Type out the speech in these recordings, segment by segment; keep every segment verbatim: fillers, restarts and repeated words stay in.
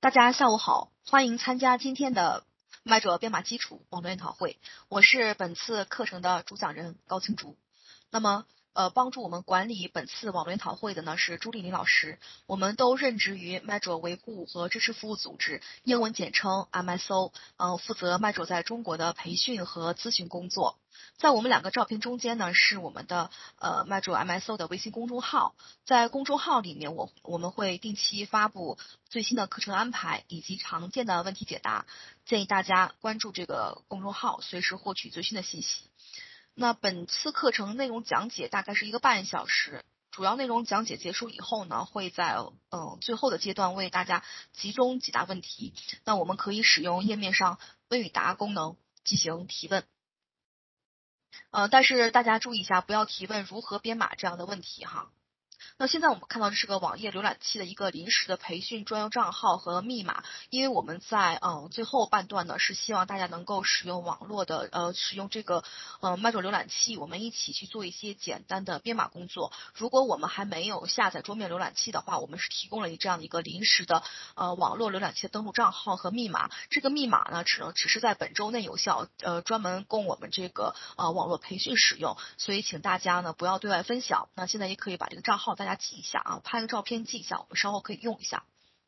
大家下午好，欢迎参加今天的麦哲编码基础网络研讨会。我是本次课程的主讲人高青竹。那么，呃，帮助我们管理本次网络研讨会的呢是朱丽玲老师。我们都任职于麦哲维护和支持服务组织，英文简称 M S O， 呃，负责麦哲在中国的培训和咨询工作。在我们两个照片中间呢，是我们的呃麦哲 M S O 的微信公众号。在公众号里面，我我们会定期发布最新的课程安排以及常见的问题解答，建议大家关注这个公众号，随时获取最新的信息。那本次课程内容讲解大概是一个半小时，主要内容讲解结束以后呢，会在嗯最后的阶段为大家集中解答问题。那我们可以使用页面上问与答功能进行提问。呃，但是大家注意一下，不要提问如何编码这样的问题哈。那现在我们看到这是个网页浏览器的一个临时的培训专用账号和密码，因为我们在嗯最后半段呢是希望大家能够使用网络的呃使用这个呃麦哲浏览器，我们一起去做一些简单的编码工作。如果我们还没有下载桌面浏览器的话，我们是提供了这样的一个临时的呃网络浏览器的登录账号和密码。这个密码呢只能只是在本周内有效，呃专门供我们这个呃网络培训使用，所以请大家呢不要对外分享。那现在也可以把这个账号大家记一下啊，拍个照片记一下，我们稍后可以用一下。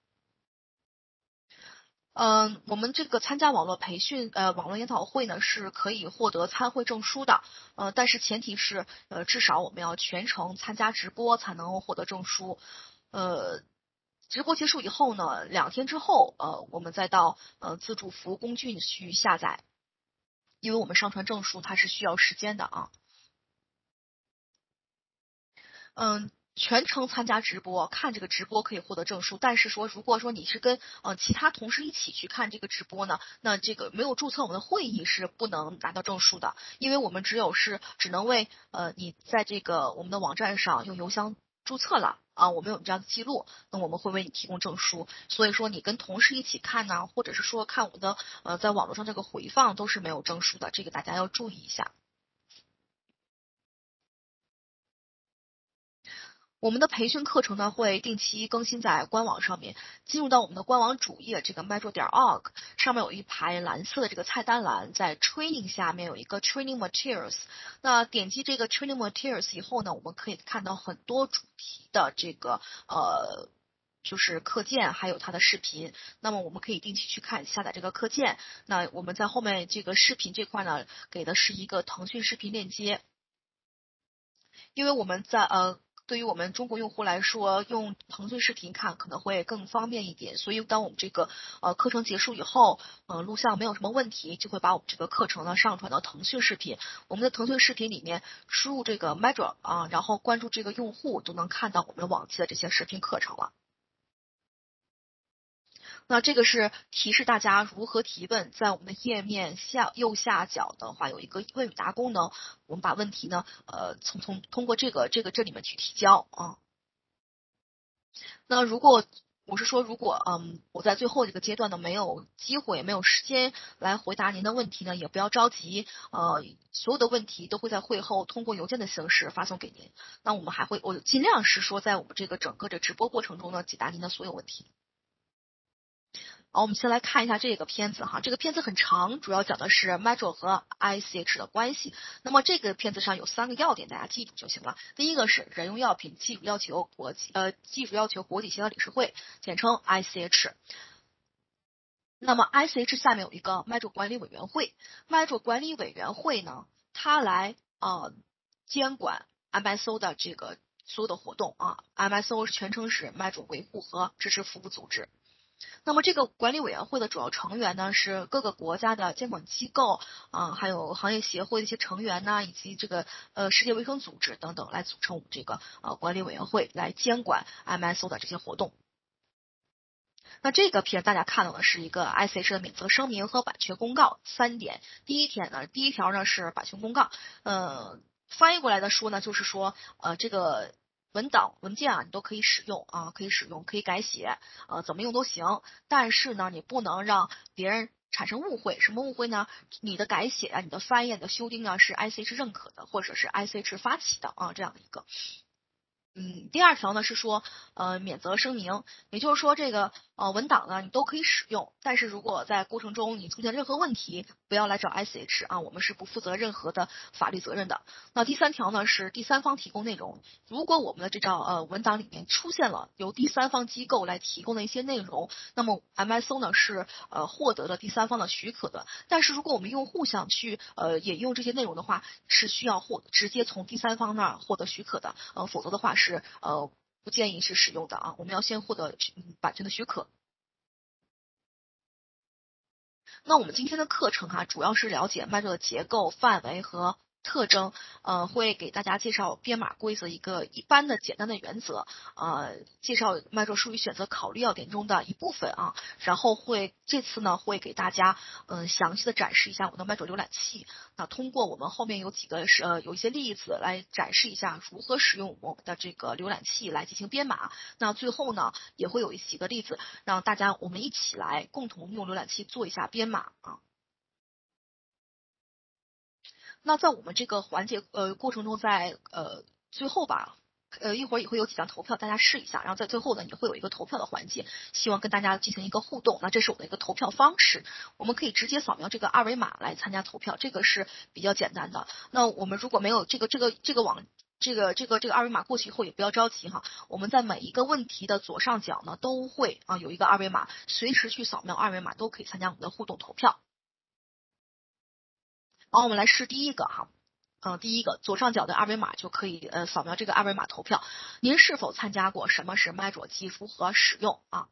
嗯，我们这个参加网络培训，呃，网络研讨会呢是可以获得参会证书的，呃，但是前提是，呃，至少我们要全程参加直播才能获得证书，呃，直播结束以后呢，两天之后，呃，我们再到呃自助服务工具去下载，因为我们上传证书它是需要时间的啊。嗯，全程参加直播，看这个直播可以获得证书。但是说，如果说你是跟呃其他同事一起去看这个直播呢，那这个没有注册我们的会议是不能拿到证书的，因为我们只有是只能为呃你在这个我们的网站上用邮箱注册了啊，我们有这样的记录，那我们会为你提供证书。所以说你跟同事一起看呢，或者是说看我们的呃在网络上这个回放都是没有证书的，这个大家要注意一下。我们的培训课程呢会定期更新在官网上面，进入到我们的官网主页，这个 metro 点 org 上面有一排蓝色的这个菜单栏，在 training 下面有一个 training materials。那点击这个 training materials 以后呢，我们可以看到很多主题的这个呃。就是课件，还有它的视频。那么我们可以定期去看下载这个课件。那我们在后面这个视频这块呢，给的是一个腾讯视频链接。因为我们在呃，对于我们中国用户来说，用腾讯视频看可能会更方便一点，所以当我们这个呃课程结束以后，呃录像没有什么问题，就会把我们这个课程呢上传到腾讯视频。我们的腾讯视频里面输入这个 Major 啊，然后关注这个用户，就能看到我们往期的这些视频课程了。那这个是提示大家如何提问，在我们的页面下右下角的话有一个问与答功能，我们把问题呢，呃，从从通过这个这个这里面去提交啊。那如果我是说，如果嗯我在最后这个阶段呢没有机会、没有时间来回答您的问题呢，也不要着急，呃，所有的问题都会在会后通过邮件的形式发送给您。那我们还会，我尽量是说在我们这个整个的直播过程中呢，解答您的所有问题。好，我们先来看一下这个片子哈，这个片子很长，主要讲的是 Metro 和 I C H 的关系。那么这个片子上有三个要点，大家记住就行了。第一个是人用药品技术要求国际呃技术要求国际协调理事会，简称 I C H。那么 I C H 下面有一个 Metro 管理委员会，Metro 管理委员会呢，它来呃监管 M S O 的这个所有的活动啊，M S O 全称是 Metro 维护和支持服务组织。那么这个管理委员会的主要成员呢，是各个国家的监管机构啊、呃，还有行业协会的一些成员呐，以及这个呃世界卫生组织等等来组成我们这个呃管理委员会，来监管 M S O 的这些活动。那这个片大家看到的是一个 I C H 的免责声明和版权公告三点。第一点呢，第一条呢是版权公告，呃，翻译过来的说呢，就是说呃这个文档文件啊，你都可以使用啊，可以使用，可以改写，呃，怎么用都行。但是呢，你不能让别人产生误会。什么误会呢？你的改写啊，你的翻译、你的修订呢，是 I C H 认可的，或者是 I C H 发起的啊，这样的一个。 嗯，第二条呢是说，呃，免责声明，也就是说这个呃文档呢你都可以使用，但是如果在过程中你出现任何问题，不要来找 S H 啊，我们是不负责任何的法律责任的。那第三条呢是第三方提供内容，如果我们的这张呃文档里面出现了由第三方机构来提供的一些内容，那么 M S O 呢是呃获得了第三方的许可的。但是如果我们用户想去呃引用这些内容的话，是需要获直接从第三方那儿获得许可的，呃，否则的话是呃不建议是使用的啊，我们要先获得版权的许可。那我们今天的课程哈、啊，主要是了解 Major 的结构、范围和特征，呃，会给大家介绍编码规则一个一般的简单的原则，呃，介绍 Major 术语选择考虑要点中的一部分啊，然后会这次呢会给大家嗯、呃、详细的展示一下我的 Major 浏览器，那通过我们后面有几个是呃有一些例子来展示一下如何使用我们的这个浏览器来进行编码，那最后呢也会有几个例子让大家我们一起来共同用浏览器做一下编码啊。那在我们这个环节呃过程中，在呃最后吧，呃一会儿也会有几张投票，大家试一下，然后在最后呢也会有一个投票的环节，希望跟大家进行一个互动。那这是我的一个投票方式，我们可以直接扫描这个二维码来参加投票，这个是比较简单的。那我们如果没有这个这个这个网。这个这个这个二维码过去以后也不要着急哈，我们在每一个问题的左上角呢都会啊有一个二维码，随时去扫描二维码都可以参加我们的互动投票。好，我们来试第一个哈，嗯，第一个左上角的二维码就可以呃扫描这个二维码投票。您是否参加过？什么是 Major 机？如何使用啊？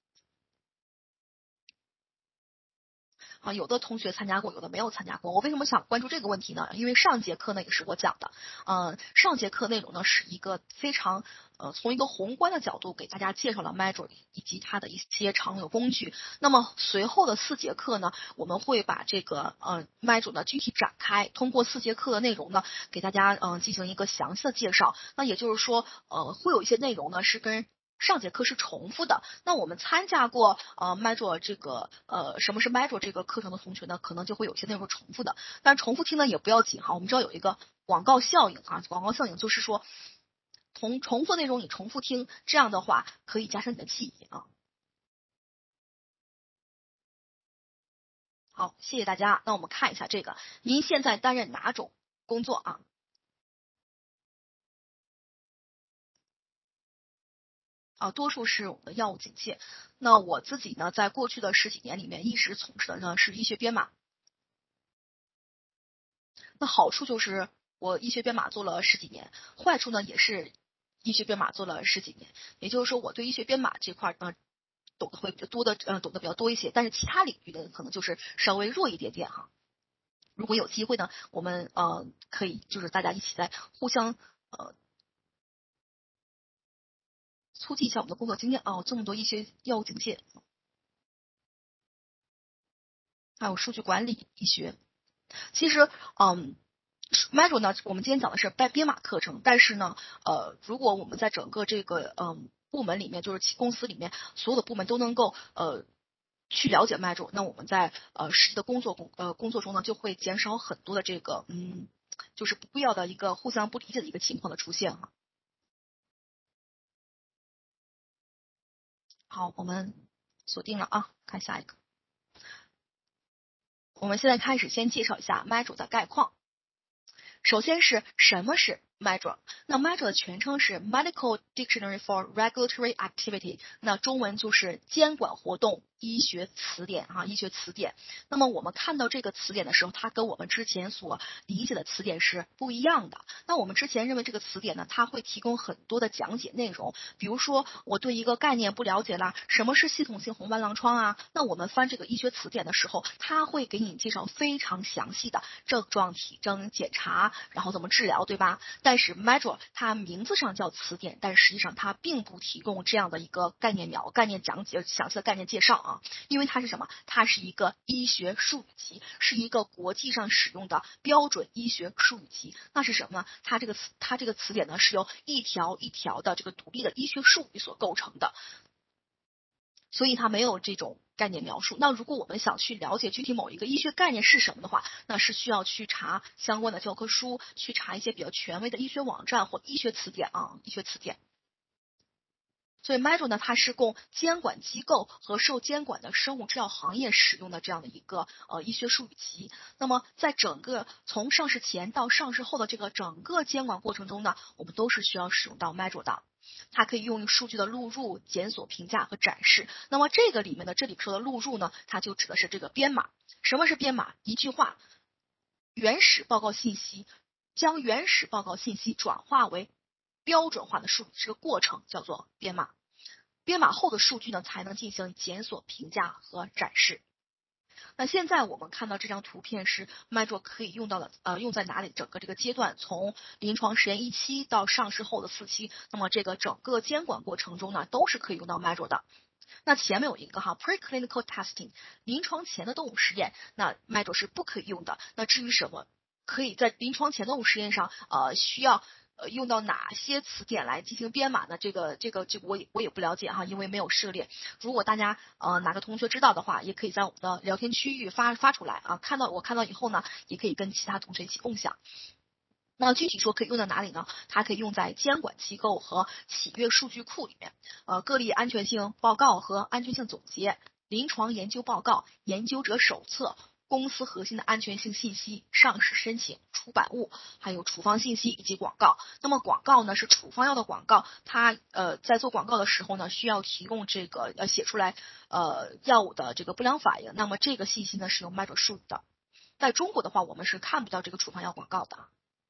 啊，有的同学参加过，有的没有参加过。我为什么想关注这个问题呢？因为上节课呢也是我讲的，嗯，上节课内容呢是一个非常呃从一个宏观的角度给大家介绍了 Major 以及它的一些常用工具。那么随后的四节课呢，我们会把这个呃 Major 呢具体展开，通过四节课的内容呢，给大家嗯、呃、进行一个详细的介绍。那也就是说，呃，会有一些内容呢是跟上节课是重复的，那我们参加过呃 Major 这个呃什么是 Major 这个课程的同学呢，可能就会有些内容重复的，但重复听呢也不要紧哈，我们知道有一个广告效应啊，广告效应就是说同重复内容你重复听，这样的话可以加深你的记忆啊。好，谢谢大家。那我们看一下这个，您现在担任哪种工作啊？啊，多数是我们的药物警戒。那我自己呢，在过去的十几年里面，一直从事的呢是医学编码。那好处就是我医学编码做了十几年，坏处呢也是医学编码做了十几年，也就是说我对医学编码这块呢懂得会比较多的，呃，懂得比较多一些，但是其他领域的可能就是稍微弱一点点哈。如果有机会呢，我们呃可以就是大家一起来互相呃促进一下我们的工作经验啊，这么多医学药物警戒，还有数据管理医学，其实嗯。Major 呢，我们今天讲的是编编码课程，但是呢，呃，如果我们在整个这个嗯部门里面，就是其公司里面所有的部门都能够呃去了解 Major，那我们在呃实际的工作工呃工作中呢，就会减少很多的这个嗯就是不必要的一个互相不理解的一个情况的出现哈。好，我们锁定了啊，看下一个。我们现在开始先介绍一下 Major 的概况。首先是什么是 Major？ 那 Major 的全称是 Medical Dictionary for Regulatory Activity， 那中文就是监管活动医学词典哈、啊，医学词典。那么我们看到这个词典的时候，它跟我们之前所理解的词典是不一样的。那我们之前认为这个词典呢，它会提供很多的讲解内容，比如说我对一个概念不了解啦，什么是系统性红斑狼疮啊？那我们翻这个医学词典的时候，它会给你介绍非常详细的症状、体征、检查，然后怎么治疗，对吧？但是 Major 它名字上叫词典，但实际上它并不提供这样的一个概念描、概念讲解、详细的概念介绍啊，因为它是什么？它是一个医学术语集，是一个国际上使用的标准医学术语集。那是什么呢？它这个词，它这个词典呢是由一条一条的这个独立的医学术语所构成的，所以它没有这种概念描述。那如果我们想去了解具体某一个医学概念是什么的话，那是需要去查相关的教科书，去查一些比较权威的医学网站或医学词典啊，医学词典。所以 M A D R O 呢，它是供监管机构和受监管的生物制药行业使用的这样的一个呃医学术语集。那么在整个从上市前到上市后的这个整个监管过程中呢，我们都是需要使用到 M A D R O 的。它可以用于数据的录入、检索、评价和展示。那么这个里面的这里说的录入呢，它就指的是这个编码。什么是编码？一句话，原始报告信息将原始报告信息转化为标准化的数据，这个过程叫做编码。编码后的数据呢，才能进行检索、评价和展示。那现在我们看到这张图片是 M A D R O 可以用到的，呃，用在哪里？整个这个阶段，从临床实验一期到上市后的四期，那么这个整个监管过程中呢，都是可以用到 M A D R O 的。那前面有一个哈 preclinical testing 临床前的动物实验，那 M A D R O 是不可以用的。那至于什么可以在临床前动物实验上，呃，需要呃，用到哪些词典来进行编码呢？这个这个这个我也我也不了解哈，因为没有涉猎。如果大家呃哪个同学知道的话，也可以在我们的聊天区域发发出来啊。看到我看到以后呢，也可以跟其他同学一起共享。那具体说可以用在哪里呢？它可以用在监管机构和企业数据库里面，呃，个例安全性报告和安全性总结、临床研究报告、研究者手册。公司核心的安全性信息、上市申请、出版物，还有处方信息以及广告。那么广告呢是处方药的广告，它呃在做广告的时候呢，需要提供这个呃写出来呃药物的这个不良反应。那么这个信息呢是由 M A D R O 授予的。在中国的话，我们是看不到这个处方药广告的。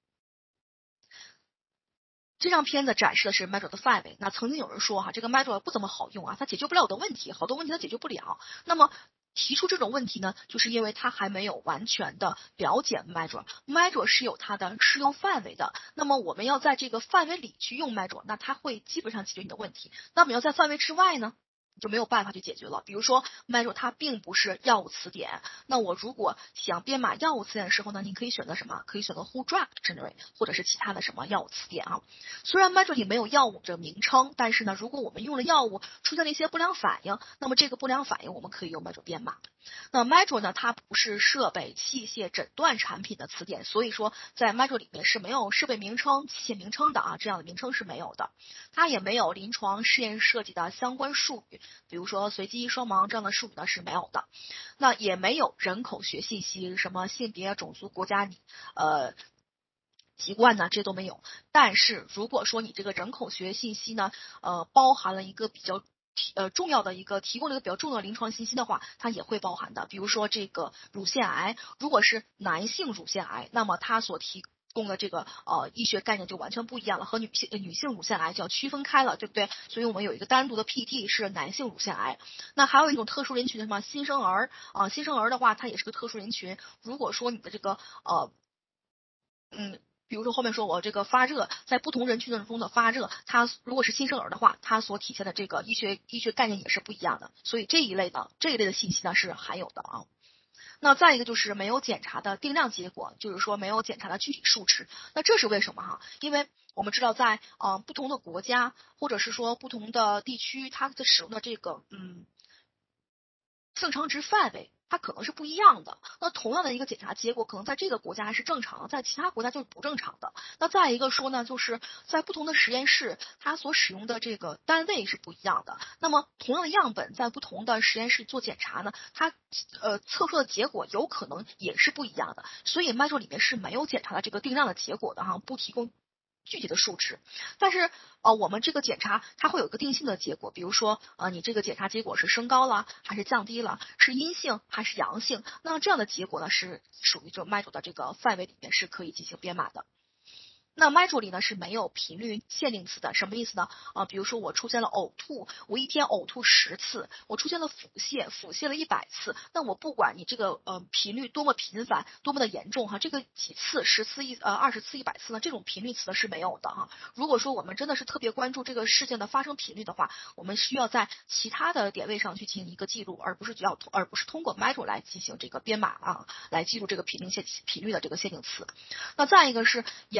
这张片子展示的是 M A D R O 的范围。那曾经有人说哈，这个 M A D R O 不怎么好用啊，它解决不了我的问题，好多问题它解决不了。那么提出这种问题呢，就是因为它还没有完全的了解 M A D R O。M A D R O 是有它的适用范围的。那么我们要在这个范围里去用 M A D R O， 那它会基本上解决你的问题。那么要在范围之外呢？就没有办法去解决了。比如说 M A D R O 它并不是药物词典，那我如果想编码药物词典的时候呢，你可以选择什么？可以选择 Who Drug Dictionary 或者是其他的什么药物词典啊。虽然 M A D R O 里没有药物这个名称，但是呢，如果我们用了药物出现了一些不良反应，那么这个不良反应我们可以用 M A D R O 编码。那 M A D R O 呢，它不是设备、器械、诊断产品的词典，所以说在 M A D R O 里面是没有设备名称、器械名称的啊，这样的名称是没有的。它也没有临床试验设计的相关术语，比如说随机双盲这样的术语呢是没有的。那也没有人口学信息，什么性别、种族、国家、呃籍贯呢，这都没有。但是如果说你这个人口学信息呢，呃，包含了一个比较呃重要的一个提供了一个比较重要的临床信息的话，它也会包含的。比如说这个乳腺癌，如果是男性乳腺癌，那么它所提供的这个呃医学概念就完全不一样了，和女性女性乳腺癌就要区分开了，对不对？所以我们有一个单独的 P T 是男性乳腺癌。那还有一种特殊人群的什么新生儿啊、呃，新生儿的话，它也是个特殊人群。如果说你的这个呃嗯。比如说后面说我这个发热，在不同人群中的发热，它如果是新生儿的话，它所体现的这个医学医学概念也是不一样的。所以这一类的这一类的信息呢是含有的啊。那再一个就是没有检查的定量结果，就是说没有检查的具体数值。那这是为什么哈？因为我们知道在呃不同的国家或者是说不同的地区，它的使用的这个嗯正常值范围它可能是不一样的。那同样的一个检查结果，可能在这个国家还是正常的，在其他国家就是不正常的。那再一个说呢，就是在不同的实验室，它所使用的这个单位是不一样的。那么同样的样本在不同的实验室做检查呢，它呃测出的结果有可能也是不一样的。所以 M A D R O 里面是没有检查的这个定量的结果的哈，不提供具体的数值。但是呃，我们这个检查它会有一个定性的结果，比如说呃，你这个检查结果是升高了还是降低了，是阴性还是阳性，那这样的结果呢是属于这 M A D R O 的这个范围里面是可以进行编码的。那 M A D R O 里呢是没有频率限定词的，什么意思呢？啊、呃，比如说我出现了呕吐，我一天呕吐十次，我出现了腹泻，腹泻了一百次，那我不管你这个呃频率多么频繁，多么的严重哈，这个几次、十次、一呃二十次、一百次呢，这种频率词呢是没有的哈。如果说我们真的是特别关注这个事件的发生频率的话，我们需要在其他的点位上去进行一个记录，而不是要而不是通过 M A D R O 来进行这个编码啊，来记录这个频率限频率的这个限定词。那再一个是严重程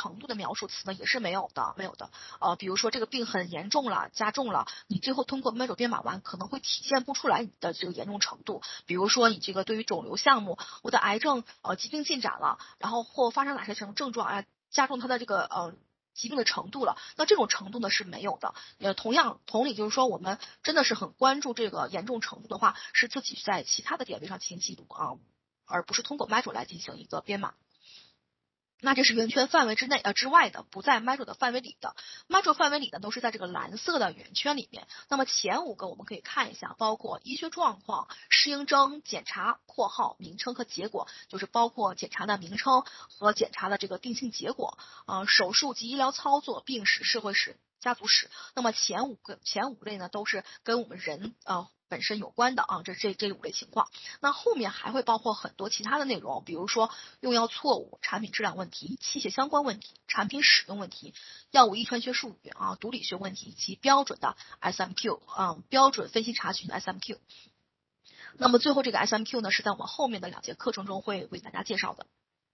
程度的描述词呢也是没有的，没有的。呃，比如说这个病很严重了，加重了，你最后通过 Major 编码完可能会体现不出来你的这个严重程度。比如说你这个对于肿瘤项目，我的癌症呃疾病进展了，然后或发生哪些什么症状啊，加重它的这个呃疾病的程度了，那这种程度呢是没有的。呃，同样同理就是说，我们真的是很关注这个严重程度的话，是自己在其他的点位上进行记录啊，而不是通过 Major 来进行一个编码。那这是圆圈范围之内呃之外的，不在 Major 的范围里的。Major 范围里呢都是在这个蓝色的圆圈里面。那么前五个我们可以看一下，包括医学状况、适应症、检查（括号名称和结果），就是包括检查的名称和检查的这个定性结果，呃，手术及医疗操作、病史、社会史、家族史。那么前五个前五类呢都是跟我们人呃本身有关的啊，这这这五类情况。那后面还会包括很多其他的内容，比如说用药错误、产品质量问题、器械相关问题、产品使用问题、药物遗传学术语啊、毒理学问题及标准的 S M Q 啊、标准分析查询的 S M Q。那么最后这个 S M Q 呢是在我们后面的两节课程中会为大家介绍的。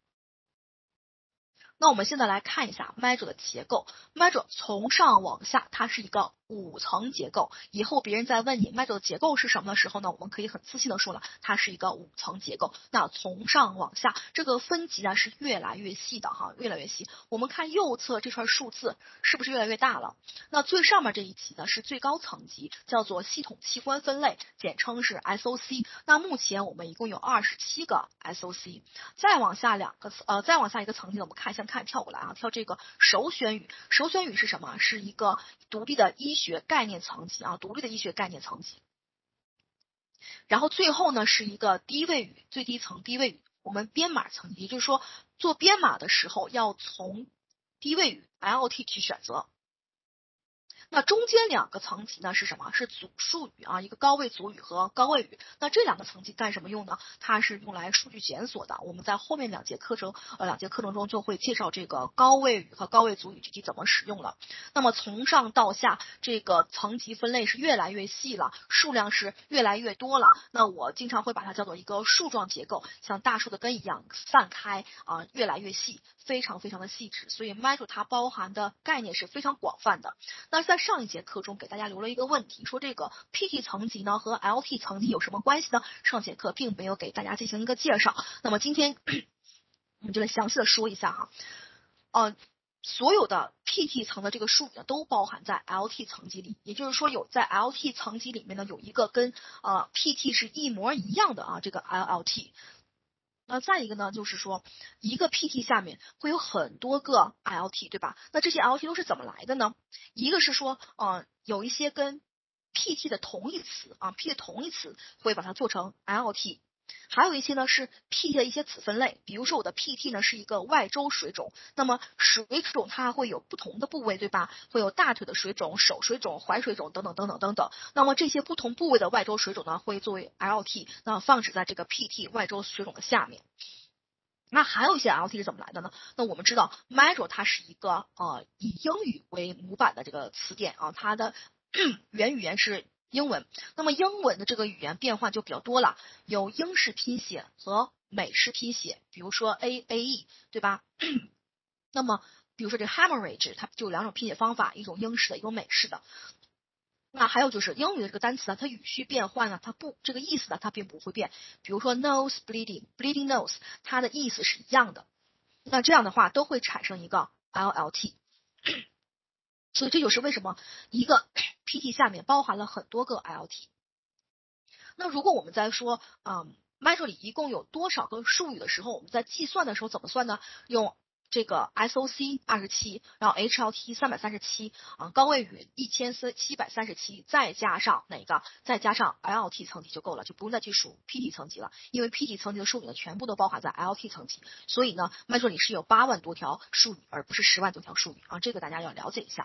那我们现在来看一下 Major 的结构。Major 从上往下，它是一个五层结构。以后别人在问你 Major 的结构是什么的时候呢，我们可以很自信的说了，它是一个五层结构。那从上往下，这个分级呢是越来越细的哈，越来越细。我们看右侧这串数字是不是越来越大了？那最上面这一级呢是最高层级，叫做系统器官分类，简称是 S O C。那目前我们一共有二十七个 S O C。再往下两个呃，再往下一个层级，我们看先看跳过来啊，跳这个首选语。首选语是什么？是一个独立的医学概念层级啊，独立的医学概念层级。然后最后呢是一个低位语，最低层低位语，我们编码层级，也就是说做编码的时候要从低位语 L T 去选择。那中间两个层级呢是什么？是组数语啊，一个高位组语和高位语。那这两个层级干什么用呢？它是用来数据检索的。我们在后面两节课程呃两节课程中就会介绍这个高位语和高位组语具体怎么使用了。那么从上到下这个层级分类是越来越细了，数量是越来越多了。那我经常会把它叫做一个树状结构，像大树的根一样散开啊，越来越细，非常非常的细致。所以 Major 它包含的概念是非常广泛的。那在上一节课中给大家留了一个问题，说这个 P T 层级呢和 L T 层级有什么关系呢？上节课并没有给大家进行一个介绍，那么今天我们就来详细的说一下哈。呃，所有的 P T 层的这个术语呢都包含在 L T 层级里，也就是说有在 L T 层级里面呢有一个跟呃 P T 是一模一样的啊这个 L L T。那再一个呢，就是说一个 P T 下面会有很多个 L T， 对吧？那这些 L T 都是怎么来的呢？一个是说，呃，有一些跟 P T 的同义词啊 ，P 的同义词会把它做成 L T。还有一些呢是 P T 的一些子分类，比如说我的 P T 呢是一个外周水肿，那么水肿它会有不同的部位，对吧？会有大腿的水肿、手水肿、踝水肿等等等等等等。那么这些不同部位的外周水肿呢，会作为 L T， 那放置在这个 P T 外周水肿的下面。那还有一些 L T 是怎么来的呢？那我们知道 Major 它是一个呃以英语为模板的这个词典啊，它的原语言是英文。那么英文的这个语言变化就比较多了，有英式拼写和美式拼写，比如说 A A E， 对吧？那么比如说这 hemorrhage 它就有两种拼写方法，一种英式的，一种美式的。那还有就是英语的这个单词呢，它语序变换呢，它不这个意思呢，它并不会变。比如说 nose bleeding bleeding nose， 它的意思是一样的。那这样的话都会产生一个 L L T。所以这就是为什么一个 P T 下面包含了很多个 L T。那如果我们在说，嗯 ，Major 里一共有多少个术语的时候，我们在计算的时候怎么算呢？用这个 S O C 二十七，然后 H L T 三百三十七啊，高位语一千七百三十七，再加上哪个？再加上 L T 层级就够了，就不用再去数 P T 层级了，因为 P T 层级的术语呢全部都包含在 L T 层级，所以呢 Major 里是有八万多条术语，而不是十万多条术语啊，这个大家要了解一下。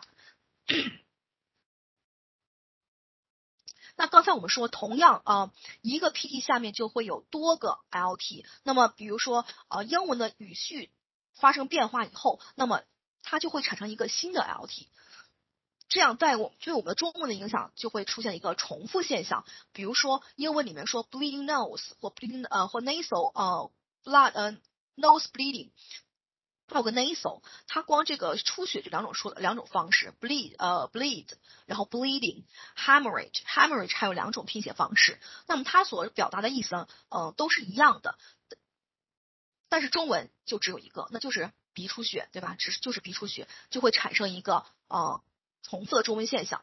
那刚才我们说，同样啊、呃，一个 P T 下面就会有多个 L T。那么比如说，呃，英文的语序发生变化以后，那么它就会产生一个新的 L T。这样在我对我们的中文的影响就会出现一个重复现象。比如说，英文里面说 bleeding nose 或 bleeding 呃或 nasal 呃 blood 呃 nose bleeding。 还有个 nasal， 它光这个出血就两种说两种方式 ，bleed 呃 bleed， 然后 bleeding，hemorrhage，hemorrhage 还有两种拼写方式。那么它所表达的意思呢，呃都是一样的，但是中文就只有一个，那就是鼻出血，对吧？只是就是鼻出血，就会产生一个呃重复的中文现象。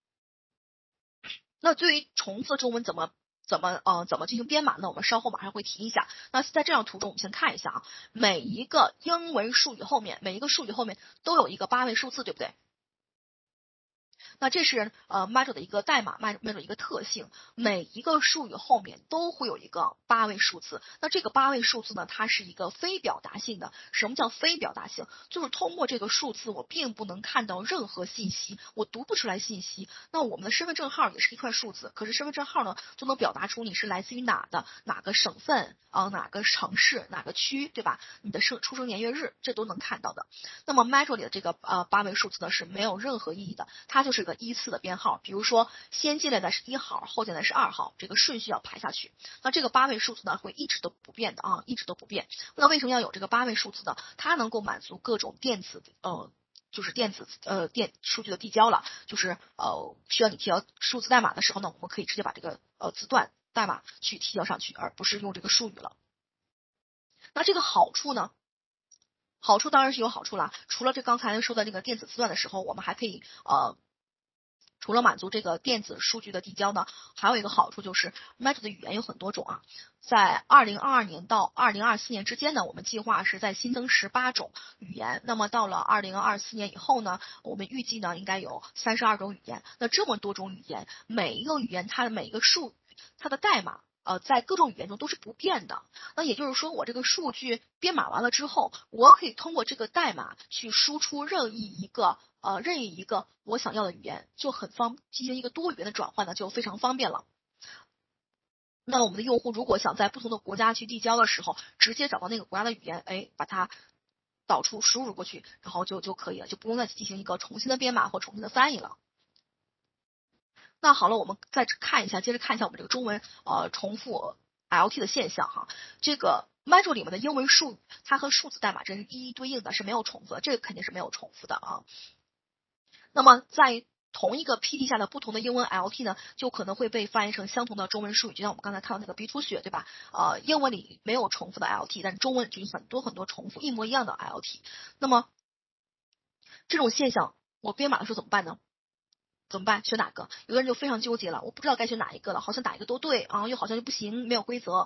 那对于重复的中文怎么怎么呃怎么进行编码呢？我们稍后马上会提一下。那在这张图中，我们先看一下啊，每一个英文术语后面，每一个术语后面都有一个八位数字，对不对？那这是呃 Major 的一个代码 ，Major 的一个特性，每一个术语后面都会有一个八位数字。那这个八位数字呢，它是一个非表达性的。什么叫非表达性？就是通过这个数字，我并不能看到任何信息，我读不出来信息。那我们的身份证号也是一串数字，可是身份证号呢，就能表达出你是来自于哪的，哪个省份啊、呃，哪个城市，哪个区，对吧？你的生出生年月日，这都能看到的。那么 Major 里的这个呃八位数字呢，是没有任何意义的，它就是个依次的编号。比如说先进来的是一号，后进来是二号，这个顺序要排下去。那这个八位数字呢，会一直都不变的啊，一直都不变。那为什么要有这个八位数字呢？它能够满足各种电子呃。就是电子呃电数据的递交了，就是呃需要你提交数字代码的时候呢，我们可以直接把这个呃字段代码去提交上去，而不是用这个术语了。那这个好处呢？好处当然是有好处啦，除了这刚才说的这个电子字段的时候，我们还可以呃。除了满足这个电子数据的递交呢，还有一个好处就是 Major 的语言有很多种啊。在二零二二年到二零二四年之间呢，我们计划是在新增十八种语言。那么到了二零二四年以后呢，我们预计呢应该有三十二种语言。那这么多种语言，每一个语言它的每一个数语，它的代码。呃，在各种语言中都是不变的。那也就是说，我这个数据编码完了之后，我可以通过这个代码去输出任意一个呃任意一个我想要的语言，就很方进行一个多语言的转换呢，就非常方便了。那么我们的用户如果想在不同的国家去递交的时候，直接找到那个国家的语言，哎，把它导出输入过去，然后就就可以了，就不用再进行一个重新的编码或重新的翻译了。那好了，我们再看一下，接着看一下我们这个中文呃重复 L T 的现象哈。这个 Major 里面的英文术语，它和数字代码这是一一对应的，是没有重复的，这个肯定是没有重复的啊。那么在同一个 P D 下的不同的英文 L T 呢，就可能会被翻译成相同的中文术语，就像我们刚才看到那个鼻出血，对吧？呃，英文里没有重复的 L T，但是中文就有很多很多重复一模一样的 L T。那么这种现象，我编码的时候怎么办呢？怎么办？选哪个？有的人就非常纠结了，我不知道该选哪一个了，好像哪一个都对啊，又好像就不行，没有规则。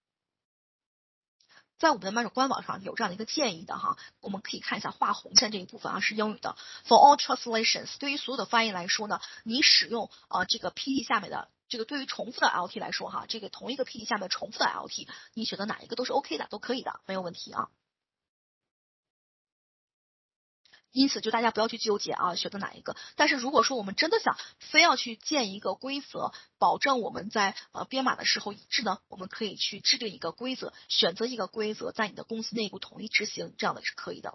在我们的 Major 官网上有这样的一个建议的哈，我们可以看一下画红线这一部分啊，是英语的。For all translations， 对于所有的翻译来说呢，你使用呃这个 P D 下面的这个对于重复的 L T 来说哈，这个同一个 P D 下面重复的 L T， 你选择哪一个都是 OK 的，都可以的，没有问题啊。因此，就大家不要去纠结啊，选择哪一个。但是如果说我们真的想非要去建一个规则，保证我们在呃编码的时候一致呢，我们可以去制定一个规则，选择一个规则，在你的公司内部统一执行，这样的是可以的。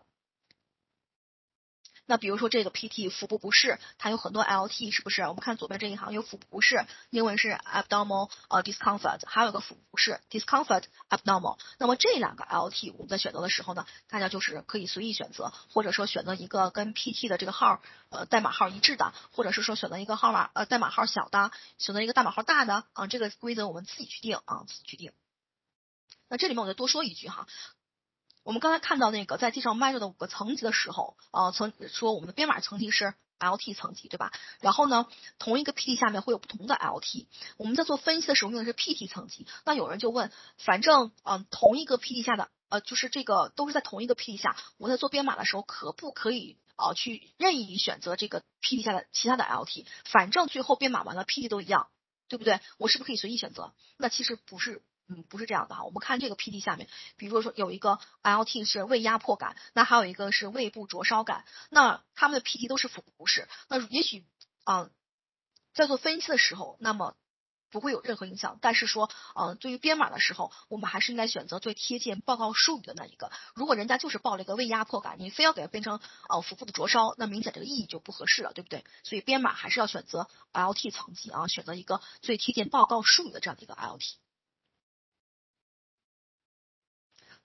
那比如说这个 P T 腹部不适，它有很多 L T， 是不是？我们看左边这一行有腹部不适，英文是 abdominal 呃 discomfort， 还有个腹部不适 discomfort abdominal。那么这两个 L T 我们在选择的时候呢，大家就是可以随意选择，或者说选择一个跟 P T 的这个号呃代码号一致的，或者是说选择一个号码呃代码号小的，选择一个代码号大的啊，这个规则我们自己去定啊，自己去定。那这里面我再多说一句哈。我们刚才看到那个在介绍 Major 的五个层级的时候，呃，曾说我们的编码层级是 L T 层级，对吧？然后呢，同一个 P D 下面会有不同的 L T。我们在做分析的时候用的是 P T 层级。那有人就问，反正嗯、呃，同一个 P D 下的，呃，就是这个都是在同一个 P D 下，我在做编码的时候可不可以啊、呃、去任意选择这个 P D 下的其他的 L T？反正最后编码完了 P D 都一样，对不对？我是不是可以随意选择？那其实不是。嗯，不是这样的哈。我们看这个 P D 下面，比如说有一个 L T 是胃压迫感，那还有一个是胃部灼烧感，那他们的 P D 都是腹部不适。那也许啊、呃，在做分析的时候，那么不会有任何影响。但是说，嗯、呃，对于编码的时候，我们还是应该选择最贴近报告术语的那一个。如果人家就是报了一个胃压迫感，你非要给它变成呃腹部的灼烧，那明显这个意义就不合适了，对不对？所以编码还是要选择 L T 层级啊，选择一个最贴近报告术语的这样的一个 L T。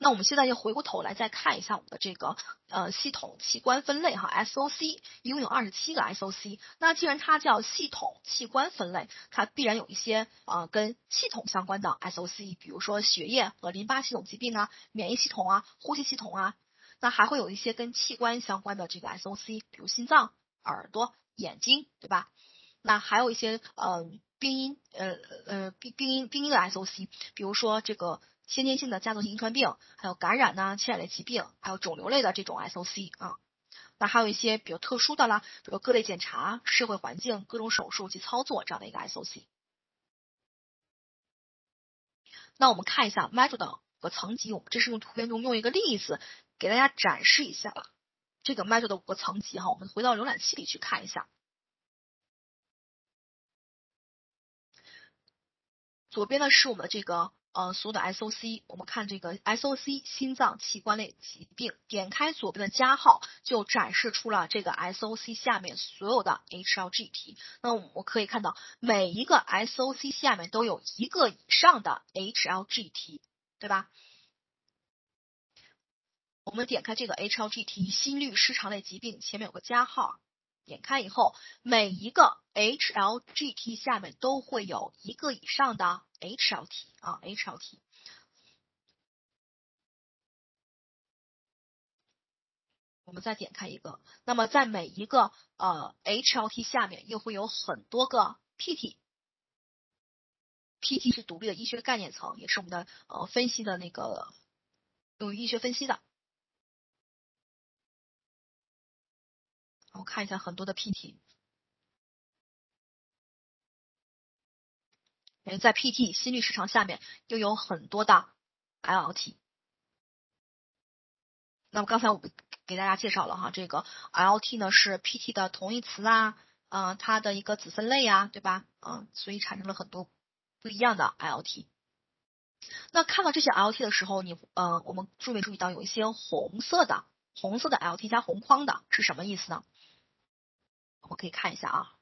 那我们现在就回过头来再看一下我们的这个呃系统器官分类哈 S O C 一共有二十七个 S O C。那既然它叫系统器官分类，它必然有一些呃跟系统相关的 S O C， 比如说血液和淋巴系统疾病啊、免疫系统啊、呼吸系统啊。那还会有一些跟器官相关的这个 S O C， 比如心脏、耳朵、眼睛，对吧？那还有一些呃病因呃呃病病因病因的 S O C， 比如说这个先天性的家族性遗传病，还有感染呐、感染类疾病，还有肿瘤类的这种 S O C 啊。那还有一些比较特殊的啦，比如各类检查、社会环境、各种手术及操作这样的一个 S O C。那我们看一下 M A D R O 的五个层级，我们这是用图片中用一个例子给大家展示一下这个 M A D R O 的五个层级哈。我们回到浏览器里去看一下。左边呢是我们的这个呃所有的 S O C， 我们看这个 S O C 心脏器官类疾病，点开左边的加号就展示出了这个 S O C 下面所有的 H L G 题。那我们可以看到每一个 S O C 下面都有一个以上的 H L G 题，对吧？我们点开这个 H L G 题，心律失常类疾病前面有个加号。点开以后，每一个 H L G T 下面都会有一个以上的 H L T 啊 ，H L T。我们再点开一个，那么在每一个呃 H L T 下面又会有很多个 P T。P T 是独立的医学概念层，也是我们的呃分析的那个用于医学分析的。我看一下很多的 P T。在 P T 心律失常下面又有很多的 L T。那么刚才我们给大家介绍了哈，这个 L T 呢是 P T 的同义词啊，呃，它的一个子分类啊，对吧？嗯、呃，所以产生了很多不一样的 L T。那看到这些 L T 的时候，你呃，我们注没注意到有一些红色的红色的 L T 加红框的是什么意思呢？我们可以看一下啊。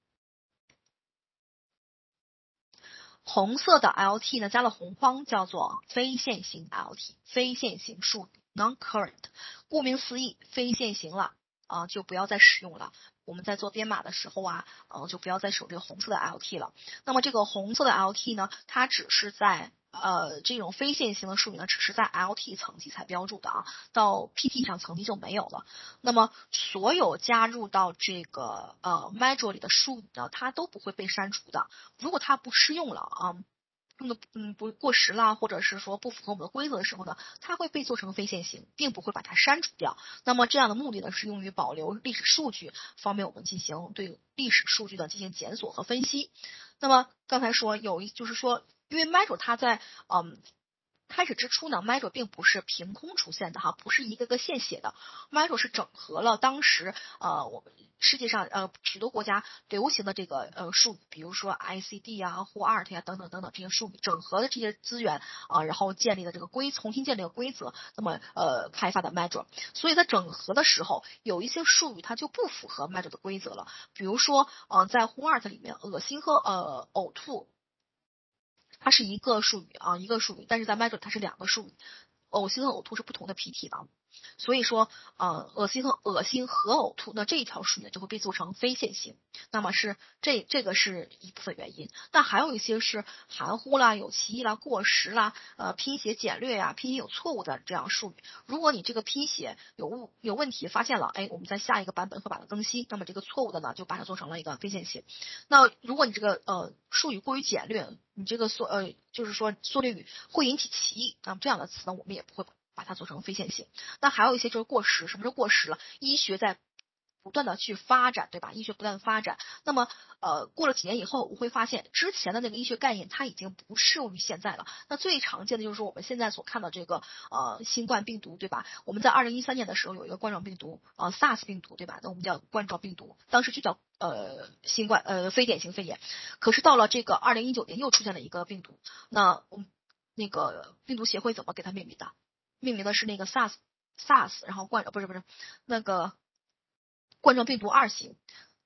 红色的 L T 呢加了红框，叫做非线性 L T， 非线性术语 non-current。顾名思义，非线性了啊、呃，就不要再使用了。我们在做编码的时候啊，呃，就不要再使用这个红色的 L T 了。那么这个红色的 L T 呢，它只是在呃这种非线性的术语呢，只是在 L T 层级才标注的啊，到 P T 上层级就没有了。那么所有加入到这个呃 M A D R O 里的术语呢，它都不会被删除的。如果它不适用了啊，用的嗯不过时啦，或者是说不符合我们的规则的时候呢，它会被做成非线性，并不会把它删除掉。那么这样的目的呢，是用于保留历史数据，方便我们进行对历史数据的进行检索和分析。那么刚才说有一就是说，因为 M A D R O 它在嗯。开始之初呢 M A D R O 并不是凭空出现的哈，不是一个个现写的 ，M A D R O 是整合了当时呃我们世界上呃许多国家流行的这个呃术语，比如说 I C D 啊、Who Art 呀、啊、等等等等这些术语，整合的这些资源啊、呃，然后建立了这个规，重新建立了规则，那么呃开发的 M A D R O。所以在整合的时候，有一些术语它就不符合 M A D R O 的规则了，比如说呃在 Who Art 里面，恶心和呃呕吐。它是一个术语啊，一个术语，但是在 M A D R O 它是两个术语，呕心和呕吐是不同的 P T 的，所以说呃恶心和恶心和呕吐，那这一条术语呢就会被做成非线性，那么是这这个是一部分原因，但还有一些是含糊啦、有歧义啦、过时啦、呃拼写简略呀、拼写有错误的这样术语，如果你这个拼写有误有问题发现了，哎，我们在下一个版本会把它更新，那么这个错误的呢就把它做成了一个非线性。那如果你这个呃术语过于简略，你这个缩呃就是说缩略语会引起歧义，那么这样的词呢我们也不会把它做成非线性。那还有一些就是过时，什么是过时了？医学在不断的去发展，对吧？医学不断发展，那么呃过了几年以后，我会发现之前的那个医学概念它已经不适用于现在了。那最常见的就是说我们现在所看到这个呃新冠病毒，对吧？我们在二零一三年的时候有一个冠状病毒，呃 SARS 病毒，对吧？那我们叫冠状病毒，当时就叫呃新冠呃非典型肺炎。可是到了这个二零一九年又出现了一个病毒，那我们那个病毒协会怎么给它命名的？命名的是那个 SARS SARS，然后冠不是不是那个冠状病毒二型。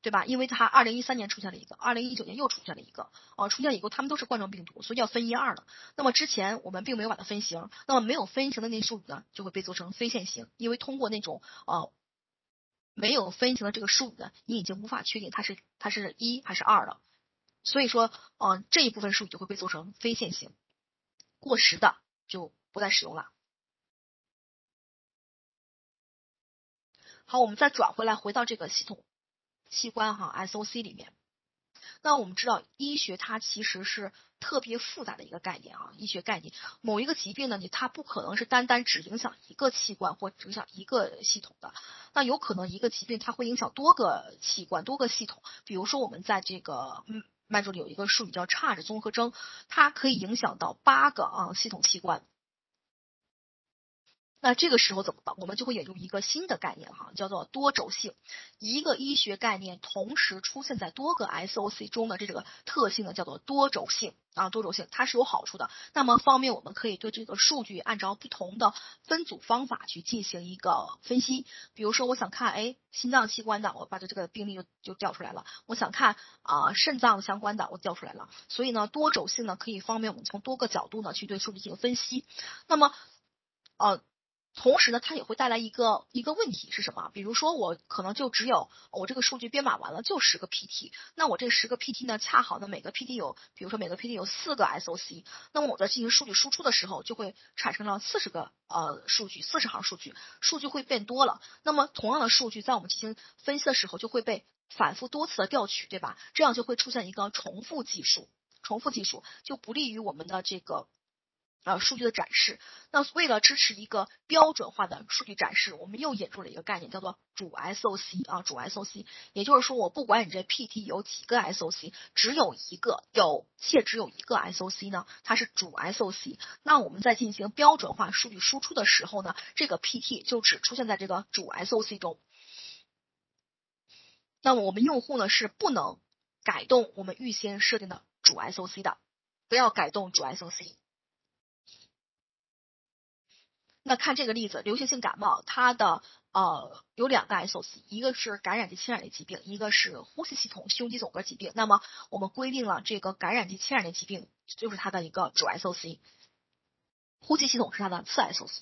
对吧？因为它二零一三年出现了一个，二零一九年又出现了一个，啊，出现以后它们都是冠状病毒，所以要分一二了。那么之前我们并没有把它分型，那么没有分型的那术语呢，就会被做成非线性，因为通过那种呃没有分型的这个术语呢，你已经无法确定它是它是一还是二了。所以说，嗯、呃，这一部分术语就会被做成非线性，过时的就不再使用了。好，我们再转回来，回到这个系统器官哈 S O C 里面。那我们知道，医学它其实是特别复杂的一个概念啊，医学概念，某一个疾病呢，你它不可能是单单只影响一个器官或影响一个系统的，那有可能一个疾病它会影响多个器官、多个系统。比如说我们在这个嗯脉络里有一个术语叫 charge 综合征，它可以影响到八个啊系统器官。那这个时候怎么办？我们就会引入一个新的概念哈，叫做多轴性。一个医学概念同时出现在多个 S O C 中的这个特性呢，叫做多轴性啊，多轴性它是有好处的。那么方便我们可以对这个数据按照不同的分组方法去进行一个分析。比如说，我想看哎心脏器官的，我把这这个病例就就调出来了；我想看啊、呃、肾脏相关的，我调出来了。所以呢，多轴性呢可以方便我们从多个角度呢去对数据进行分析。那么呃。同时呢，它也会带来一个一个问题是什么？比如说我可能就只有我这个数据编码完了就十个 P T， 那我这十个 P T 呢，恰好呢每个 P T 有，比如说每个 P T 有四个 S O C， 那么我在进行数据输出的时候就会产生了四十个呃数据，四十行数据，数据会变多了。那么同样的数据在我们进行分析的时候就会被反复多次的调取，对吧？这样就会出现一个重复计数，重复计数就不利于我们的这个。呃，数据的展示。那为了支持一个标准化的数据展示，我们又引入了一个概念，叫做主 S O C 啊，主 S O C。也就是说，我不管你这 P T 有几个 S O C， 只有一个有且只有一个 S O C 呢，它是主 S O C。那我们在进行标准化数据输出的时候呢，这个 P T 就只出现在这个主 S O C 中。那么我们用户呢是不能改动我们预先设定的主 S O C 的，不要改动主 S O C。那看这个例子，流行性感冒，它的呃有两个 S O C， 一个是感染及侵染类疾病，一个是呼吸系统胸肌总和疾病。那么我们规定了这个感染及侵染类疾病就是它的一个主 S O C， 呼吸系统是它的次 S O C。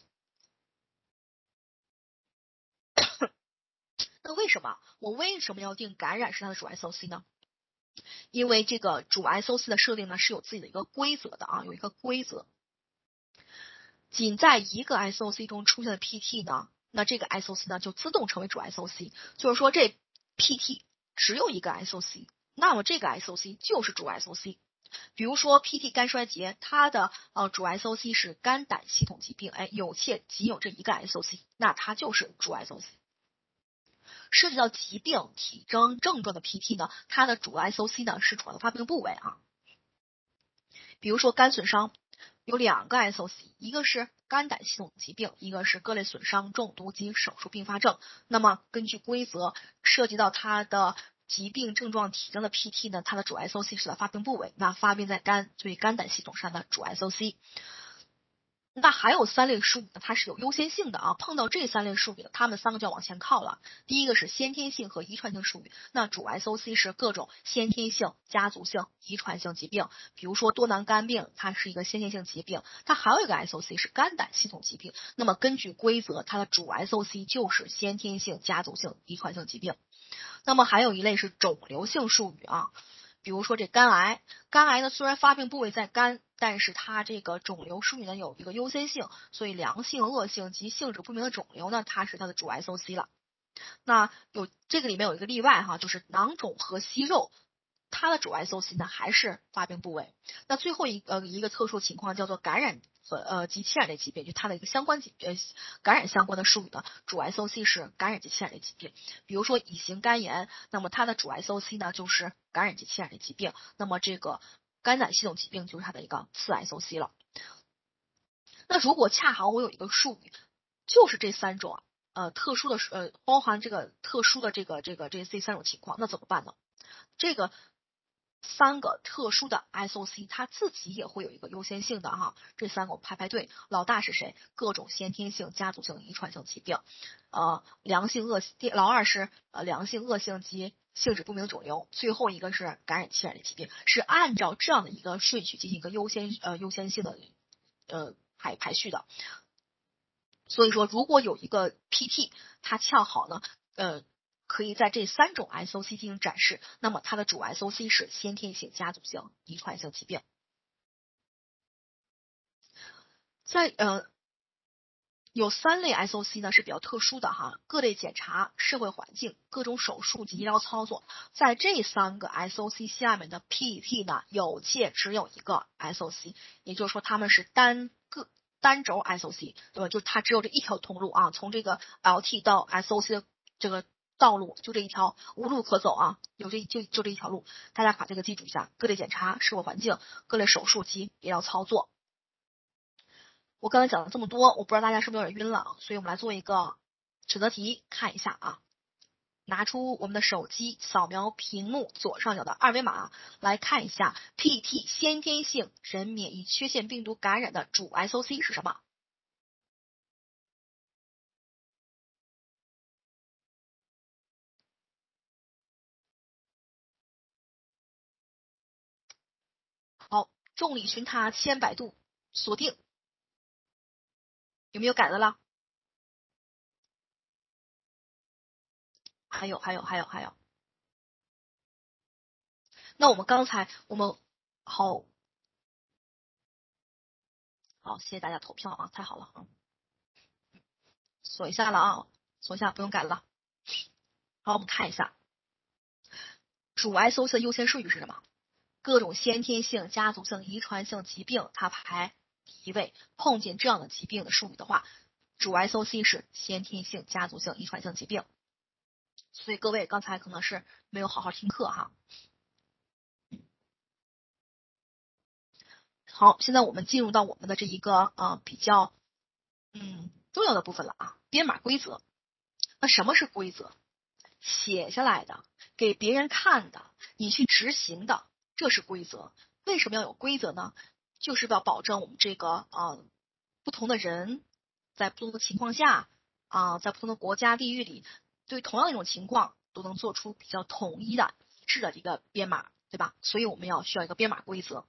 那为什么我为什么要定感染是它的主 S O C 呢？因为这个主 S O C 的设定呢是有自己的一个规则的啊，有一个规则。仅在一个 S O C 中出现的 P T 呢，那这个 S O C 呢就自动成为主 S O C， 就是说这 P T 只有一个 S O C， 那么这个 S O C 就是主 S O C。比如说 P T 肝衰竭，它的呃主 S O C 是肝胆系统疾病，哎，有且仅有这一个 S O C， 那它就是主 S O C。涉及到疾病体征症状的 P T 呢，它的主 S O C 呢是主要的发病部位啊。比如说肝损伤有两个 S O C， 一个是肝胆系统疾病，一个是各类损伤、中毒及手术并发症。那么根据规则，涉及到它的疾病症状体征的 P T 呢，它的主 S O C 是它发病部位，那发病在肝，所以肝胆系统是它的主 S O C。那还有三类术语呢，它是有优先性的啊。碰到这三类术语呢，它们三个就要往前靠了。第一个是先天性和遗传性术语，那主 S O C 是各种先天性、家族性、遗传性疾病，比如说多囊肝病，它是一个先天性疾病。它还有一个 S O C 是肝胆系统疾病，那么根据规则，它的主 S O C 就是先天性、家族性、遗传性疾病。那么还有一类是肿瘤性术语啊。比如说这肝癌，肝癌呢虽然发病部位在肝，但是它这个肿瘤术语呢有一个优先性，所以良性、恶性及性质不明的肿瘤呢，它是它的主 S O C 了。那有这个里面有一个例外哈，就是囊肿和息肉，它的主 S O C 呢还是发病部位。那最后一呃一个特殊情况叫做感染和呃及侵染类疾病，就它的一个相关疾呃感染相关的术语呢，主 S O C 是感染及侵染类疾病。比如说乙型肝炎，那么它的主 S O C 呢就是感染及侵染类疾病。那么这个肝胆系统疾病就是它的一个次 S O C 了。那如果恰好我有一个术语，就是这三种啊，呃，特殊的呃，包含这个特殊的这个这个这这三种情况，那怎么办呢？这个三个特殊的 S O C， 它自己也会有一个优先性的哈。这三个我们排排队，老大是谁？各种先天性、家族性、遗传性疾病，呃，良性恶性，老二是呃良性、恶性及性质不明肿瘤，最后一个是感染期染的疾病，是按照这样的一个顺序进行一个优先呃优先性的呃排排序的。所以说，如果有一个 P T， 它恰好呢，呃，可以在这三种 S O C 进行展示，那么它的主 S O C 是先天性家族性遗传性疾病。在呃。有三类 S O C 呢是比较特殊的哈，各类检查、社会环境、各种手术及医疗操作，在这三个 S O C 下面的 P T 呢，有且只有一个 S O C， 也就是说它们是单个单轴 S O C， 对吧？就它只有这一条通路啊，从这个 L T 到 S O C 的这个道路就这一条，无路可走啊，有这就就这一条路，大家把这个记住一下，各类检查、社会环境、各类手术及医疗操作。我刚才讲了这么多，我不知道大家是不是有点晕了，所以我们来做一个选择题，看一下啊。拿出我们的手机，扫描屏幕左上角的二维码，来看一下 P T 先天性人免疫缺陷病毒感染的主 S O C 是什么？好，众里寻他千百度，锁定。有没有改的了？还有还有还有还有。那我们刚才我们好好，谢谢大家投票啊，太好了啊！锁一下了啊，锁一下，不用改了。好，我们看一下主 S O C 的优先顺序是什么？各种先天性、家族性、遗传性疾病，它排第一位。碰见这样的疾病的术语的话，主 S O C 是先天性、家族性、遗传性疾病。所以各位刚才可能是没有好好听课哈。好，现在我们进入到我们的这一个啊、呃、比较嗯重要的部分了啊，编码规则。那什么是规则？写下来的，给别人看的，你去执行的，这是规则。为什么要有规则呢？就是要保证我们这个啊、呃、不同的人在不同的情况下啊、呃，在不同的国家地域里，对同样一种情况都能做出比较统一的、一致的一个编码，对吧？所以我们要需要一个编码规则。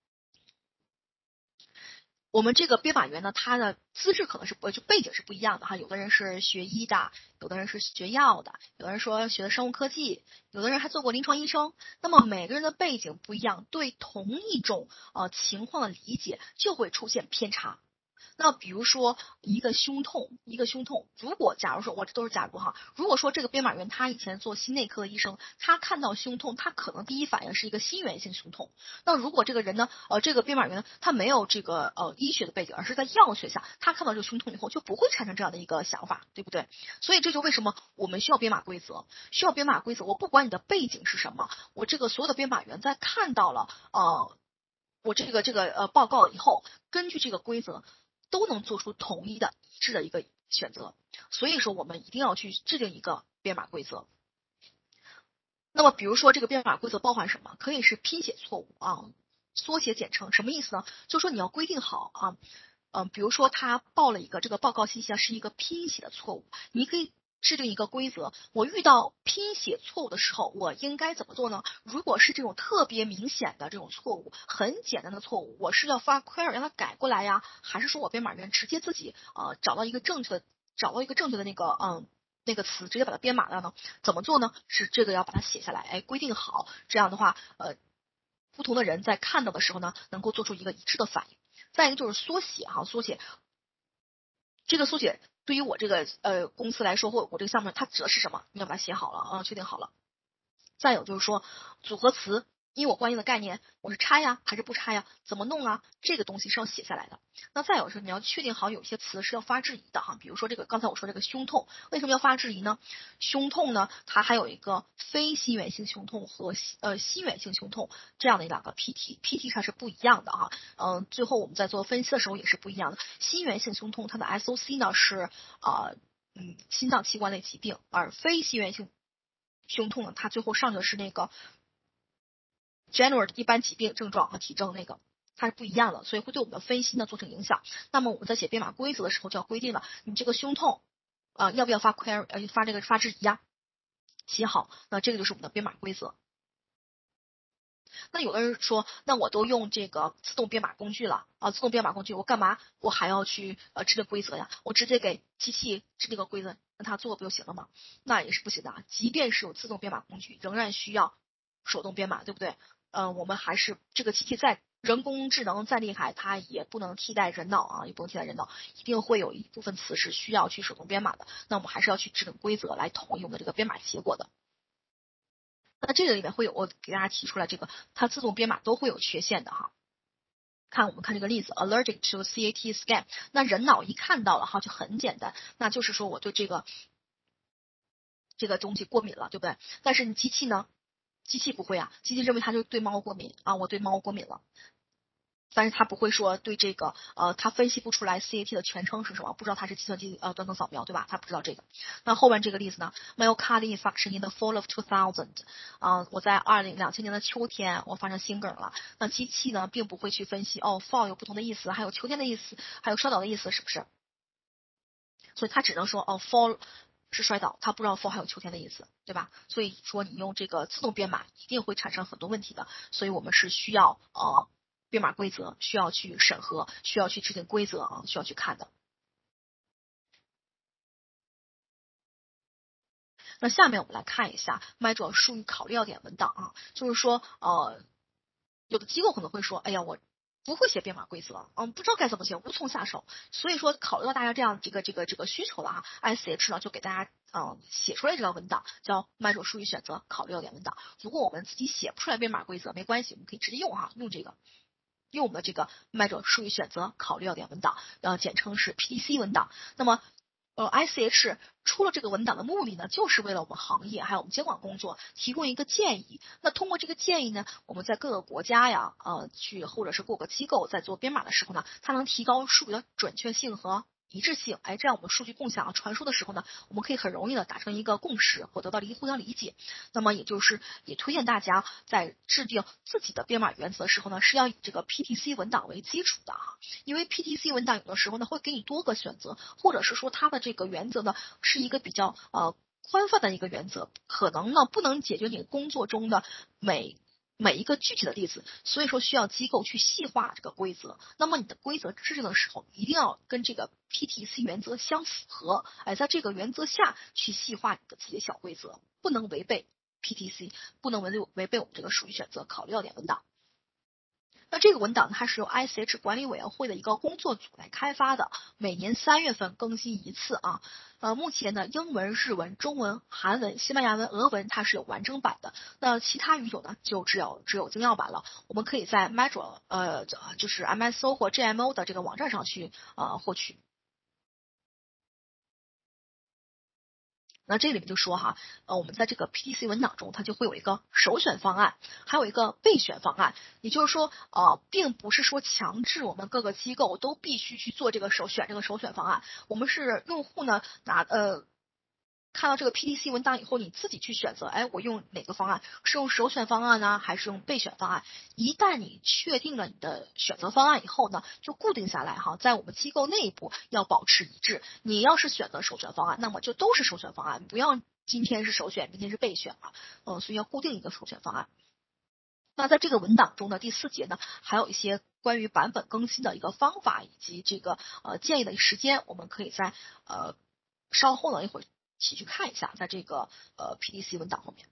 我们这个编码员呢，他的资质可能是不就背景是不一样的哈，有的人是学医的，有的人是学药的，有的人说学的生物科技，有的人还做过临床医生。那么每个人的背景不一样，对同一种呃情况的理解就会出现偏差。那比如说一个胸痛，一个胸痛，如果假如说我这都是假如哈，如果说这个编码员他以前做心内科的医生，他看到胸痛，他可能第一反应是一个心源性胸痛。那如果这个人呢，呃，这个编码员他没有这个呃医学的背景，而是在药学下，他看到这个胸痛以后就不会产生这样的一个想法，对不对？所以这就为什么我们需要编码规则，需要编码规则。我不管你的背景是什么，我这个所有的编码员在看到了呃。我这个这个呃报告以后，根据这个规则，都能做出统一的一致的一个选择。所以说，我们一定要去制定一个编码规则。那么，比如说这个编码规则包含什么？可以是拼写错误啊，缩写简称，什么意思呢？就是说你要规定好啊，嗯、呃，比如说他报了一个这个报告信息啊是一个拼写的错误，你可以制定一个规则，我遇到拼写错误的时候，我应该怎么做呢？如果是这种特别明显的这种错误，很简单的错误，我是要发 query 让他改过来呀，还是说我编码员直接自己呃找到一个正确的找到一个正确的那个嗯那个词，直接把它编码了呢？怎么做呢？是这个要把它写下来，哎，规定好，这样的话，呃，不同的人在看到的时候呢，能够做出一个一致的反应。再一个就是缩写哈，缩写，这个缩写对于我这个呃公司来说，或我这个项目，它指的是什么？你要把它写好了啊，确定好了。再有就是说组合词，因为我关键的概念，我是拆呀还是不拆呀？怎么弄啊？这个东西是要写下来的。那再有是你要确定好有些词是要发质疑的哈，比如说这个刚才我说这个胸痛，为什么要发质疑呢？胸痛呢，它还有一个非心源性胸痛和呃心源性胸痛这样的两个 P T，P T 它是不一样的哈。嗯，最后我们在做分析的时候也是不一样的。心源性胸痛它的 S O C 呢是啊、呃、嗯心脏器官类疾病，而非心源性胸痛呢，它最后上的是那个 general 的一般疾病症状和体征那个。它是不一样的，所以会对我们的分析呢造成影响。那么我们在写编码规则的时候就要规定了，你这个胸痛啊、呃、要不要发 query 呃发这个发质疑呀？ 记好。那这个就是我们的编码规则。那有的人说，那我都用这个自动编码工具了啊，自动编码工具我干嘛我还要去呃制定规则呀？我直接给机器制定个规则，让它做不就行了吗？那也是不行的啊，即便是有自动编码工具，仍然需要手动编码，对不对？呃，我们还是这个机器再人工智能再厉害，它也不能替代人脑啊，也不能替代人脑，一定会有一部分词是需要去手动编码的。那我们还是要去制定规则来统一我们的这个编码结果的。那这个里面会有我给大家提出来，这个它自动编码都会有缺陷的哈。看我们看这个例子 ，allergic to C A T scan， 那人脑一看到了哈，就很简单，那就是说我对这个这个东西过敏了，对不对？但是你机器呢，机器不会啊，机器认为它就对猫过敏啊，我对猫过敏了。但是它不会说对这个呃，它分析不出来 C A T 的全称是什么，不知道它是计算机呃端层扫描，对吧？它不知道这个。那后边这个例子呢 ，myocardial infarction in the fall of two thousand， 啊、呃，我在二零两千年的秋天我发生心梗了。那机器呢，并不会去分析哦 fall 有不同的意思，还有秋天的意思，还有摔倒的意思，是不是？所以它只能说哦 fall 是摔倒，它不知道 fall 还有秋天的意思，对吧？所以说你用这个自动编码一定会产生很多问题的，所以我们是需要呃。编码规则需要去审核，需要去制定规则啊，需要去看的。那下面我们来看一下 Major 术语考虑要点文档啊，就是说呃，有的机构可能会说，哎呀我不会写编码规则，嗯，不知道该怎么写，无从下手。所以说考虑到大家这样这个这个这个需求了啊 ，S H 呢就给大家嗯写出来这个文档，叫 Major 术语选择考虑要点文档。如果我们自己写不出来编码规则，没关系，我们可以直接用哈，用这个。用我们的这个 Major 术语选择考虑要点文档，呃，简称是 P T C 文档。那么，呃 I C H 出了这个文档的目的呢，就是为了我们行业还有我们监管工作提供一个建议。那通过这个建议呢，我们在各个国家呀，呃，去或者是各个机构在做编码的时候呢，它能提高数据的准确性和一致性，哎，这样我们数据共享传输的时候呢，我们可以很容易的达成一个共识或得到一个互相理解。那么也就是也推荐大家在制定自己的编码原则的时候呢，是要以这个 P T C 文档为基础的哈，因为 P T C 文档有的时候呢会给你多个选择，或者是说它的这个原则呢是一个比较呃宽泛的一个原则，可能呢不能解决你工作中的每。每一个具体的例子，所以说需要机构去细化这个规则。那么你的规则制定的时候，一定要跟这个 P T C 原则相符合，哎，在这个原则下去细化你的自己的小规则，不能违背 P T C， 不能违背违背我们这个术语选择考虑要点文档。那这个文档它是由 I C H 管理委员会的一个工作组来开发的，每年三月份更新一次啊。呃，目前呢，英文、日文、中文、韩文、西班牙文、俄文它是有完整版的，那其他语种呢就只有只有精要版了。我们可以在 Major 呃就是 M S O 或 G M O 的这个网站上去呃获取。那这里面就说哈，呃，我们在这个 P T C 文档中，它就会有一个首选方案，还有一个备选方案。也就是说，呃，并不是说强制我们各个机构都必须去做这个首选这个首选方案。我们是用户呢拿呃。看到这个 P T C 文档以后，你自己去选择，哎，我用哪个方案？是用首选方案呢，还是用备选方案？一旦你确定了你的选择方案以后呢，就固定下来哈，在我们机构内部要保持一致。你要是选择首选方案，那么就都是首选方案，不要今天是首选，明天是备选啊，嗯，所以要固定一个首选方案。那在这个文档中的第四节呢，还有一些关于版本更新的一个方法以及这个呃建议的时间，我们可以在呃稍后呢一会儿一起去看一下，在这个呃 P T C 文档后面。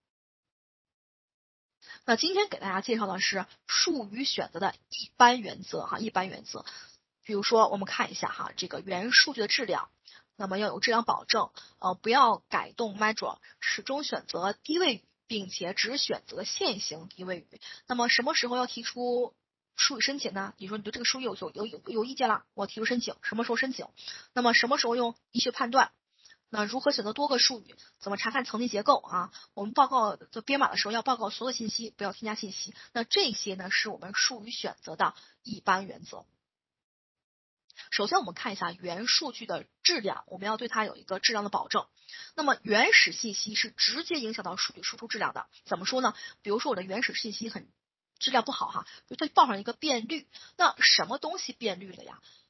那今天给大家介绍的是术语选择的一般原则哈，一般原则。比如说我们看一下哈，这个原数据的质量，那么要有质量保证，呃，不要改动 Major， 始终选择低位语，并且只选择线性低位语。那么什么时候要提出术语申请呢？你说你对这个术语有有有有意见了，我提出申请，什么时候申请？那么什么时候用医学判断？那如何选择多个术语？怎么查看层级结构啊？我们报告做编码的时候要报告所有信息，不要添加信息。那这些呢是我们术语选择的一般原则。首先我们看一下原数据的质量，我们要对它有一个质量的保证。那么原始信息是直接影响到数据输出质量的。怎么说呢？比如说我的原始信息很质量不好哈，就它报上一个变率，那什么东西变绿了呀？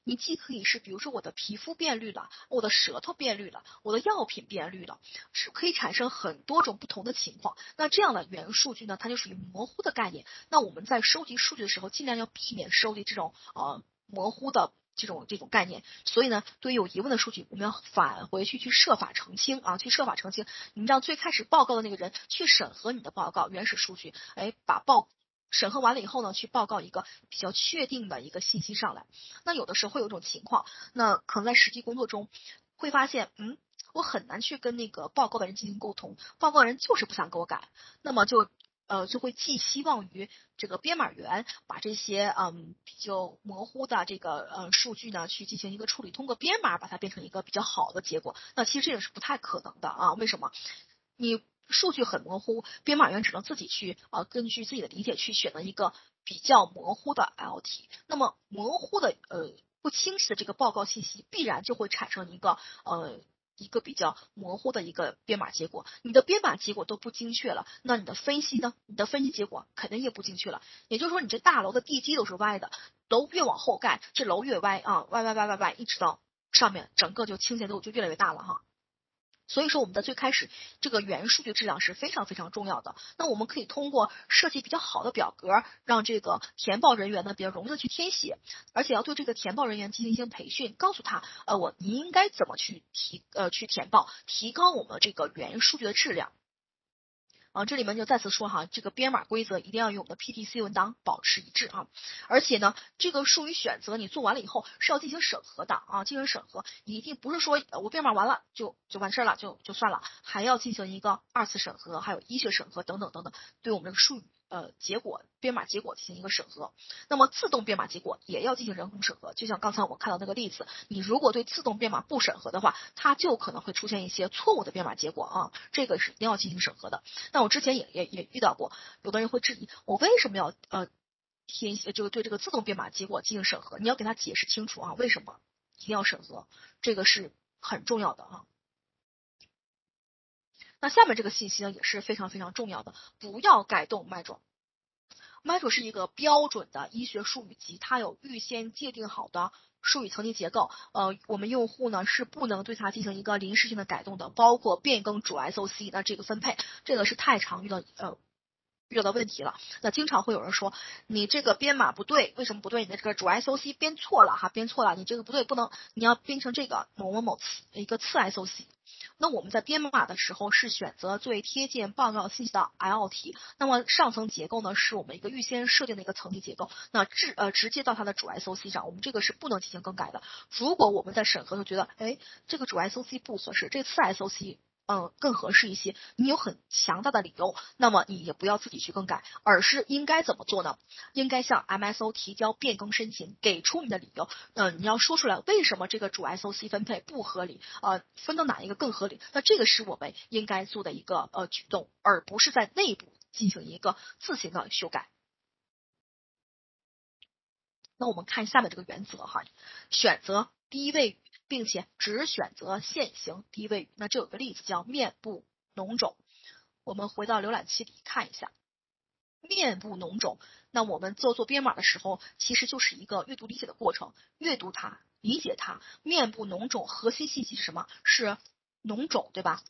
你既可以是比如说我的皮肤变绿了，我的舌头变绿了，我的药品变绿了，是可以产生很多种不同的情况。那这样的元数据呢，它就属于模糊的概念。那我们在收集数据的时候，尽量要避免收集这种呃模糊的这种这种概念。所以呢，对于有疑问的数据，我们要返回去去设法澄清啊，去设法澄清。你让最开始报告的那个人去审核你的报告原始数据，哎，把报审核完了以后呢，去报告一个比较确定的一个信息上来。那有的时候会有一种情况，那可能在实际工作中会发现，嗯，我很难去跟那个报告的人进行沟通，报告人就是不想给我改，那么就呃就会寄希望于这个编码员把这些嗯比较模糊的这个呃数据呢去进行一个处理，通过编码把它变成一个比较好的结果。那其实这个是不太可能的啊，为什么？你数据很模糊，编码员只能自己去呃根据自己的理解去选择一个比较模糊的 L T。那么模糊的呃不清晰的这个报告信息，必然就会产生一个呃一个比较模糊的一个编码结果。你的编码结果都不精确了，那你的分析呢？你的分析结果肯定也不精确了。也就是说，你这大楼的地基都是歪的，楼越往后盖，这楼越歪啊，歪歪歪歪歪，一直到上面整个就倾斜度就越来越大了哈。所以说我们的最开始这个原数据质量是非常非常重要的。那我们可以通过设计比较好的表格，让这个填报人员呢比较容易的去填写，而且要对这个填报人员进行一些培训，告诉他，呃，我你应该怎么去提呃去填报，提高我们这个原数据的质量。啊，这里面就再次说哈，这个编码规则一定要与我们的 P T C 文档保持一致啊。而且呢，这个术语选择你做完了以后是要进行审核的啊，进行审核，你一定不是说我编码完了就就完事了，就就算了，还要进行一个二次审核，还有医学审核等等等等，对我们这个术语呃结果编码结果进行一个审核。那么自动编码结果也要进行人工审核，就像刚才我们看到那个例子，你如果对自动编码不审核的话，它就可能会出现一些错误的编码结果啊，这个是一定要进行审核的。那我之前也也也遇到过，有的人会质疑我为什么要呃填这个对这个自动编码结果进行审核，你要给他解释清楚啊，为什么一定要审核，这个是很重要的啊。那下面这个信息呢也是非常非常重要的，不要改动 M A T R O。M A T R O 是一个标准的医学术语集，它有预先界定好的术语层级结构，呃，我们用户呢是不能对它进行一个临时性的改动的，包括变更主 S O C，那这个分配，这个是太常遇到呃遇到的问题了。那经常会有人说你这个编码不对，为什么不对？你的这个主 S O C 编错了哈，编错了，你这个不对，不能，你要编成这个某某某次一个次 S O C。那我们在编码的时候是选择最贴近报告信息的 L T，那么上层结构呢是我们一个预先设定的一个层级结构，那直呃直接到它的主 S O C 上，我们这个是不能进行更改的。如果我们在审核就觉得，哎，这个主 S O C 不合适，这次 S O C。嗯，更合适一些。你有很强大的理由，那么你也不要自己去更改，而是应该怎么做呢？应该向 M S O 提交变更申请，给出你的理由。嗯、呃，你要说出来为什么这个主 S O C 分配不合理，呃，分到哪一个更合理？那这个是我们应该做的一个呃举动，而不是在内部进行一个自行的修改。那我们看下面这个原则哈，选择低位语，并且只选择现行低位语。那这有个例子叫面部脓肿，我们回到浏览器里看一下，面部脓肿。那我们做做编码的时候，其实就是一个阅读理解的过程，阅读它，理解它。面部脓肿核心信息是什么？是脓肿，对吧？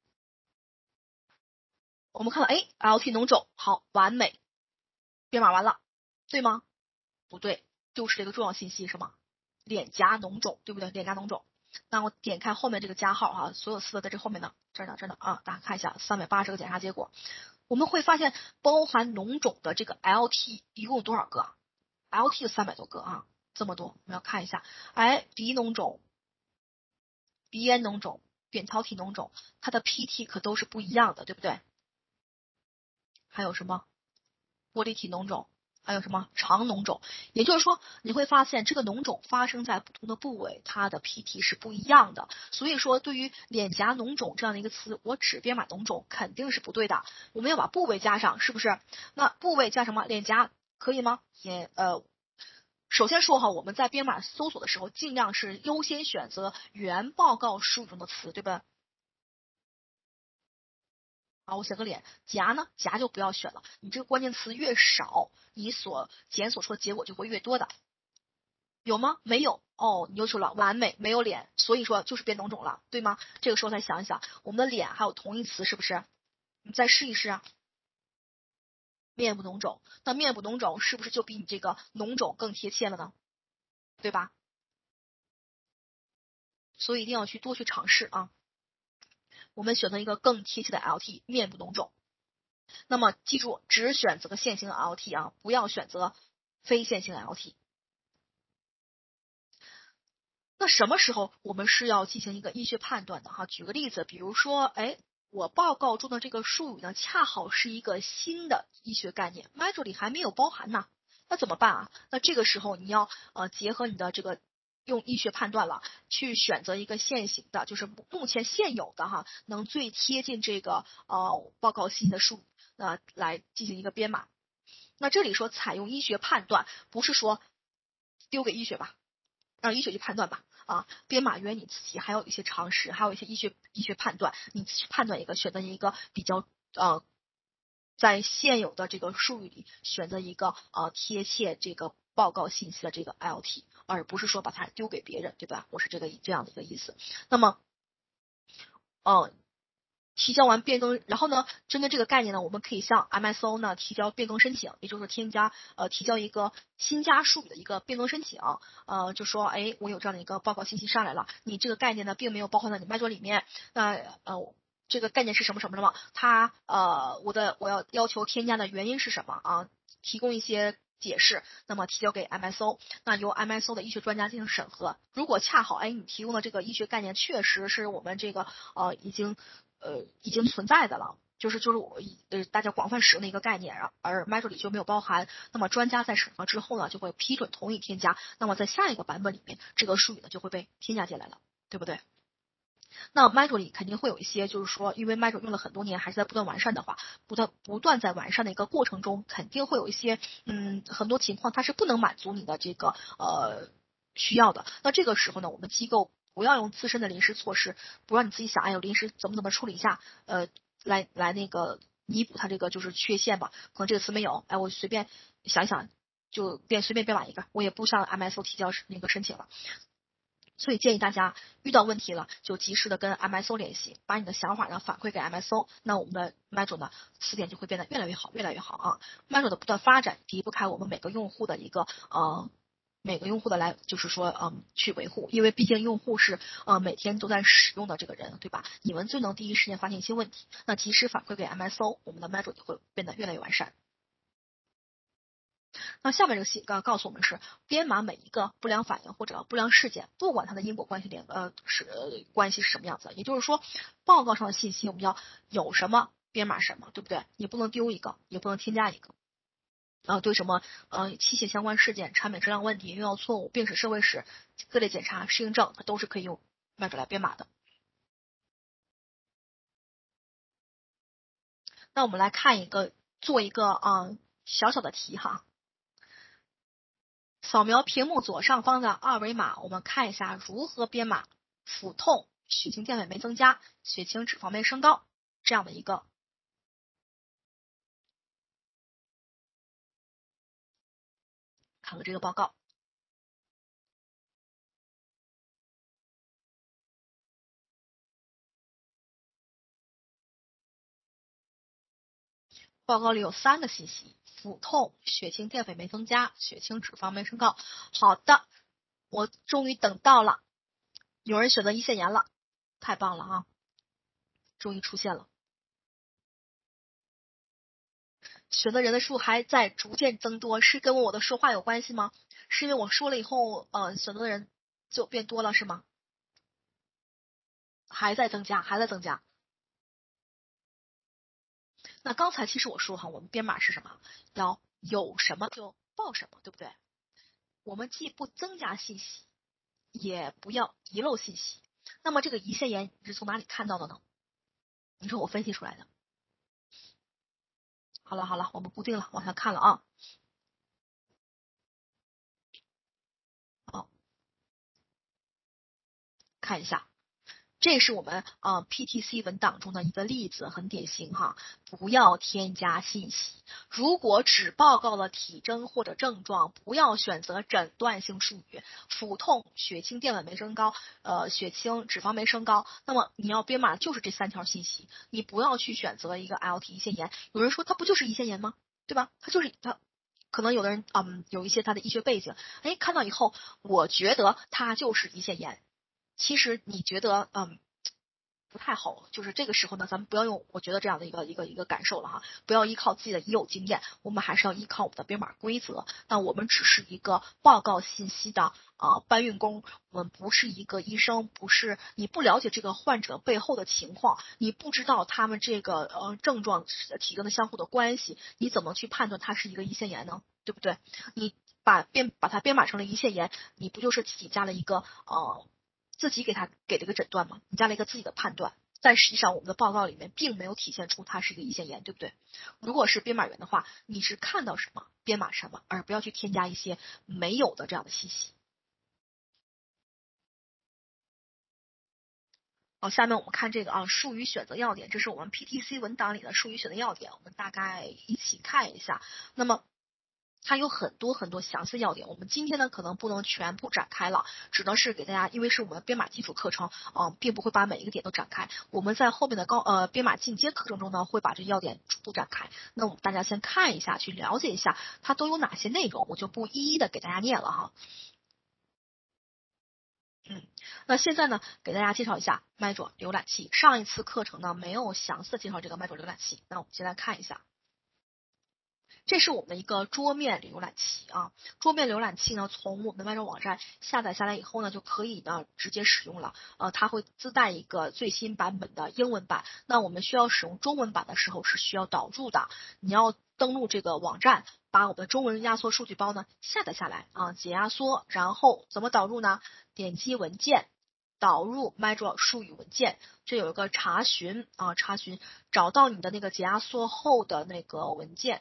我们看到，哎 ，L T 脓肿，好，完美，编码完了，对吗？不对，就是这个重要信息是吗？脸颊脓肿，对不对？脸颊脓肿。那我点开后面这个加号哈，所有词在这后面呢，这儿呢，这儿呢啊，大家看一下三百八十个检查结果，我们会发现包含脓肿的这个 L T 一共有多少个 ？L T 有三百多个啊，这么多，我们要看一下。哎，鼻脓肿、鼻咽脓肿、扁桃体脓肿，它的 P T 可都是不一样的，对不对？还有什么玻璃体脓肿？还有什么肠脓肿？也就是说，你会发现这个脓肿发生在不同的部位，它的 P T 是不一样的。所以说，对于脸颊脓肿这样的一个词，我只编码脓肿肯定是不对的。我们要把部位加上，是不是？那部位加什么？脸颊可以吗？也呃，首先说哈，我们在编码搜索的时候，尽量是优先选择原报告术语中的词，对吧？啊，我写个脸颊呢，颊就不要选了。你这个关键词越少，你所检索出的结果就会越多的。 有吗？没有。哦，你就说了完美，没有脸，所以说就是变脓肿了，对吗？这个时候再想一想，我们的脸还有同义词是不是？你再试一试啊。面部脓肿，那面部脓肿是不是就比你这个脓肿更贴切了呢？对吧？所以一定要去多去尝试啊。我们选择一个更贴切的 L T， 面部脓肿。那么记住，只选择线性 L T 啊，不要选择非线性 L T。那什么时候我们是要进行一个医学判断的哈？举个例子，比如说，哎，我报告中的这个术语呢，恰好是一个新的医学概念 m a j o 里还没有包含呢，那怎么办啊？那这个时候你要呃结合你的这个用医学判断了，去选择一个现行的，就是目前现有的哈，能最贴近这个呃报告信息的术语，那、呃、来进行一个编码。那这里说采用医学判断，不是说丢给医学吧。让医学去判断吧，啊，编码员你自己还有一些常识，还有一些医学医学判断，你自己判断一个，选择一个比较呃，在现有的这个术语里选择一个呃贴切这个报告信息的这个 L T， 而不是说把它丢给别人，对吧？我是这个这样的一个意思。那么，嗯、呃。提交完变更，然后呢，针对这个概念呢，我们可以向 M S O 呢提交变更申请，也就是添加呃提交一个新加术语的一个变更申请，呃就说哎我有这样的一个报告信息上来了，你这个概念呢并没有包含在你脉络里面，那呃这个概念是什么什么什么，它呃我的我要要求添加的原因是什么啊？提供一些解释，那么提交给 M S O， 那由 M S O 的医学专家进行审核。如果恰好哎你提供的这个医学概念确实是我们这个呃已经呃，已经存在的了，就是就是我呃大家广泛使用的一个概念，而而 m a j o 里就没有包含。那么专家在审核之后呢，就会批准同意添加。那么在下一个版本里面，这个术语呢就会被添加进来了，对不对？那 m a j o 里肯定会有一些，就是说，因为 m a j o 用了很多年，还是在不断完善的话，不断不断在完善的一个过程中，肯定会有一些嗯很多情况它是不能满足你的这个呃需要的。那这个时候呢，我们机构不要用自身的临时措施，不让你自己想，哎呦临时怎么怎么处理一下，呃，来来那个弥补它这个就是缺陷吧。可能这个词没有，哎，我随便想一想就变随便编码一个，我也不向 M S O 提交那个申请了。所以建议大家遇到问题了，就及时的跟 M S O 联系，把你的想法呢反馈给 M S O， 那我们的 m a j o 呢词典就会变得越来越好，越来越好啊。m a j o 的不断发展离不开我们每个用户的一个呃。每个用户的来就是说，嗯，去维护，因为毕竟用户是呃每天都在使用的这个人，对吧？你们最能第一时间发现一些问题，那及时反馈给 M S O， 我们的 m a j o 就会变得越来越完善。那下面这个信告告诉我们是编码每一个不良反应或者不良事件，不管它的因果关系点呃是呃关系是什么样子，也就是说报告上的信息我们要有什么编码什么，对不对？你不能丢一个，也不能添加一个。啊，对什么呃器械相关事件、产品质量问题、用药错误、病史社会史、各类检查、适应症，它都是可以用 m a j o 来编码的。那我们来看一个，做一个啊、呃、小小的题哈。扫描屏幕左上方的二维码，我们看一下如何编码腹痛、血清淀粉酶增加、血清脂肪酶升高这样的一个看看这个报告。报告里有三个信息：腹痛、血清淀粉酶增加、血清脂肪酶升高。好的，我终于等到了，有人选择胰腺炎了，太棒了啊！终于出现了。选择人的数还在逐渐增多，是跟我的说话有关系吗？是因为我说了以后，呃，选择的人就变多了是吗？还在增加，还在增加。那刚才其实我说哈，我们编码是什么？要有什么就报什么，对不对？我们既不增加信息，也不要遗漏信息。那么这个胰腺炎你是从哪里看到的呢？你说我分析出来的。好了好了，我们固定了，往下看了啊。好，看一下这是我们呃 P T C 文档中的一个例子，很典型哈。不要添加信息。如果只报告了体征或者症状，不要选择诊断性术语，腹痛、血清淀粉没升高，呃，血清脂肪没升高。那么你要编码就是这三条信息，你不要去选择一个 L T 胰腺炎。有人说它不就是胰腺炎吗？对吧？它就是它。可能有的人嗯有一些他的医学背景，哎，看到以后，我觉得它就是胰腺炎。其实你觉得嗯不太好，就是这个时候呢，咱们不要用我觉得这样的一个一个一个感受了哈，不要依靠自己的已有经验，我们还是要依靠我们的编码规则。那我们只是一个报告信息的呃搬运工，我们不是一个医生，不是你不了解这个患者背后的情况，你不知道他们这个呃症状体征的相互的关系，你怎么去判断它是一个胰腺炎呢？对不对？你把编把它编码成了胰腺炎，你不就是自己加了一个呃自己给他给了一个诊断嘛，你加了一个自己的判断，但实际上我们的报告里面并没有体现出它是一个胰腺炎，对不对？如果是编码员的话，你是看到什么编码什么，而不要去添加一些没有的这样的信息。好，下面我们看这个啊，术语选择要点，这是我们 P T C 文档里的术语选择要点，我们大概一起看一下。那么它有很多很多详细要点，我们今天呢可能不能全部展开了，只能是给大家，因为是我们编码基础课程，嗯、呃，并不会把每一个点都展开。我们在后面的高呃编码进阶课程中呢，会把这要点逐步展开。那我们大家先看一下，去了解一下它都有哪些内容，我就不一一的给大家念了哈。嗯，那现在呢，给大家介绍一下 Major 浏览器。上一次课程呢没有详细的介绍这个 Major 浏览器，那我们先来看一下。这是我们的一个桌面浏览器啊，桌面浏览器呢，从我们的 Major 网站下载下来以后呢，就可以呢直接使用了。呃，它会自带一个最新版本的英文版。那我们需要使用中文版的时候是需要导入的。你要登录这个网站，把我们的中文压缩数据包呢下载下来啊，解压缩，然后怎么导入呢？点击文件。导入 Major 术语文件，这有一个查询啊，查询找到你的那个解压缩后的那个文件。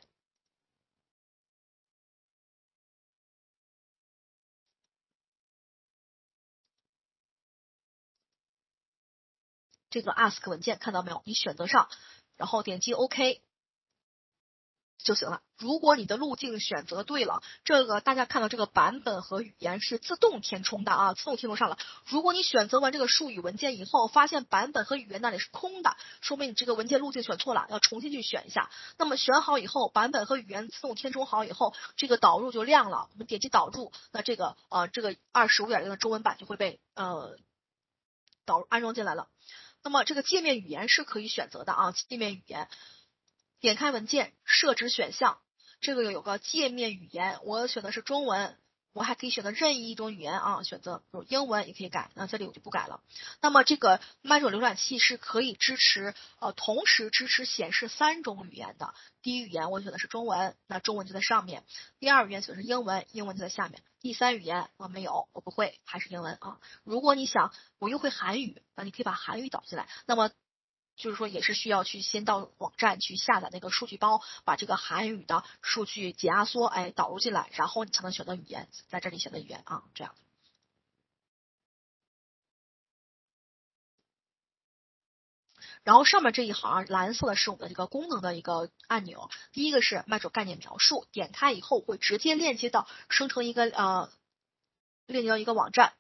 这个 ask 文件看到没有？你选择上，然后点击 OK 就行了。如果你的路径选择对了，这个大家看到这个版本和语言是自动填充的啊，自动填充上了。如果你选择完这个术语文件以后，发现版本和语言那里是空的，说明你这个文件路径选错了，要重新去选一下。那么选好以后，版本和语言自动填充好以后，这个导入就亮了。我们点击导入，那这个呃这个二十五点零的中文版就会被呃导入安装进来了。那么这个界面语言是可以选择的啊，界面语言，点开文件，设置选项，这个有个界面语言，我选的是中文，我还可以选择任意一种语言啊，选择比如英文也可以改，那这里我就不改了。那么这个 Major 浏览器是可以支持呃同时支持显示三种语言的，第一语言我选的是中文，那中文就在上面；第二语言选的是英文，英文就在下面；第三语言我没有，我不会，还是英文啊。如果你想我又会韩语，那你可以把韩语导进来，那么就是说也是需要去先到网站去下载那个数据包，把这个韩语的数据解压缩，哎导入进来，然后你才能选择语言，在这里选择语言啊，这样。然后上面这一行蓝色的是我们的这个功能的一个按钮，第一个是 Major 概念描述，点开以后会直接链接到生成一个呃链接到一个网站。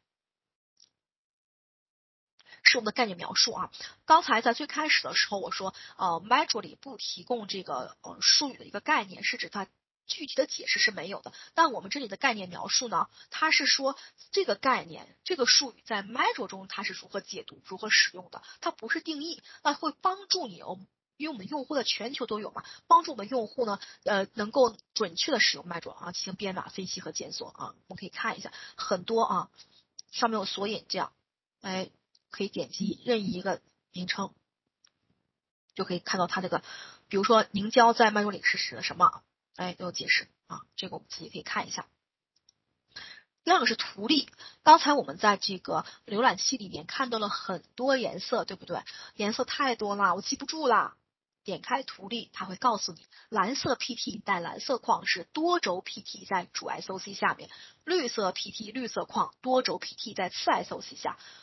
是我们的概念描述啊。刚才在最开始的时候我说，呃，Major 里不提供这个呃术语的一个概念，是指它具体的解释是没有的。但我们这里的概念描述呢，它是说这个概念、这个术语在 Major 中它是如何解读、如何使用的，它不是定义，那会帮助你哦。因为我们的用户在全球都有嘛，帮助我们用户呢，呃，能够准确的使用 Major 啊，进行编码、分析和检索啊。我们可以看一下很多啊，上面有索引这样，哎。可以点击任意一个名称，就可以看到它这个，比如说凝胶在脉络里是指的什么，哎，都有解释啊，这个我们自己可以看一下。第二个是图例，刚才我们在这个浏览器里面看到了很多颜色，对不对？颜色太多了，我记不住了。点开图例，它会告诉你，蓝色 P T 带蓝色框是多轴 P T 在主 S O C 下面，绿色 P T 绿色框多轴 P T 在次 S O C 下。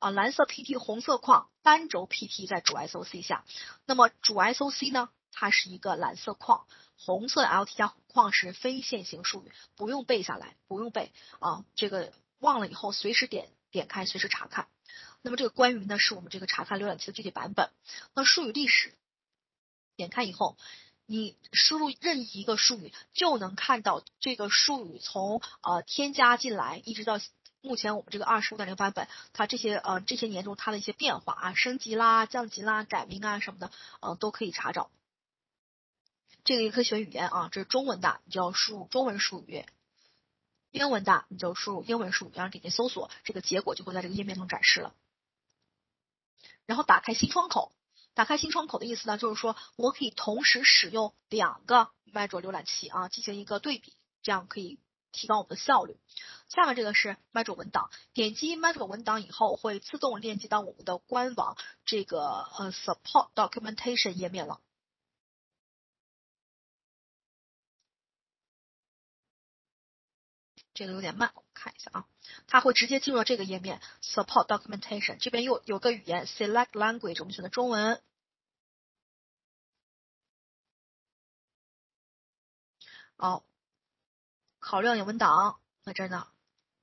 啊，蓝色 P T 红色框，单轴 P T 在主 S O C 下，那么主 S O C 呢，它是一个蓝色框，红色 L T 加框是非线性术语，不用背下来，不用背啊，这个忘了以后随时点点开，随时查看。那么这个关于呢，是我们这个查看浏览器的具体版本。那术语历史，点开以后，你输入任意一个术语，就能看到这个术语从呃添加进来，一直到目前我们这个二十五点零版本，它这些呃这些年中它的一些变化啊，升级啦、降级啦、改名啊什么的，呃都可以查找。这个也可以选语言啊，这是中文的，你就要输入中文术语；英文的你就输入英文术语，然后点击搜索，这个结果就会在这个页面中展示了。然后打开新窗口，打开新窗口的意思呢，就是说我可以同时使用两个 Metro 浏览器啊，进行一个对比，这样可以提高我们的效率。下面这个是 Metro 文档，点击 Metro 文档以后，会自动链接到我们的官网这个呃 Support Documentation 页面了。这个有点慢，我看一下啊，它会直接进入到这个页面 Support Documentation， 这边又有个语言 Select Language， 我们选的中文。好，考虑有文档在这儿呢。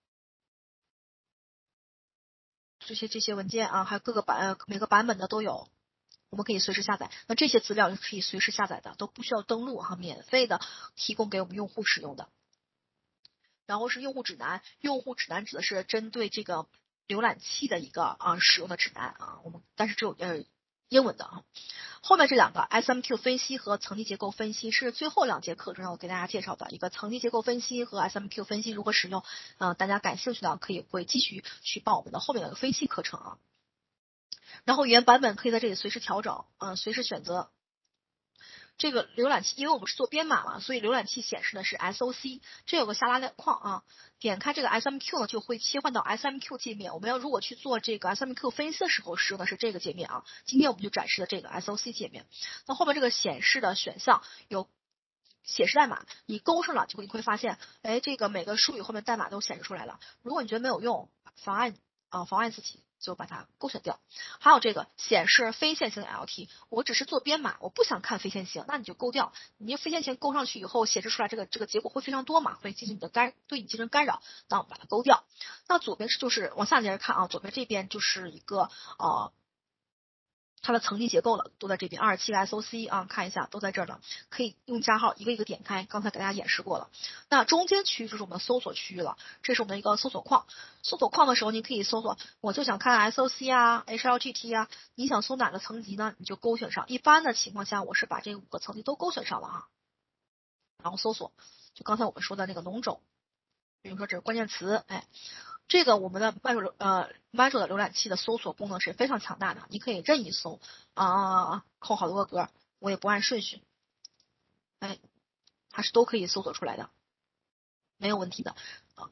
这些这些文件啊，还有各个版每个版本的都有，我们可以随时下载。那这些资料是可以随时下载的，都不需要登录哈，免费的提供给我们用户使用的。然后是用户指南，用户指南指的是针对这个浏览器的一个啊使用的指南啊，我们但是只有呃英文的啊。后面这两个 S M Q 分析和层级结构分析是最后两节课程要给大家介绍的一个层级结构分析和 S M Q 分析如何使用，呃，大家感兴趣的可以会继续去报我们的后面的分析课程啊。然后语言版本可以在这里随时调整，嗯、呃，随时选择。这个浏览器，因为我们是做编码嘛，所以浏览器显示的是 S O C， 这有个下拉框啊，点开这个 S M Q 呢，就会切换到 S M Q 界面。我们要如果去做这个 S M Q 分析的时候，使用的是这个界面啊。今天我们就展示的这个 S O C 界面。那后面这个显示的选项有显示代码，你勾上了就会你会发现，哎，这个每个术语后面代码都显示出来了。如果你觉得没有用，妨碍啊、呃、妨碍自己，就把它勾选掉。还有这个显示非线性的 L T， 我只是做编码，我不想看非线性，那你就勾掉。你非线性勾上去以后，显示出来这个这个结果会非常多嘛，会进行你的干对你进行干扰，那我们把它勾掉。那左边是就是往下接着看啊，左边这边就是一个呃。它的层级结构了，都在这边，二十七个 S O C 啊，看一下都在这儿呢，可以用加号一个一个点开，刚才给大家演示过了。那中间区域就是我们的搜索区域了，这是我们的一个搜索框。搜索框的时候，你可以搜索，我就想看 S O C 啊 ，H L G T 啊，你想搜哪个层级呢？你就勾选上。一般的情况下，我是把这五个层级都勾选上了啊，然后搜索，就刚才我们说的那个农种，比如说这是关键词，哎。这个我们的 Metro 呃 Metro 的浏览器的搜索功能是非常强大的，你可以任意搜啊，空好多个格，我也不按顺序，哎，它是都可以搜索出来的，没有问题的啊。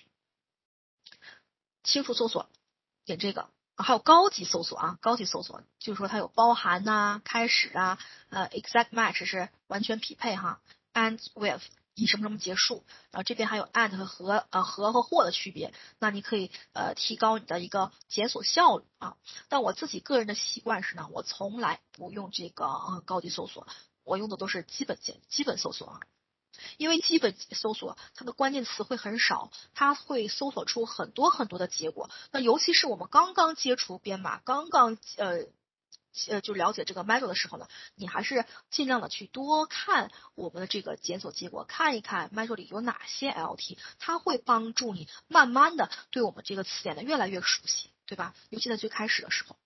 清除搜索，点这个，啊、还有高级搜索啊，高级搜索就是说它有包含呐、啊、开始啊，呃 exact match 是完全匹配哈 ，and with。以什么什么结束，然后这边还有 and 和和呃和和或的区别，那你可以呃提高你的一个检索效率啊。但我自己个人的习惯是呢，我从来不用这个呃高级搜索，我用的都是基本检基本搜索啊。因为基本搜索它的关键词会很少，它会搜索出很多很多的结果。那尤其是我们刚刚接触编码，刚刚呃。呃，就了解这个 Metro 的时候呢，你还是尽量的去多看我们的这个检索结果，看一看 Metro 里有哪些 L T， 它会帮助你慢慢的对我们这个词典的越来越熟悉，对吧？尤其在最开始的时候，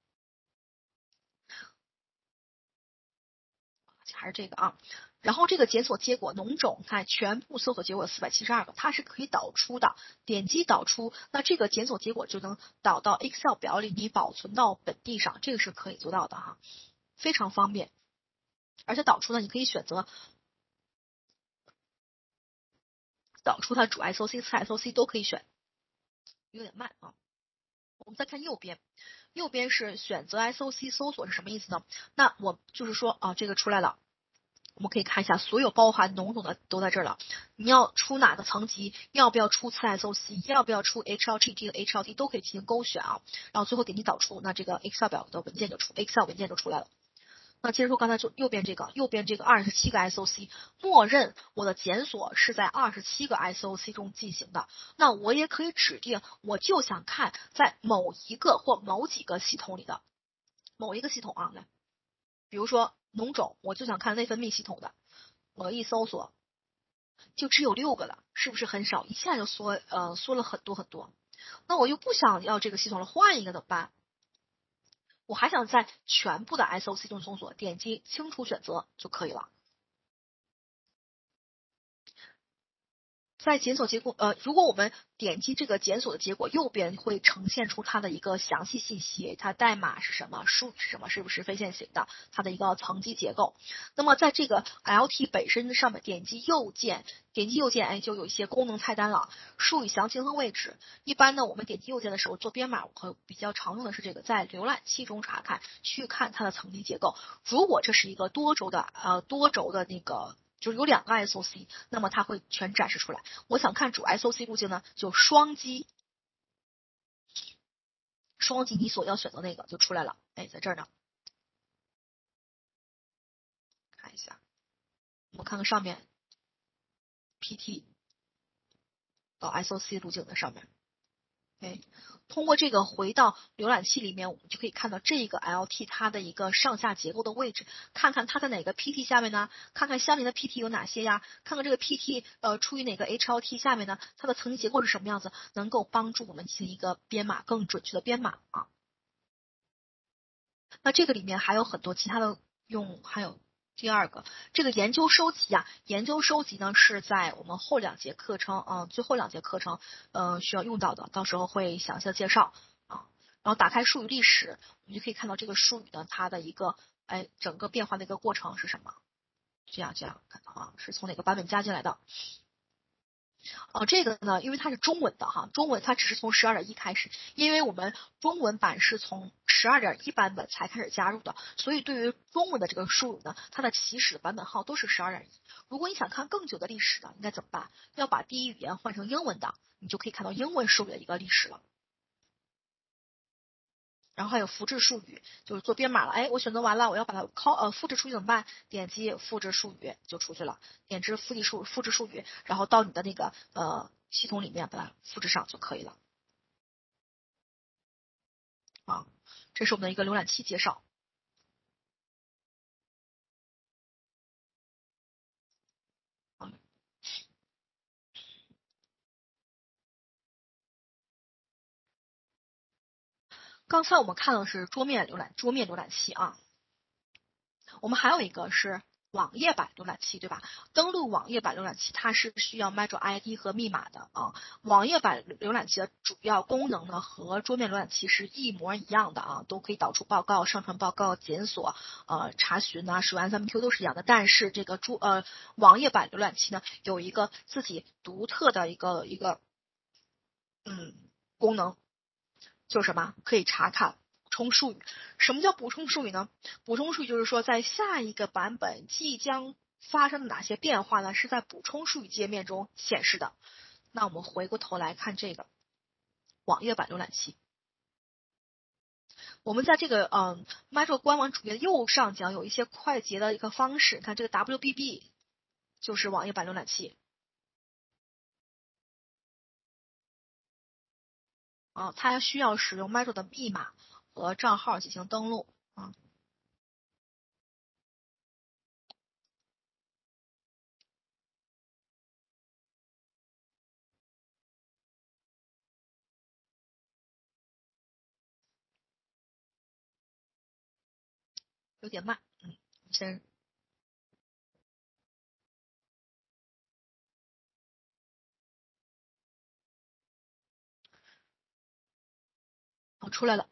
还是这个啊。然后这个检索结果农种，看全部搜索结果有四百七十二个，它是可以导出的。点击导出，那这个检索结果就能导到 Excel 表里，你保存到本地上，这个是可以做到的哈，非常方便。而且导出呢，你可以选择导出它主 S O C、次 S O C 都可以选，有点慢啊。我们再看右边，右边是选择 S O C 搜索是什么意思呢？那我就是说啊，这个出来了。 我们可以看一下所有包含农种的都在这儿了。你要出哪个层级，要不要出次 S O C， 要不要出 H L T 这个 H L T 都可以进行勾选啊。然后最后点击导出，那这个 Excel 表的文件就出 Excel 文件就出来了。那接着说刚才就右边这个，右边这个二十七个 S O C， 默认我的检索是在二十七个 S O C 中进行的。那我也可以指定，我就想看在某一个或某几个系统里的某一个系统啊，来，比如说农种，我就想看内分泌系统的，我一搜索就只有六个了，是不是很少？一下就缩呃缩了很多很多。那我又不想要这个系统了，换一个怎么办？我还想在全部的 S O C 中搜索，点击清除选择就可以了。在检索结果，呃，如果我们点击这个检索的结果，右边会呈现出它的一个详细信息，它代码是什么，数是什么，是不是非线性的，它的一个层级结构。那么在这个 L T 本身上面点击右键，点击右键，哎，就有一些功能菜单了，术语详情和位置。一般呢，我们点击右键的时候做编码，我比较常用的是这个，在浏览器中查看，去看它的层级结构。如果这是一个多轴的，呃，多轴的那个。就是有两个 S O C， 那么它会全展示出来。我想看主 S O C 路径呢，就双击，双击你所要选择那个就出来了。哎，在这儿呢，看一下，我们看看上面 P T 到 S O C 路径的上面。哎，通过这个回到浏览器里面，我们就可以看到这个 L T 它的一个上下结构的位置，看看它在哪个 P T 下面呢？看看相邻的 P T 有哪些呀？看看这个 P T 呃处于哪个 H L T 下面呢？它的层级结构是什么样子？能够帮助我们进行一个编码更准确的编码啊。那这个里面还有很多其他的用，还有。第二个，这个研究收集啊，研究收集呢是在我们后两节课程，嗯、呃，最后两节课程，呃，需要用到的，到时候会详细的介绍啊。然后打开术语历史，我们就可以看到这个术语呢，它的一个，哎，整个变化的一个过程是什么？这样这样看到啊，是从哪个版本加进来的？哦，这个呢，因为它是中文的哈，中文它只是从十二点一开始，因为我们中文版是从十二点一版本才开始加入的，所以对于中文的这个术语呢，它的起始版本号都是十二点一。如果你想看更久的历史呢，应该怎么办？要把第一语言换成英文的，你就可以看到英文术语的一个历史了。然后还有复制术语，就是做编码了。哎，我选择完了，我要把它 call 呃复制出去怎么办？点击复制术语就出去了，点击复制术复制术语，然后到你的那个呃系统里面把它复制上就可以了。啊，这是我们的一个浏览器介绍。啊，刚才我们看的是桌面浏览桌面浏览器啊。我们还有一个是网页版浏览器，对吧？登录网页版浏览器，它是需要 Metro I D 和密码的啊。网页版浏览器的主要功能呢，和桌面浏览器是一模一样的啊，都可以导出报告、上传报告、检索、呃查询啊、使用 S M Q 都是一样的。但是这个桌呃网页版浏览器呢，有一个自己独特的一个一个嗯功能，就是什么？可以查看。补充术语，什么叫补充术语呢？补充术语就是说，在下一个版本即将发生的哪些变化呢？是在补充术语界面中显示的。那我们回过头来看这个网页版浏览器，我们在这个嗯 Metro 官网主页右上角有一些快捷的一个方式，看这个 W B B 就是网页版浏览器啊，它需要使用 Metro 的密码和账号进行登录啊。有点慢，嗯，先哦出来了。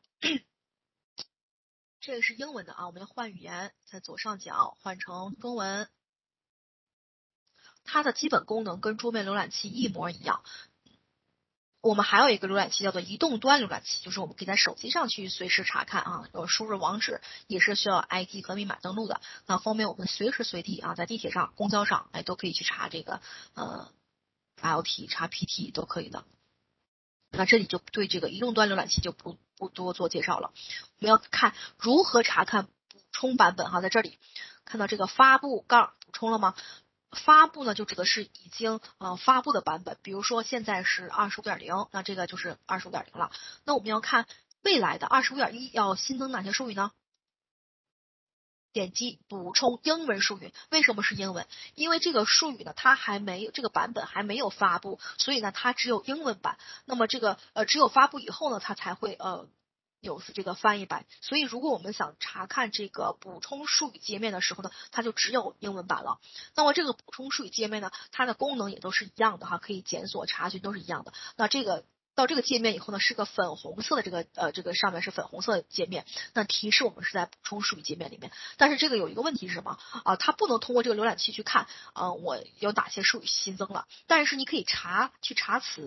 这个是英文的啊，我们要换语言，在左上角换成中文。它的基本功能跟桌面浏览器一模一样。 我们还有一个浏览器叫做移动端浏览器，就是我们可以在手机上去随时查看啊，有输入网址也是需要 I D 和密码登录的，那方便我们随时随地啊，在地铁上、公交上，哎，都可以去查这个呃 L T、查 P T 都可以的。那这里就对这个移动端浏览器就不不多做介绍了。我们要看如何查看补充版本哈，在这里看到这个发布杠补充了吗？发布呢就指的是已经呃发布的版本，比如说现在是 二十五点零， 那这个就是 二十五点零 了。那我们要看未来的 二十五点一 要新增哪些术语呢？点击补充英文术语，为什么是英文？因为这个术语呢，它还没有这个版本还没有发布，所以呢，它只有英文版。那么这个呃，只有发布以后呢，它才会呃有这个翻译版。所以如果我们想查看这个补充术语界面的时候呢，它就只有英文版了。那么这个补充术语界面呢，它的功能也都是一样的哈，可以检索、查询都是一样的。那这个。到这个界面以后呢，是个粉红色的这个呃这个上面是粉红色的界面，那提示我们是在补充术语界面里面。但是这个有一个问题是什么啊？它不能通过这个浏览器去看啊，我有哪些术语新增了，但是你可以查去查词，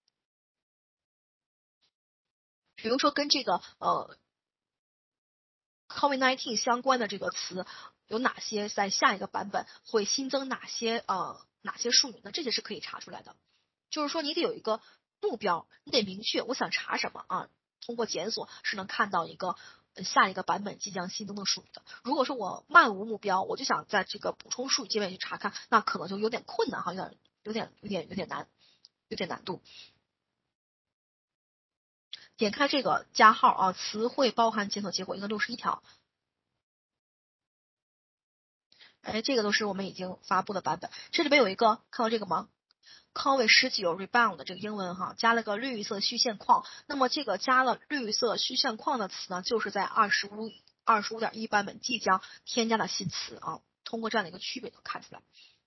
比如说跟这个呃 COVID 十九 相关的这个词有哪些，在下一个版本会新增哪些呃哪些术语呢？这些是可以查出来的。就是说你得有一个目标，你得明确我想查什么啊。通过检索是能看到一个下一个版本即将新增的术语的。如果说我漫无目标，我就想在这个补充术语界面去查看，那可能就有点困难哈，有点有点有点有点难，有点难度。点开这个加号啊，词汇包含检索结果一共六十一条。哎，这个都是我们已经发布的版本。这里边有一个看到这个吗？COVID 十九 rebound 这个英文哈，加了个绿色虚线框。那么这个加了绿色虚线框的词呢，就是在二十五二十五点一版本即将添加的新词啊。通过这样的一个区别能看出来。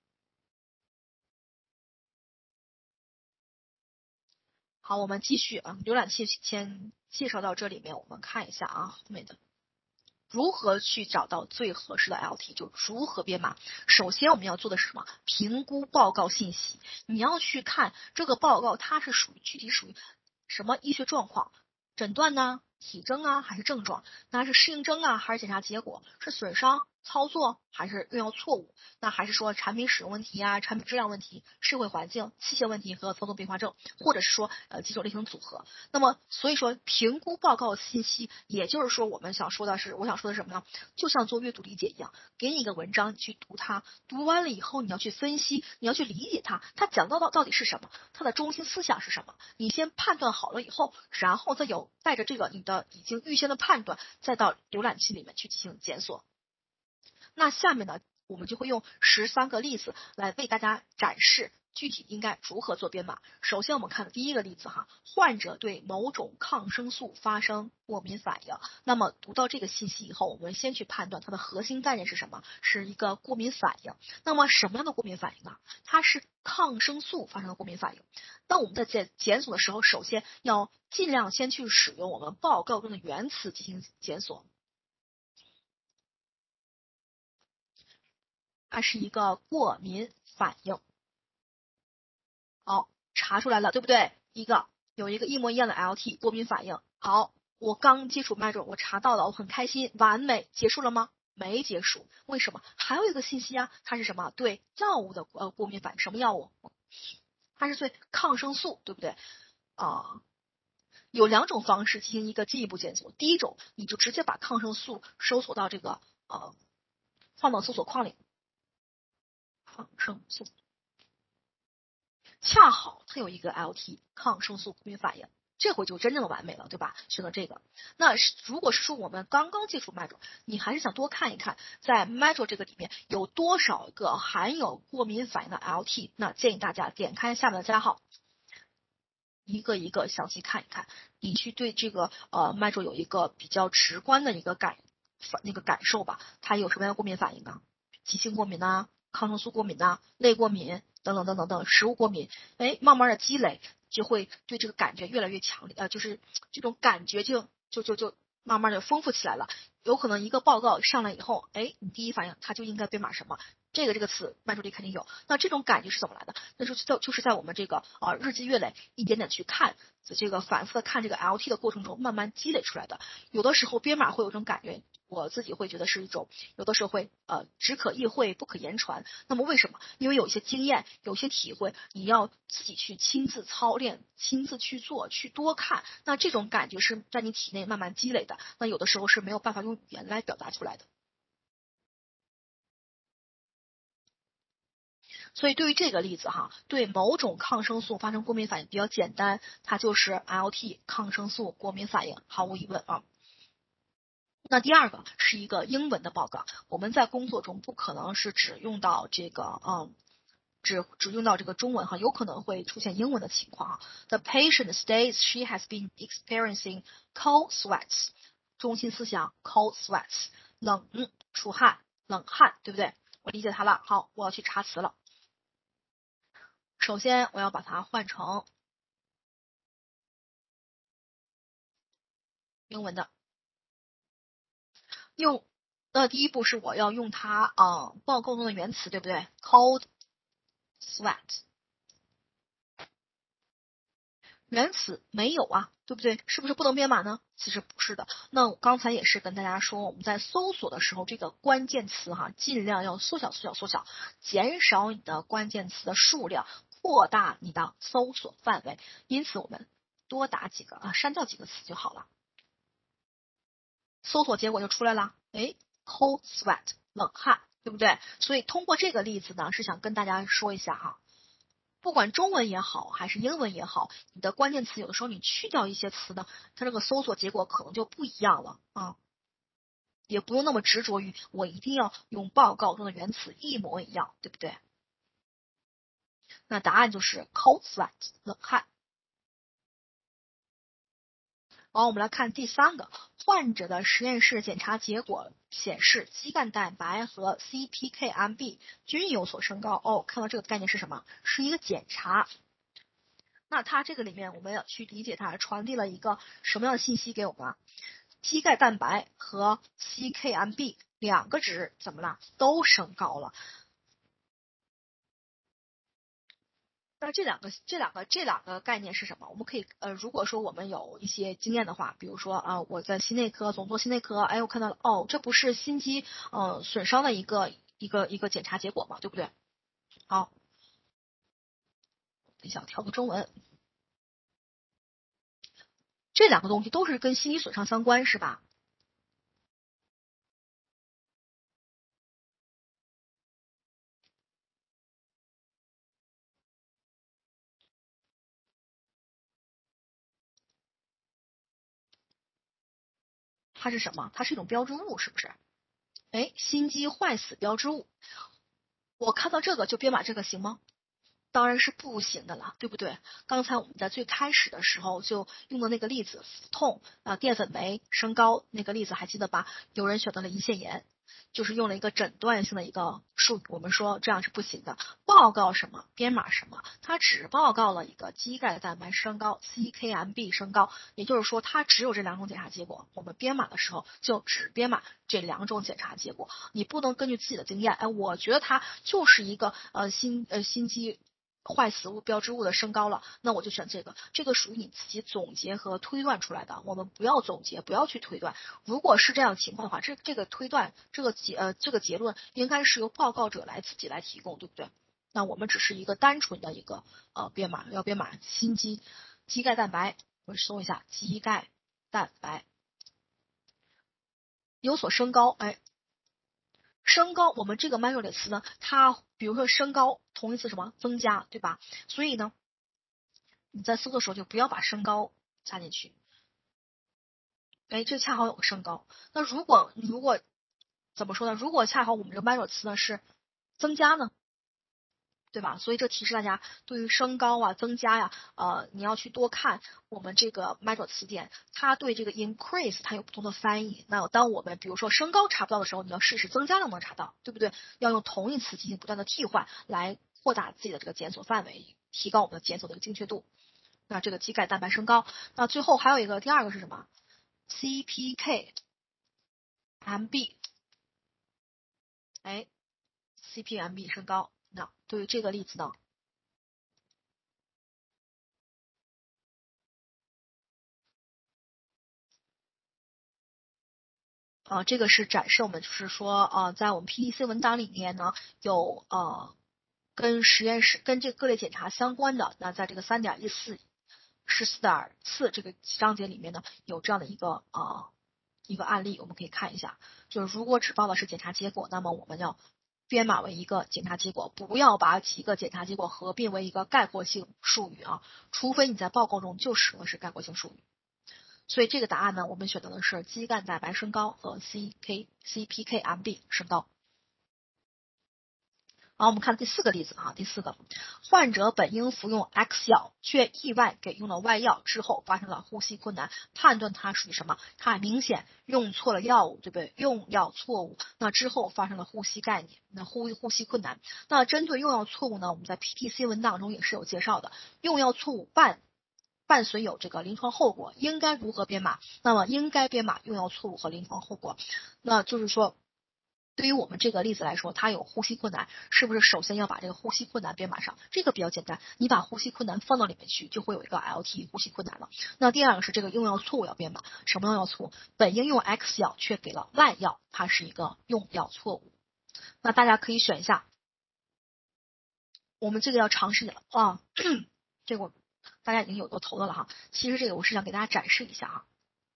好，我们继续啊，浏览器先介绍到这里面，我们看一下啊后面的。如何去找到最合适的 L T， 就如何编码。首先我们要做的是什么？评估报告信息。你要去看这个报告，它是属于具体属于什么医学状况，诊断呢？体征啊，还是症状？那是适应症啊，还是检查结果？是损伤、操作，还是用药错误？那还是说产品使用问题啊，产品质量问题、社会环境、器械问题和操作并发症，或者是说呃几种类型组合？那么所以说评估报告信息，也就是说我们想说的是，我想说的是什么呢？就像做阅读理解一样，给你一个文章，你去读它，读完了以后你要去分析，你要去理解它，它讲到到到底是什么，它的中心思想是什么？你先判断好了以后，然后再有带着这个你的已经预先的判断，再到浏览器里面去进行检索。那下面呢，我们就会用十三个例子来为大家展示具体应该如何做编码。首先我们看第一个例子哈，患者对某种抗生素发生过敏反应。那么读到这个信息以后，我们先去判断它的核心概念是什么，是一个过敏反应。那么什么样的过敏反应啊？它是抗生素发生的过敏反应。当我们在检检索的时候，首先要尽量先去使用我们报告中的原词进行检索。它是一个过敏反应。好，查出来了，对不对？一个有一个一模一样的 L T 过敏反应。好，我刚接触麦种，我查到了，我很开心，完美，结束了吗？没结束，为什么？还有一个信息啊，它是什么？对药物的呃过敏反应，什么药物？它是对抗生素，对不对？啊，有两种方式进行一个进一步检索。第一种，你就直接把抗生素搜索到这个呃放到搜索框里，抗生素。恰好它有一个 L T 抗生素过敏反应，这回就真正的完美了，对吧？选择这个。那如果是说我们刚刚接触 Metro， 你还是想多看一看，在 Metro 这个里面有多少个含有过敏反应的 L T， 那建议大家点开下面的加号，一个一个详细看一看，你去对这个呃 Metro 有一个比较直观的一个感那个感受吧。它有什么样的过敏反应呢？急性过敏呐、抗生素过敏呐、类过敏等等等等等，食物过敏，哎，慢慢的积累，就会对这个感觉越来越强烈，呃，就是这种感觉就就就就慢慢的丰富起来了。有可能一个报告上来以后，哎，你第一反应它就应该编码什么？ 这个这个词慢注力肯定有。那这种感觉是怎么来的？那就就就是在我们这个啊、呃、日积月累，一点点去看，这个反复的看这个 L T 的过程中，慢慢积累出来的。有的时候编码会有这种感觉，我自己会觉得是一种，有的时候会呃只可意会不可言传。那么为什么？因为有一些经验，有些体会，你要自己去亲自操练，亲自去做，去多看。那这种感觉是在你体内慢慢积累的。那有的时候是没有办法用语言来表达出来的。所以对于这个例子哈，对某种抗生素发生过敏反应比较简单，它就是 L T 抗生素过敏反应，毫无疑问啊。那第二个是一个英文的报告，我们在工作中不可能是只用到这个嗯。只只用到这个中文哈，有可能会出现英文的情况。The patient states she has been experiencing cold sweats， 中心思想 cold sweats， 冷出汗，冷汗，对不对？我理解它了。好，我要去查词了。首先我要把它换成英文的，用那第一步是我要用它啊、呃、报告中的原词，对不对 ？Cold sweat， 原词没有啊，对不对？是不是不能编码呢？其实不是的。那我刚才也是跟大家说，我们在搜索的时候，这个关键词哈，尽量要缩小、缩小、缩小，减少你的关键词的数量，扩大你的搜索范围。因此，我们多打几个啊，删掉几个词就好了。搜索结果就出来了，哎 ，cold sweat 冷汗，对不对？所以通过这个例子呢，是想跟大家说一下哈，不管中文也好，还是英文也好，你的关键词有的时候你去掉一些词呢，它这个搜索结果可能就不一样了啊。也不用那么执着于我一定要用报告中的原词一模一样，对不对？那答案就是 cold sweat 冷汗。好，我们来看第三个，患者的实验室检查结果显示肌酐蛋白和 C P K M B 均有所升高。哦，看到这个概念是什么？是一个检查。那它这个里面我们要去理解它传递了一个什么样的信息给我们？肌酐蛋白和 C K M B 两个值怎么了？都升高了。那这两个这两个这两个概念是什么？我们可以呃，如果说我们有一些经验的话，比如说啊、呃，我在心内科总做心内科，哎，我看到了，哦，这不是心肌呃损伤的一个一个一个检查结果嘛，对不对？好，等一下，我调个中文。这两个东西都是跟心理损伤相关，是吧？它是什么？它是一种标志物，是不是？哎，心肌坏死标志物。我看到这个就编码这个行吗？当然是不行的了，对不对？刚才我们在最开始的时候就用的那个例子，腹痛啊、淀粉酶升高那个例子还记得吧？有人选择了胰腺炎，就是用了一个诊断性的一个术语，我们说这样是不行的。报告什么，编码什么，它只报告了一个肌钙蛋白升高 ，C K M B 升高，也就是说它只有这两种检查结果。我们编码的时候就只编码这两种检查结果，你不能根据自己的经验，哎，我觉得它就是一个呃心呃心肌。坏死物标志物的升高了，那我就选这个。这个属于你自己总结和推断出来的，我们不要总结，不要去推断。如果是这样情况的话，这这个推断，这个结呃这个结论应该是由报告者来自己来提供，对不对？那我们只是一个单纯的一个呃编码，要编码心肌肌钙蛋白，我搜一下肌钙蛋白有所升高，哎。升高，我们这个 measure 的词呢，它比如说升高同义词什么增加，对吧？所以呢，你在搜的时候就不要把升高加进去。哎，这恰好有个升高。那如果如果怎么说呢？如果恰好我们这个 measure 词呢是增加呢？对吧？所以这提示大家，对于升高啊、增加呀、啊，呃，你要去多看我们这个 measure 词典，它对这个 increase 它有不同的翻译。那当我们比如说升高查不到的时候，你要试试增加能不能查到，对不对？要用同义词进行不断的替换，来扩大自己的这个检索范围，提高我们的检索的一个精确度。那这个肌钙蛋白升高，那最后还有一个第二个是什么 ？C P K M B， 哎 C P M B 升高。那对于这个例子呢，呃，这个是展示我们就是说，呃，在我们 P D C 文档里面呢，有呃跟实验室跟这个各类检查相关的，那在这个三点一四十四点四这个章节里面呢，有这样的一个呃一个案例，我们可以看一下，就是如果只报的是检查结果，那么我们要编码为一个检查结果，不要把几个检查结果合并为一个概括性术语啊，除非你在报告中就使用的是概括性术语。所以这个答案呢，我们选择的是肌干蛋白升高和 C K C P K M B 升高。好，我们看第四个例子哈，第四个，患者本应服用 X 药，却意外给用了 Y 药之后发生了呼吸困难，判断它属于什么？它明显用错了药物，对不对？用药错误，那之后发生了呼吸概念，那呼呼吸困难。那针对用药错误呢，我们在 P T C 文档中也是有介绍的，用药错误伴伴随有这个临床后果，应该如何编码？那么应该编码用药错误和临床后果，那就是说。对于我们这个例子来说，它有呼吸困难，是不是首先要把这个呼吸困难编码上？这个比较简单，你把呼吸困难放到里面去，就会有一个 L T 呼吸困难了。那第二个是这个用药错误要编码，什么用药错误？本应用 X 药却给了 Y 药，它是一个用药错误。那大家可以选一下，我们这个要尝试啊，这个大家已经有有投的了哈。其实这个我是想给大家展示一下哈。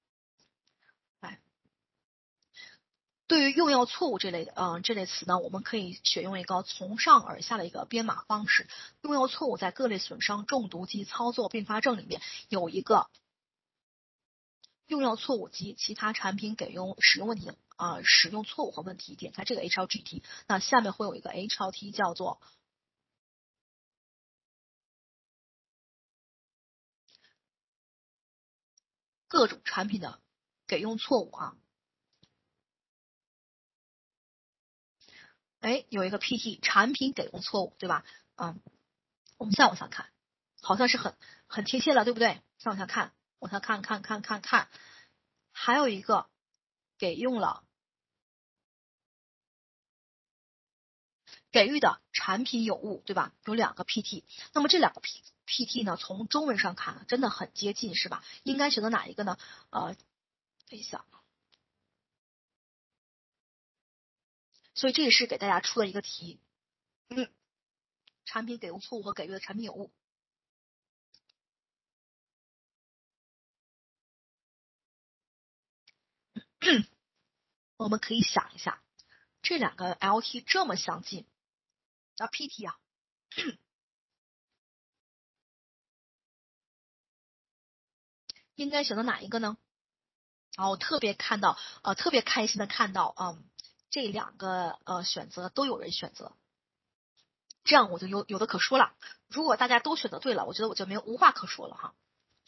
对于用药错误这类的，嗯、呃，这类词呢，我们可以选用一个从上而下的一个编码方式。用药错误在各类损伤、中毒及操作并发症里面有一个用药错误及其他产品给用使用问题啊、呃，使用错误和问题，点开这个 H L G T， 那下面会有一个 H L T 叫做各种产品的给用错误啊。哎，有一个 P T 产品给用错误，对吧？嗯，我们再往下看，好像是很很贴切了，对不对？再往下看，往下看看看看看，还有一个给用了给予的产品有误，对吧？有两个 P T， 那么这两个 P P T 呢，从中文上看真的很接近，是吧？应该选择哪一个呢？呃，等一下，所以这也是给大家出的一个题，嗯，产品给用错误和给予的产品有误。我们可以想一下，这两个 L T 这么相近，啊 P T 啊，应该选择哪一个呢？然后特别看到，呃，特别开心的看到，嗯，这两个呃选择都有人选择，这样我就有有的可说了。如果大家都选择对了，我觉得我就没有无话可说了哈。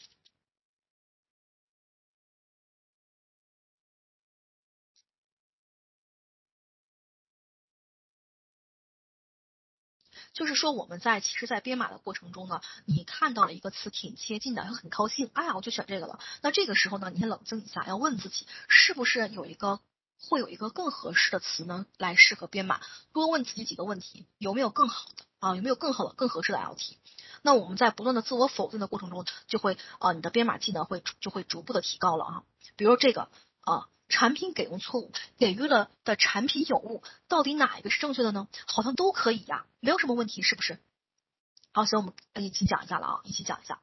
就是说我们在其实，在编码的过程中呢，你看到了一个词挺接近的，很高兴，哎呀，我就选这个了。那这个时候呢，你先冷静一下，要问自己是不是有一个会有一个更合适的词呢来适合编码？多问自己几个问题，有没有更好的啊？有没有更好的、更合适的 L T？那我们在不断的自我否定的过程中，就会啊，你的编码技能会就会逐步的提高了啊。比如这个啊。产品给用错误，给予了的产品有误，到底哪一个是正确的呢？好像都可以呀，没有什么问题，是不是？好，所以我们一起讲一下了啊，一起讲一下，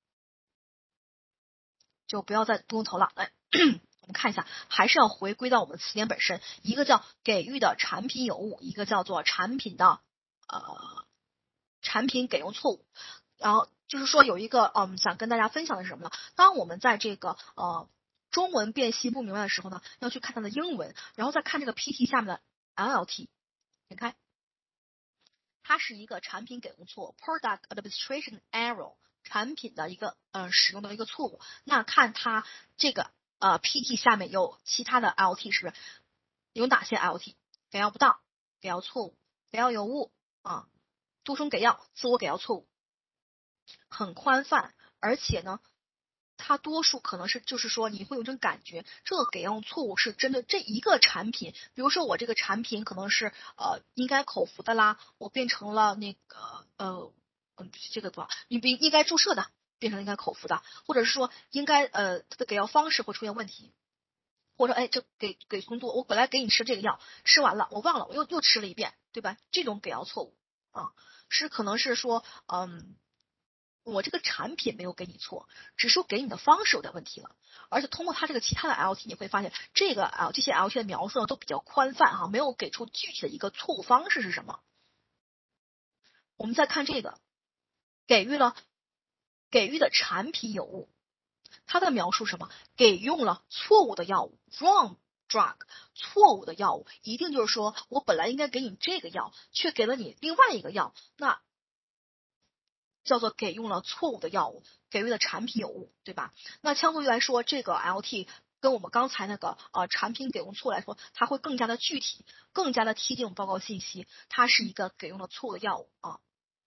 就不要再不用投了。来，我们看一下，还是要回归到我们词典本身，一个叫给予的产品有误，一个叫做产品的呃产品给用错误。然后就是说有一个嗯，想跟大家分享的是什么呢？当我们在这个呃中文辨析不明白的时候呢，要去看它的英文，然后再看这个 P T 下面的 L L T，点开。它是一个产品给用错误 （product administration error），产品的一个呃使用的一个错误。那看它这个呃 P T 下面有其他的 L T 是不是？有哪些 L T？给药不当，给药错误，给药有误啊，多重给药，自我给药错误，很宽泛，而且呢它多数可能是就是说你会有一种感觉，这个给药错误是针对这一个产品，比如说我这个产品可能是呃应该口服的啦，我变成了那个呃嗯这个多少，你不应该注射的变成应该口服的，或者是说应该呃它的给药方式会出现问题，或者说哎这给给重度，我本来给你吃这个药，吃完了我忘了我又又吃了一遍，对吧？这种给药错误啊是可能是说嗯。我这个产品没有给你错，只是给你的方式有点问题了。而且通过它这个其他的 L T， 你会发现这个 L 这些 L T 的描述呢都比较宽泛哈，没有给出具体的一个错误方式是什么。我们再看这个，给予了给予的产品有误，它的描述什么？给用了错误的药物 ，wrong drug， 错误的药物，一定就是说我本来应该给你这个药，却给了你另外一个药，那叫做给用了错误的药物，给予的产品有误，对吧？那相对于来说，这个 L T 跟我们刚才那个呃产品给用错来说，它会更加的具体，更加的贴近报告信息，它是一个给用了错误的药物啊。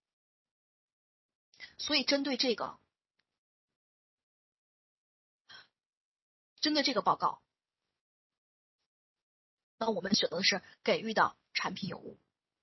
所以针对这个，针对这个报告，那我们选择的是给予的产品有误。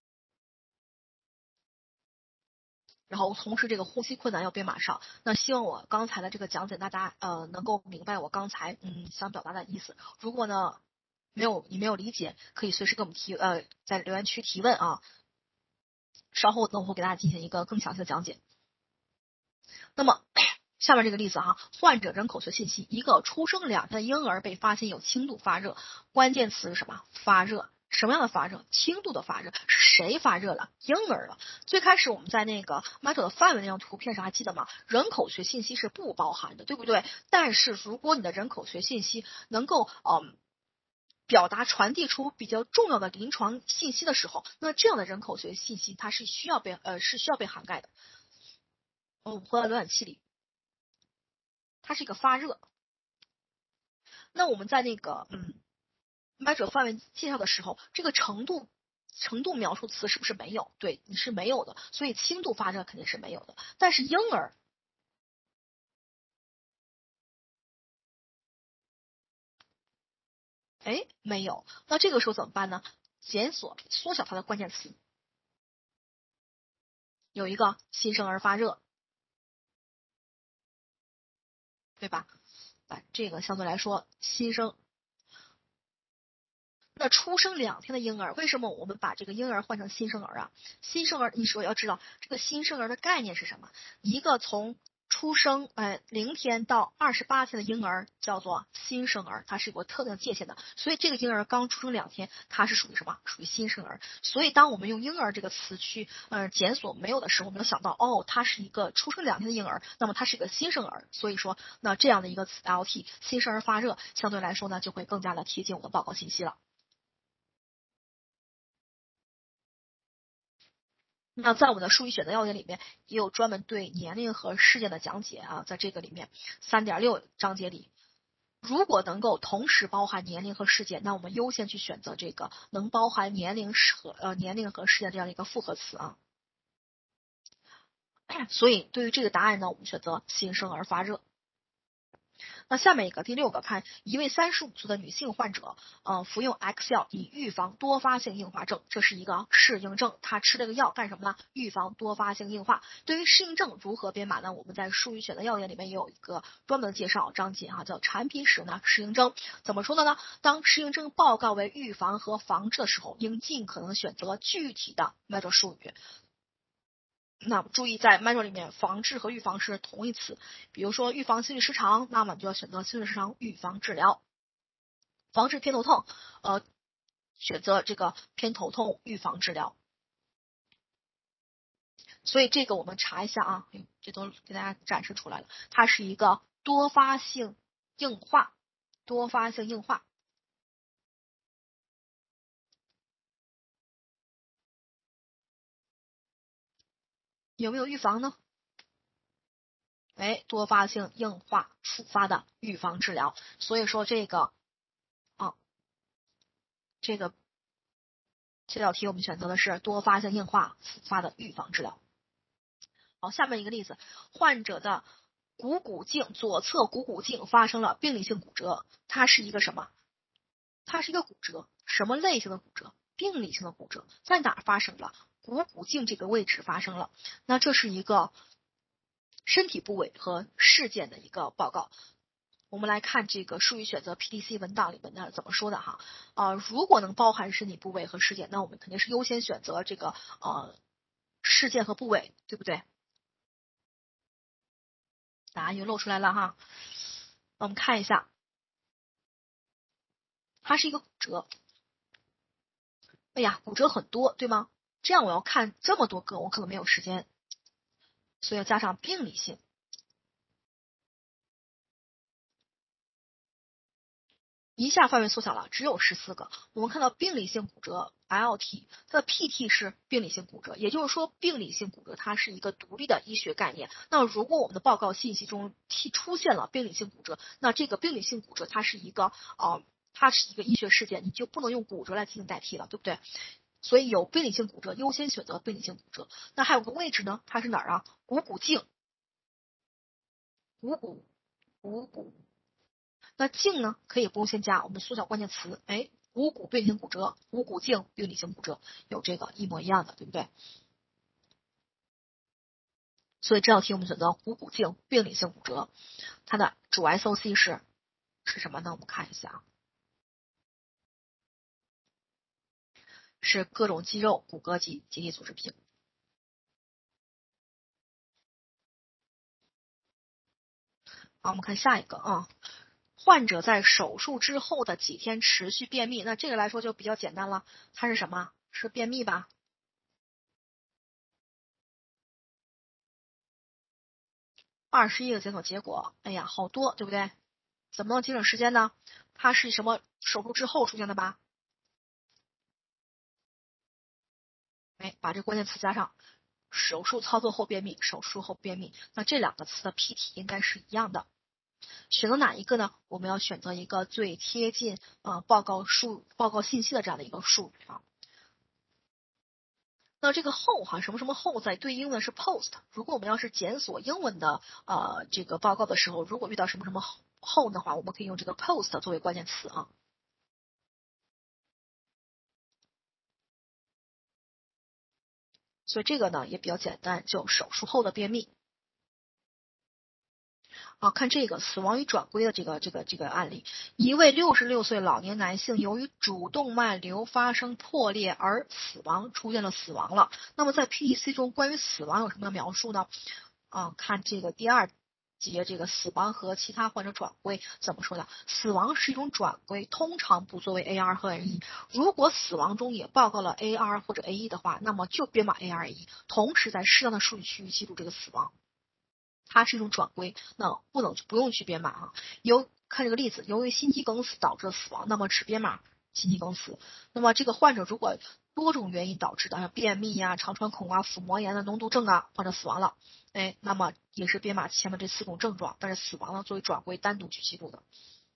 然后同时这个呼吸困难要编码上。那希望我刚才的这个讲解大家呃能够明白我刚才嗯想表达的意思。如果呢没有你没有理解，可以随时给我们提呃在留言区提问啊。稍后呢我会给大家进行一个更详细的讲解。那么下面这个例子哈，患者人口学信息，一个出生两天的婴儿被发现有轻度发热，关键词是什么？发热。什么样的发热？轻度的发热，是谁发热了？婴儿了。最开始我们在那个 Metro 的范围那张图片上还记得吗？人口学信息是不包含的，对不对？但是如果你的人口学信息能够嗯表达传递出比较重要的临床信息的时候，那这样的人口学信息它是需要被呃是需要被涵盖的。嗯，回到浏览器里，它是一个发热。那我们在那个嗯。买者范围介绍的时候，这个程度程度描述词是不是没有？对，你是没有的，所以轻度发热肯定是没有的。但是婴儿，哎，没有。那这个时候怎么办呢？检索缩小它的关键词，有一个新生儿发热，对吧？哎，这个相对来说新生。那出生两天的婴儿，为什么我们把这个婴儿换成新生儿啊？新生儿，你说要知道这个新生儿的概念是什么？一个从出生呃零天到二十八天的婴儿叫做新生儿，它是有个特定的界限的。所以这个婴儿刚出生两天，它是属于什么？属于新生儿。所以当我们用婴儿这个词去呃检索没有的时候，我们能想到哦，它是一个出生两天的婴儿，那么它是一个新生儿。所以说，那这样的一个词 L T 新生儿发热，相对来说呢，就会更加的贴近我的报告信息了。那在我们的数据选择要点里面，也有专门对年龄和事件的讲解啊，在这个里面三点六章节里，如果能够同时包含年龄和事件，那我们优先去选择这个能包含年龄和呃年龄和事件这样的一个复合词啊。所以对于这个答案呢，我们选择新生儿发热。那下面一个第六个，看一位三十五岁的女性患者，呃，服用 X 药以预防多发性硬化症，这是一个适应症。她吃这个药干什么呢？预防多发性硬化。对于适应症如何编码呢？我们在术语选择要点里面也有一个专门的介绍章节哈，叫产品使用的适应症。怎么说的呢？当适应症报告为预防和防治的时候，应尽可能选择具体的脉络术语。那注意，在 Metro 里面，防治和预防是同义词。比如说预防心律失常，那么就要选择心律失常预防治疗；防治偏头痛，呃，选择这个偏头痛预防治疗。所以这个我们查一下啊，这都给大家展示出来了，它是一个多发性硬化，多发性硬化。有没有预防呢？哎，多发性硬化复发的预防治疗。所以说这个啊，这个这道题我们选择的是多发性硬化复发的预防治疗。好，下面一个例子，患者的股骨颈左侧股骨颈发生了病理性骨折，它是一个什么？它是一个骨折，什么类型的骨折？病理性的骨折，在哪儿发生了？股骨颈这个位置发生了。那这是一个身体部位和事件的一个报告。我们来看这个术语选择 P T C 文档里面的怎么说的哈啊、呃，如果能包含身体部位和事件，那我们肯定是优先选择这个呃事件和部位，对不对？答案就露出来了哈。我们看一下，它是一个骨折。哎呀，骨折很多，对吗？这样我要看这么多个，我可能没有时间，所以要加上病理性。一下范围缩小了，只有十四个。我们看到病理性骨折 L T， 它的 P T 是病理性骨折，也就是说病理性骨折它是一个独立的医学概念。那如果我们的报告信息中出现了病理性骨折，那这个病理性骨折它是一个呃，它是一个医学事件，你就不能用骨折来进行代替了，对不对？所以有病理性骨折优先选择病理性骨折。那还有个位置呢，它是哪儿啊？股骨颈，股骨，股骨。那颈呢，可以不用先加，我们缩小关键词，哎，股骨病理性骨折，股骨颈病理性骨折，有这个一模一样的，对不对？所以这道题我们选择股骨颈病理性骨折，它的主 S O C 是是什么呢？我们看一下，是各种肌肉、骨骼及结缔组织病。好，我们看下一个啊。患者在手术之后的几天持续便秘，那这个来说就比较简单了，它是什么？是便秘吧？二十一个检索结果，哎呀，好多，对不对？怎么能节省时间呢？它是什么手术之后出现的吧？哎，把这关键词加上，手术操作后便秘，手术后便秘，那这两个词的 P T 应该是一样的。选择哪一个呢？我们要选择一个最贴近呃报告数报告信息的这样的一个术语啊。那这个后哈什么什么后在对应的是 post。如果我们要是检索英文的呃这个报告的时候，如果遇到什么什么后的话，我们可以用这个 post 作为关键词啊。所以这个呢也比较简单，就手术后的便秘。啊，看这个死亡与转归的这个这个这个案例，一位六十六岁老年男性由于主动脉瘤发生破裂而死亡，出现了死亡了。那么在 P T C 中关于死亡有什么描述呢？啊，看这个第二节这个死亡和其他患者转归怎么说的？死亡是一种转归，通常不作为 A R 和 A E。如果死亡中也报告了 A R 或者 A E 的话，那么就编码 A R A E，同时在适当的数据区域记录这个死亡。它是一种转归，那不能不用去编码啊。由看这个例子，由于心肌梗死导致的死亡，那么只编码心肌梗死。那么这个患者如果多种原因导致的，像便秘呀、肠穿孔啊、腹膜炎的脓毒症啊，患者死亡了，哎，那么也是编码前面这四种症状，但是死亡呢作为转归单独去记录的。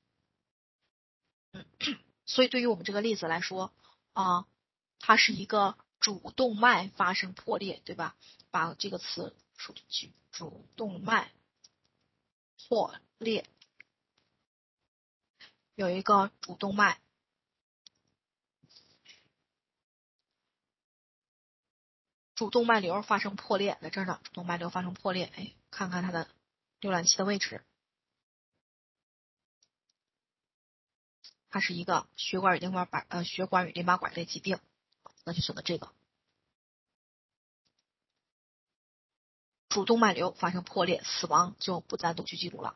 嗯，所以对于我们这个例子来说啊，它是一个主动脉发生破裂，对吧？把这个词输进去。主动脉破裂，有一个主动脉，主动脉瘤发生破裂，在这儿呢，主动脉瘤发生破裂，哎，看看它的浏览器的位置，它是一个血管与淋巴管呃血管与淋巴管类疾病，那就选择这个。主动脉瘤发生破裂，死亡就不单独去记录了。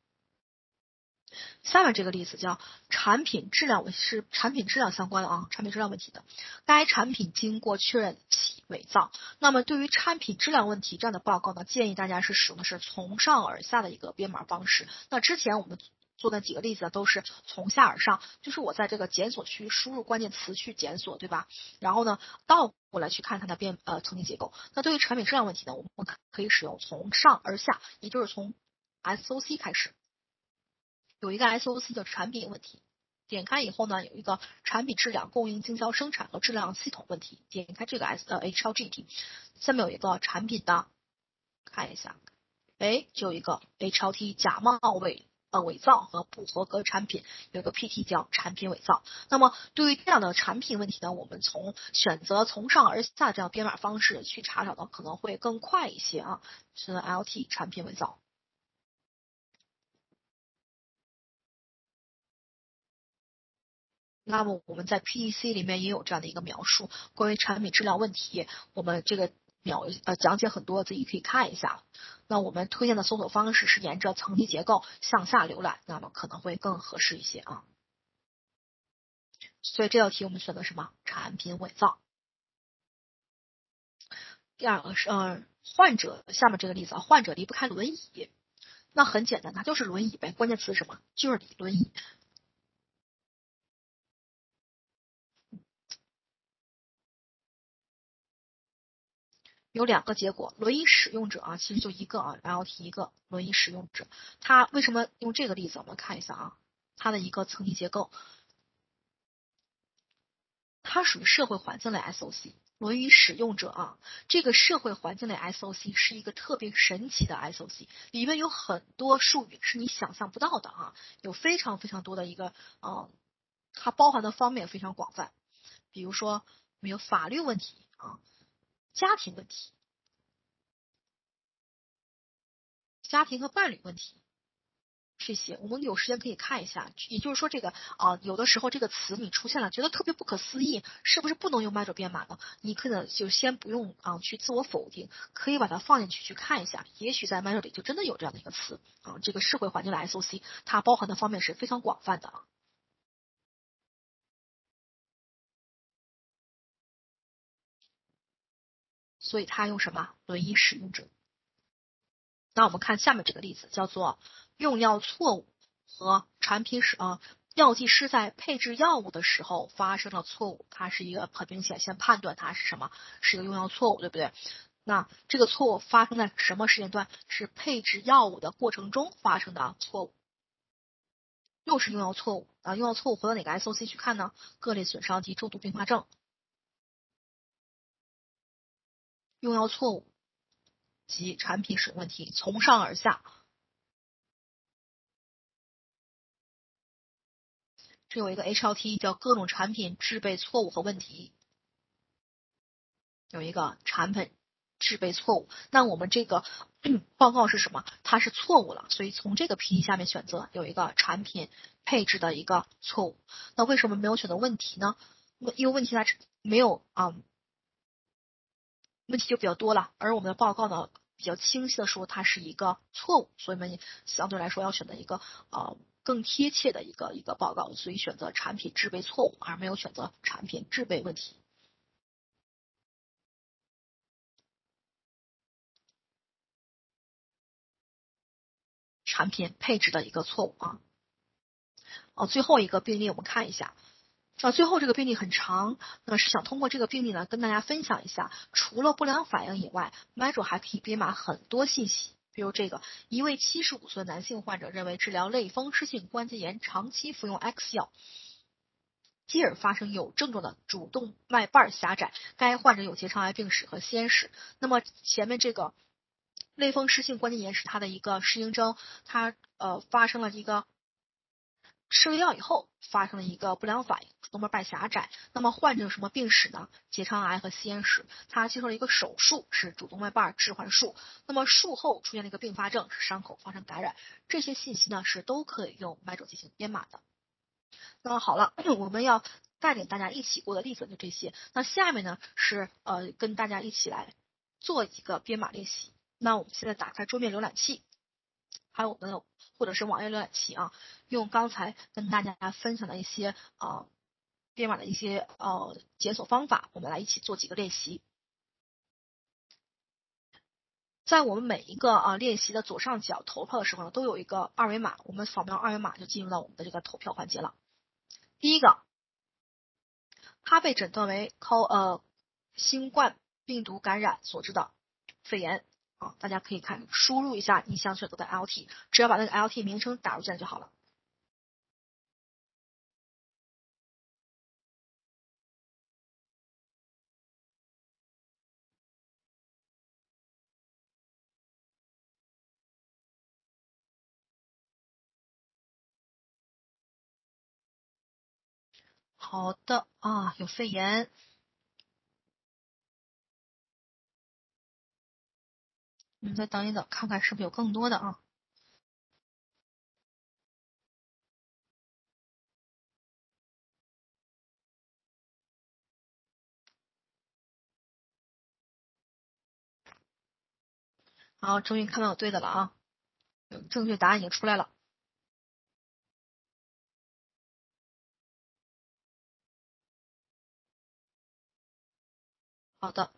下面这个例子叫产品质量问是产品质量相关的啊，产品质量问题的。该产品经过确认其伪造。那么对于产品质量问题这样的报告呢，建议大家是使用的是从上而下的一个编码方式。那之前我们做的几个例子都是从下而上，就是我在这个检索区输入关键词去检索，对吧？然后呢，倒过来去看它的编呃层级结构。那对于产品质量问题呢，我们可以使用从上而下，也就是从 S O C 开始。有一个 S O C 的产品问题，点开以后呢，有一个产品质量、供应、经销、生产和质量系统问题。点开这个 S 呃 H L G T，下面有一个产品的，看一下哎，就有一个 H L T 假冒伪呃伪造和不合格产品，有一个 P T 叫产品伪造。那么对于这样的产品问题呢，我们从选择从上而下这样编码方式去查找呢，可能会更快一些啊。是 L T 产品伪造。那么我们在 P D C 里面也有这样的一个描述，关于产品质量问题，我们这个描呃讲解很多，自己可以看一下。那我们推荐的搜索方式是沿着层级结构向下浏览，那么可能会更合适一些啊。所以这道题我们选择什么？产品伪造。第二个是呃患者，下面这个例子啊，患者离不开轮椅，那很简单，它就是轮椅呗，关键词是什么？就是轮椅。有两个结果，轮椅使用者啊，其实就一个啊 ，L T 一个轮椅使用者，他为什么用这个例子？我们看一下啊，它的一个层级结构，它属于社会环境类 S O C。轮椅使用者啊，这个社会环境类 S O C 是一个特别神奇的 S O C，里面有很多术语是你想象不到的啊，有非常非常多的一个，呃，它包含的方面非常广泛，比如说我们有法律问题啊，家庭问题。家庭和伴侣问题，这些我们有时间可以看一下。也就是说，这个啊、呃，有的时候这个词你出现了，觉得特别不可思议，是不是不能用 Major 编码呢？你可能就先不用啊、呃、去自我否定，可以把它放进去去看一下，也许在 Major 里就真的有这样的一个词啊。这个社会环境的 S O C，它包含的方面是非常广泛的啊。所以它用什么轮椅使用者？那我们看下面这个例子，叫做用药错误和产品使啊，药剂师在配置药物的时候发生了错误，它是一个很明显，先判断它是什么，是一个用药错误，对不对？那这个错误发生在什么时间段？是配置药物的过程中发生的错误，又是用药错误啊！用药错误回到哪个 S O C 去看呢？各类损伤及重度并发症，用药错误及产品使用问题，从上而下。这有一个 H L T 叫各种产品制备错误和问题，有一个产品制备错误。那我们这个、嗯、报告是什么？它是错误了，所以从这个 P 下面选择有一个产品配置的一个错误。那为什么没有选择问题呢？因为问题它没有啊、嗯，问题就比较多了，而我们的报告呢比较清晰的说它是一个错误，所以我们相对来说要选择一个呃更贴切的一个一个报告，所以选择产品制备错误，而没有选择产品制备问题。产品配置的一个错误啊。哦，最后一个病例我们看一下。啊，最后这个病例很长，那是想通过这个病例呢，跟大家分享一下，除了不良反应以外 m a j o 还可以编码很多信息。比如这个，一位七十五岁男性患者认为治疗类风湿性关节炎长期服用 X 药，继而发生有症状的主动脉瓣狭窄，该患者有结肠癌病史和先史。那么前面这个类风湿性关节炎是它的一个适应症，它呃发生了一个吃了药以后发生了一个不良反应，主动脉瓣狭窄。那么患者有什么病史呢？结肠癌和吸烟史。他接受了一个手术，是主动脉瓣置换术。那么术后出现了一个并发症，是伤口发生感染。这些信息呢是都可以用 m a j o 进行编码的。那么好了，我们要带领大家一起过的例子就这些。那下面呢是呃跟大家一起来做一个编码练习。那我们现在打开桌面浏览器。还有我们的或者是网页浏览器啊，用刚才跟大家分享的一些呃编码的一些呃检索方法，我们来一起做几个练习。在我们每一个啊练习的左上角投票的时候呢，都有一个二维码，我们扫描二维码就进入到我们的这个投票环节了。第一个，他被诊断为 C O 呃新冠病毒感染所致的肺炎。啊，大家可以看输入一下你想选择的 L T，只要把那个 L T 名称打入进来就好了。 好的啊，有肺炎。我们再等一等，看看是不是有更多的啊。好，终于看到有对的了啊，正确答案已经出来了。好的，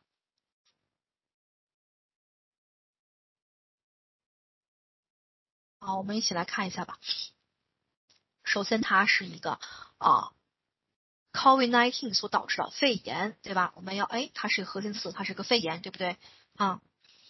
好，我们一起来看一下吧。首先，它是一个啊 ，COVID 十九 所导致的肺炎，对吧？我们要哎，它是一个核心词，它是个肺炎，对不对？啊，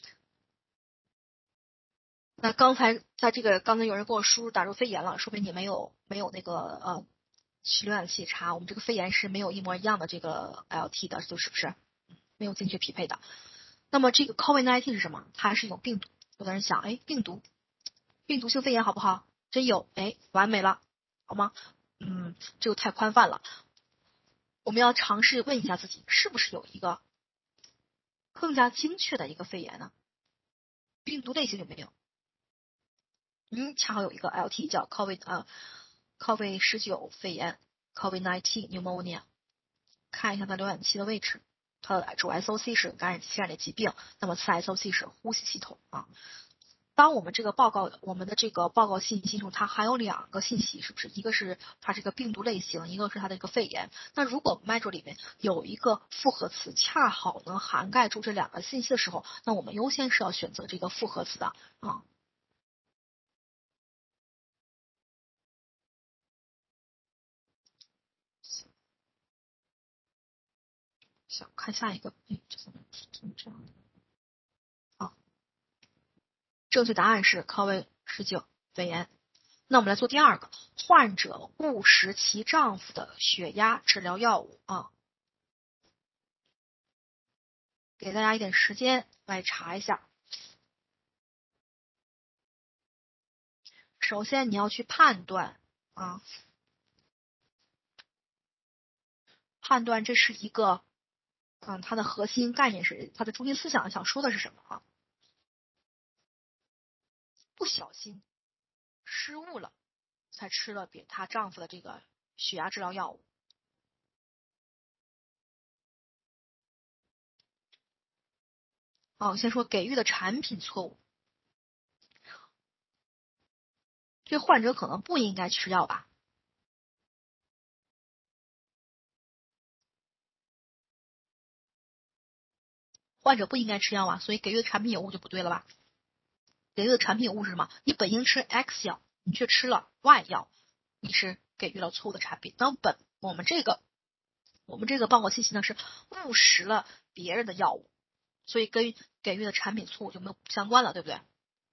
那刚才在这个刚才有人给我输入打入肺炎了，说明你没有没有那个呃去浏览器查，我们这个肺炎是没有一模一样的这个 L T 的，就是不是没有精确匹配的？那么这个 COVID 十九 是什么？它是一种病毒。有的人想，哎，病毒，病毒性肺炎好不好？真有，哎，完美了，好吗？嗯，这个太宽泛了。我们要尝试问一下自己，是不是有一个更加精确的一个肺炎呢？病毒类型有没有？嗯，恰好有一个 L T 叫 COVID 呃 COVID 十九肺炎 COVID 十九 pneumonia， 看一下它浏览器的位置，它的主 S O C 是感染感染的疾病，那么次 S O C 是呼吸系统啊。当我们这个报告，我们的这个报告信息中，它含有两个信息，是不是？一个是它这个病毒类型，一个是它的一个肺炎。那如果 Metro 里面有一个复合词，恰好能涵盖住这两个信息的时候，那我们优先是要选择这个复合词的啊。想看下一个，哎，这怎么怎么这样的？啊，正确答案是 COVID 十九肺炎。那我们来做第二个，患者误食其丈夫的血压治疗药物啊。给大家一点时间来查一下。首先你要去判断啊，判断这是一个，嗯，它的核心概念是它的中心思想想说的是什么啊？不小心失误了，才吃了给她丈夫的这个血压治疗药物。哦，先说给予的产品错误，这患者可能不应该吃药吧？患者不应该吃药啊，所以给予的产品有误就不对了吧？给予的产品有误是什么？你本应吃 X 药，你却吃了 Y 药，你是给予了错误的产品。那本我们这个我们这个报告信息呢是误食了别人的药物，所以跟给予的产品错误就没有相关了，对不对？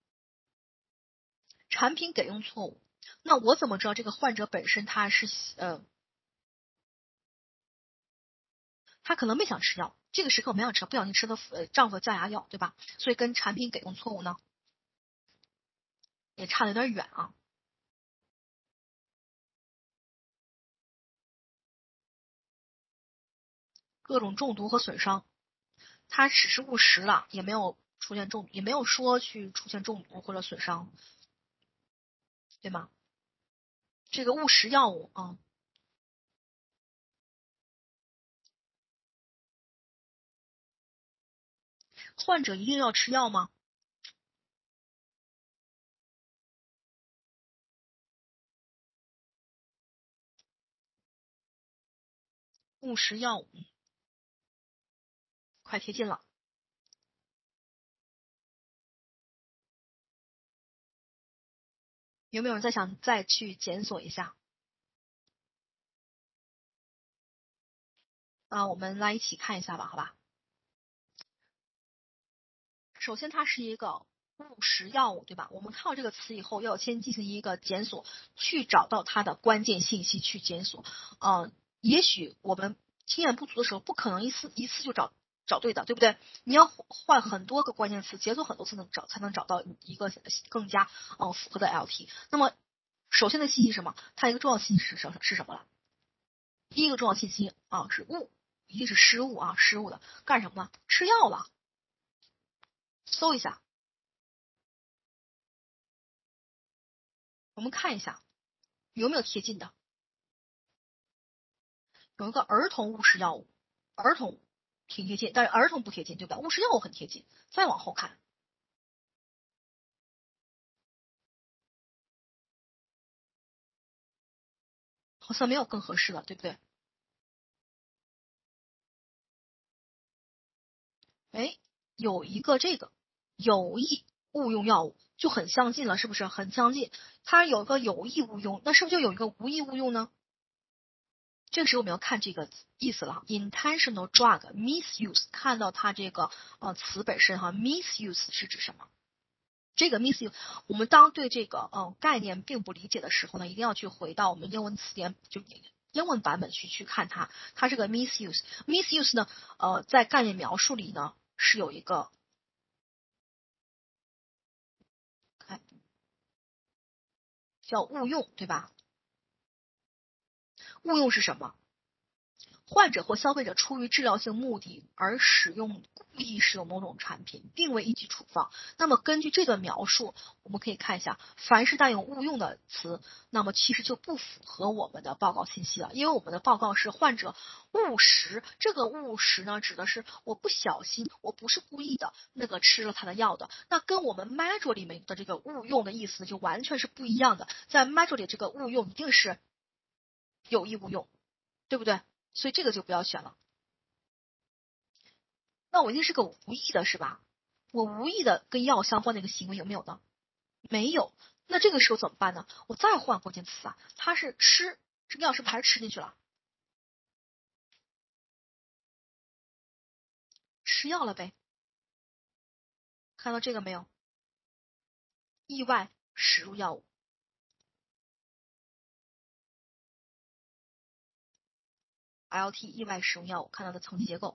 产品给用错误，那我怎么知道这个患者本身他是呃，他可能没想吃药，这个时刻没想吃，不小心吃的呃丈夫的降压药，对吧？所以跟产品给用错误呢也差的有点远啊。各种中毒和损伤，他只是误食了，也没有出现中，也没有说去出现中毒或者损伤，对吗？这个误食药物啊，患者一定要吃药吗？误食药物，快贴近了。有没有人再想再去检索一下？啊，我们来一起看一下吧，好吧？首先，它是一个误食药物，对吧？我们看到这个词以后，要先进行一个检索，去找到它的关键信息去检索。呃，也许我们经验不足的时候，不可能一次一次就找找对的，对不对？你要换很多个关键词，检索很多次能找，才能找到一个更加嗯符合的 L T。那么，首先的信息是什么？它一个重要信息是什是什么了？ 第一个重要信息啊是误，一定是失误啊，失误的，干什么呢？吃药了。搜一下，我们看一下有没有贴近的。有一个儿童误食药物，儿童挺贴近，但是儿童不贴近，对吧？误食药物很贴近。再往后看，好像没有更合适的，对不对？哎，有一个这个有意误用药物，就很相近了，是不是？很相近。它有个有意误用，那是不是就有一个无意误用呢？这个时候我们要看这个意思了 ，intentional drug misuse， 看到它这个呃词本身哈 ，misuse 是指什么？这个 misuse， 我们当对这个呃概念并不理解的时候呢，一定要去回到我们英文词典，就英文版本去去看它。它这个 misuse，misuse 呢，呃，在概念描述里呢是有一个，看叫误用，对吧？误用是什么？患者或消费者出于治疗性目的而使用故意使用某种产品，并未依据处方。那么根据这段描述，我们可以看一下，凡是带有误用的词，那么其实就不符合我们的报告信息了，因为我们的报告是患者误食，这个误食呢指的是我不小心，我不是故意的，那个吃了他的药的，那跟我们 major 里面的这个误用的意思就完全是不一样的。在 major 里这个误用一定是有意误用，对不对？所以这个就不要选了。那我一定是个无意的，是吧？我无意的跟药相关的一个行为有没有呢？没有。那这个时候怎么办呢？我再换关键词啊，它是吃，这个药是不是还是吃进去了？吃药了呗。看到这个没有？意外食入药物。L T 意外使用药物，看到的层级结构。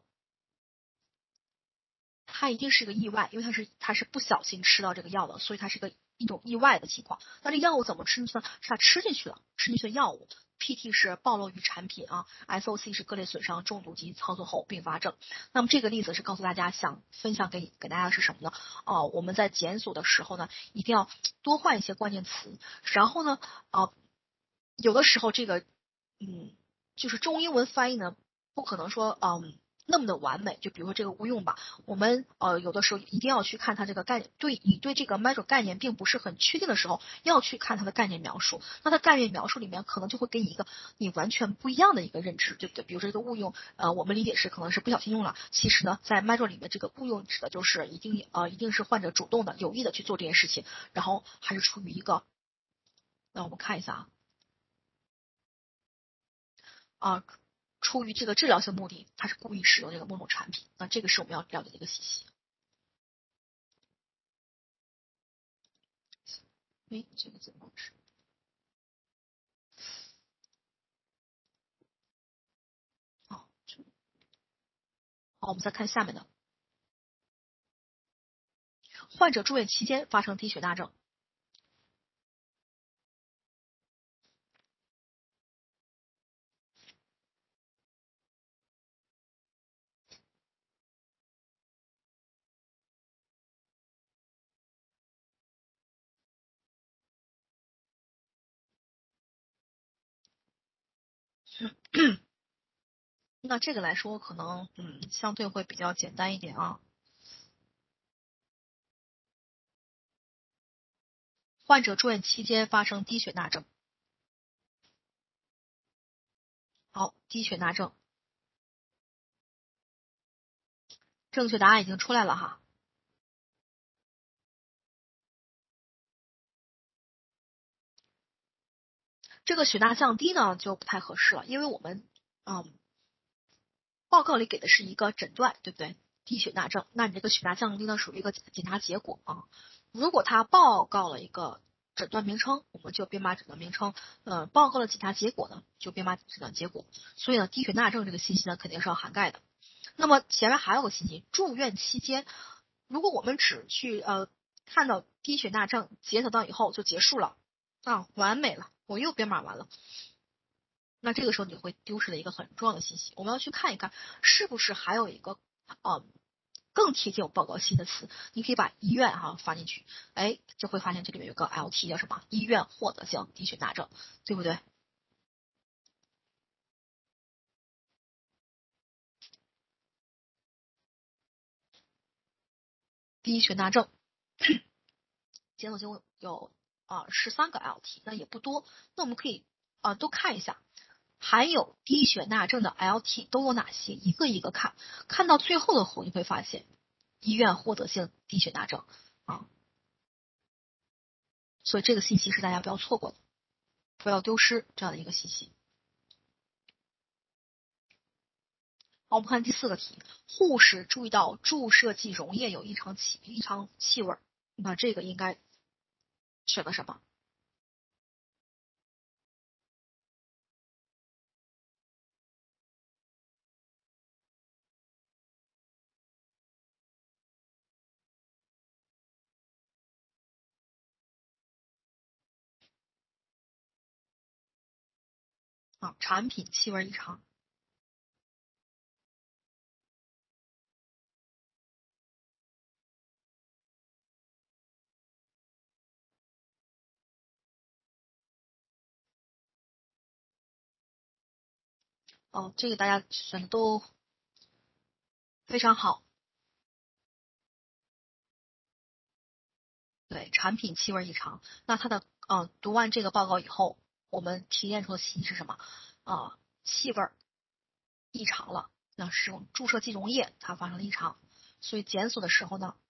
它一定是个意外，因为它是它是不小心吃到这个药的，所以它是个一种意外的情况。那这药物怎么吃进去呢？是它吃进去了，吃进去的药物。P T 是暴露于产品啊 ，S O C 是各类损伤、中毒及操作后并发症。那么这个例子是告诉大家，想分享给给大家的是什么呢？哦、呃，我们在检索的时候呢，一定要多换一些关键词。然后呢，呃，有的时候这个，嗯，就是中英文翻译呢，不可能说，嗯。那么的完美，就比如说这个误用吧，我们呃有的时候一定要去看它这个概念，对你对这个 major 概念并不是很确定的时候，要去看它的概念描述。那它概念描述里面可能就会给你一个你完全不一样的一个认知，对不对？比如说这个误用，呃，我们理解是可能是不小心用了，其实呢，在 major 里面这个误用指的就是一定呃一定是患者主动的、有意的去做这件事情，然后还是出于一个，那我们看一下啊。啊，出于这个治疗性目的，他是故意使用这个某种产品，那这个是我们要了解的一个信息。哎，这个怎么回事？哦，好，我们再看下面的，患者住院期间发生低血钠症。那这个来说，可能嗯相对会比较简单一点啊。患者住院期间发生低血钠症。好，低血钠症，正确答案已经出来了哈。这个血钠降低呢就不太合适了，因为我们嗯报告里给的是一个诊断，对不对？低血钠症，那你这个血钠降低呢属于一个检查结果啊。如果他报告了一个诊断名称，我们就编码诊断名称；呃，报告了检查结果呢，就编码诊断结果。所以呢，低血钠症这个信息呢肯定是要涵盖的。那么前面还有个信息，住院期间，如果我们只去呃看到低血钠症检测到以后就结束了啊，完美了，我又编码完了。 那这个时候你会丢失了一个很重要的信息，我们要去看一看是不是还有一个啊、呃、更贴近我报告信的词，你可以把医院哈、啊、放进去，哎，就会发现这里面有个 L T 叫什么？医院获得性低血钠症，对不对？低血钠症，检索经有啊十三个 L T， 那也不多，那我们可以啊都看一下。还有低血钠症的 L T 都有哪些？一个一个看，看到最后的弧你会发现，医院获得性低血钠症啊，所以这个信息是大家不要错过的，不要丢失这样的一个信息。好，我们看第四个题，护士注意到注射剂溶液有异常气异常气味，那这个应该选的什么？啊，产品气味异常。哦，这个大家选的都非常好。对，产品气味异常。那它的嗯、呃，读完这个报告以后，我们提炼出的信息是什么？啊、呃，气味异常了，那使用注射剂溶液它发生了异常，所以检索的时候呢，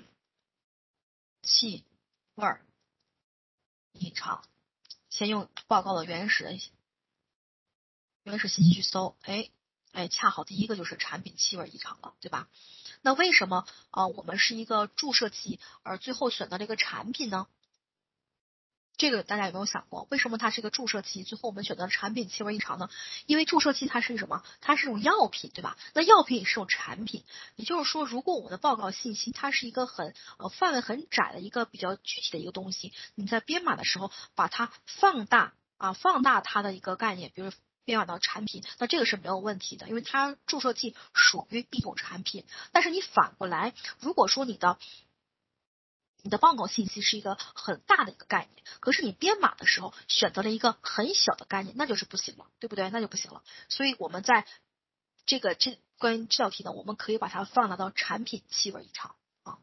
气味异常，先用报告的原始的原始信息去搜，哎哎，恰好第一个就是产品气味异常了，对吧？那为什么啊、呃、我们是一个注射剂，而最后选择了一个产品呢？这个大家有没有想过，为什么它是一个注射剂，最后我们选择产品气味异常呢？因为注射剂它是什么？它是一种药品，对吧？那药品也是种产品，也就是说，如果我们的报告信息它是一个很呃范围很窄的一个比较具体的一个东西，你在编码的时候把它放大啊，放大它的一个概念，比如编码到产品，那这个是没有问题的，因为它注射剂属于一种产品。但是你反过来，如果说你的你的报告信息是一个很大的一个概念，可是你编码的时候选择了一个很小的概念，那就是不行了，对不对？那就不行了。所以我们在这个这关于这道题呢，我们可以把它放大到产品气味异常啊。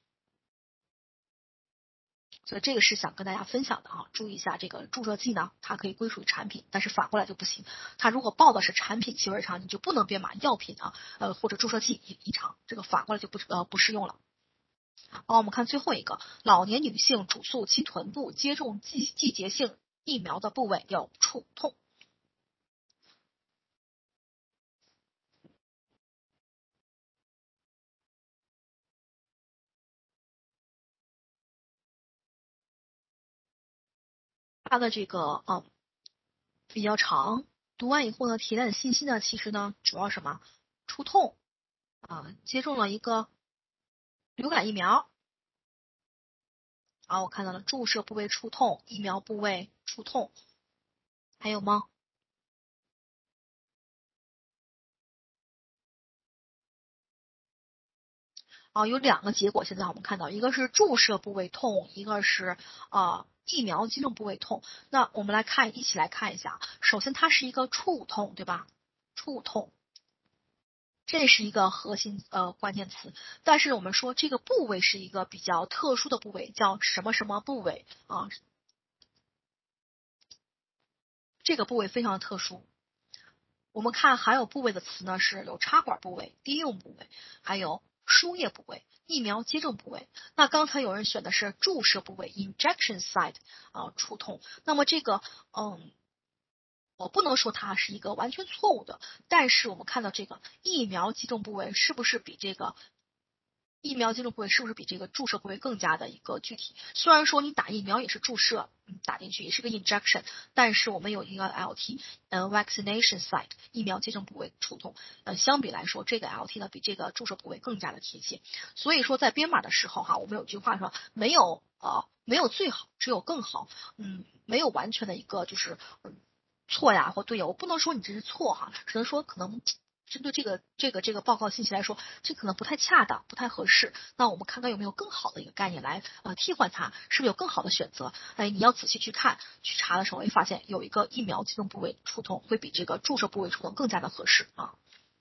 所以这个是想跟大家分享的啊，注意一下这个注射剂呢，它可以归属于产品，但是反过来就不行。它如果报的是产品气味异常，你就不能编码药品啊，呃或者注射剂异常，这个反过来就不呃不适用了。好，我们看最后一个，老年女性主诉其臀部接种季季节性疫苗的部位有触痛。它的这个嗯比较长，读完以后呢，提炼的信息呢，其实呢主要什么？触痛啊，接种了一个流感疫苗。啊，我看到了注射部位触痛，疫苗部位触痛，还有吗？啊，有两个结果，现在我们看到，一个是注射部位痛，一个是啊疫苗接种部位痛。那我们来看，一起来看一下。首先，它是一个触痛，对吧？触痛，这是一个核心呃关键词。但是我们说这个部位是一个比较特殊的部位，叫什么什么部位啊？这个部位非常特殊。我们看还有部位的词呢，是有插管部位、滴用部位，还有输液部位、疫苗接种部位。那刚才有人选的是注射部位 （injection site） 啊，触痛。那么这个，嗯，我不能说它是一个完全错误的，但是我们看到这个疫苗接种部位是不是比这个疫苗接种部位是不是比这个注射部位更加的一个具体？虽然说你打疫苗也是注射，嗯，打进去也是个 injection，但是我们有一个 L T，呃，vaccination site，疫苗接种部位触痛，呃，相比来说，这个 L T 呢比这个注射部位更加的贴切。所以说在编码的时候哈，我们有句话说，没有呃没有最好，只有更好，嗯，没有完全的一个就是嗯错呀或对呀，我不能说你这是错哈，只能说可能针对这个这个这个报告信息来说，这可能不太恰当，不太合适。那我们看看有没有更好的一个概念来呃替换它，是不是有更好的选择？哎，你要仔细去看去查的时候，会发现有一个疫苗接种部位触痛会比这个注射部位触痛更加的合适啊。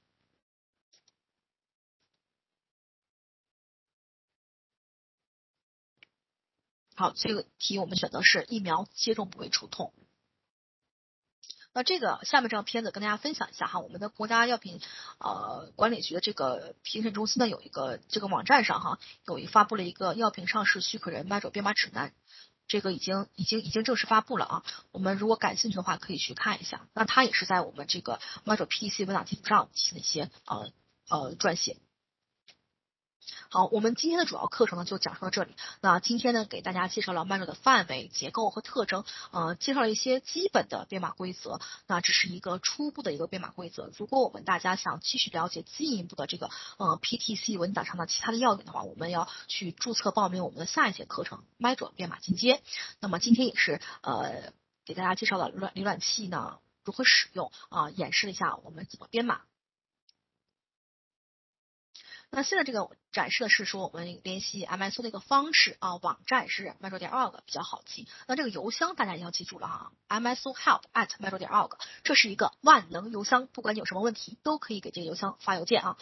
好，这个题我们选择是疫苗接种部位触痛。那这个下面这张片子跟大家分享一下哈，我们的国家药品呃管理局的这个评审中心呢有一个这个网站上哈，有一发布了一个药品上市许可人买手编码指南，这个已经已经已经正式发布了啊。我们如果感兴趣的话，可以去看一下。那它也是在我们这个买手 P D C 文档基础上进行的一些呃呃撰写。好，我们今天的主要课程呢就讲述到这里。那今天呢给大家介绍了脉络的范围、结构和特征，呃，介绍了一些基本的编码规则。那只是一个初步的一个编码规则。如果我们大家想继续了解进一步的这个呃 P T C 文档上的其他的要点的话，我们要去注册报名我们的下一节课程脉络编码进阶。那么今天也是呃给大家介绍了浏览浏览器呢如何使用啊、呃，演示了一下我们怎么编码。那现在这个展示的是说我们联系 M S O 的一个方式啊，网站是 metro 点 org 比较好记。那这个邮箱大家也要记住了哈 ，M S O help at metro 点 org， 这是一个万能邮箱，不管你有什么问题都可以给这个邮箱发邮件啊。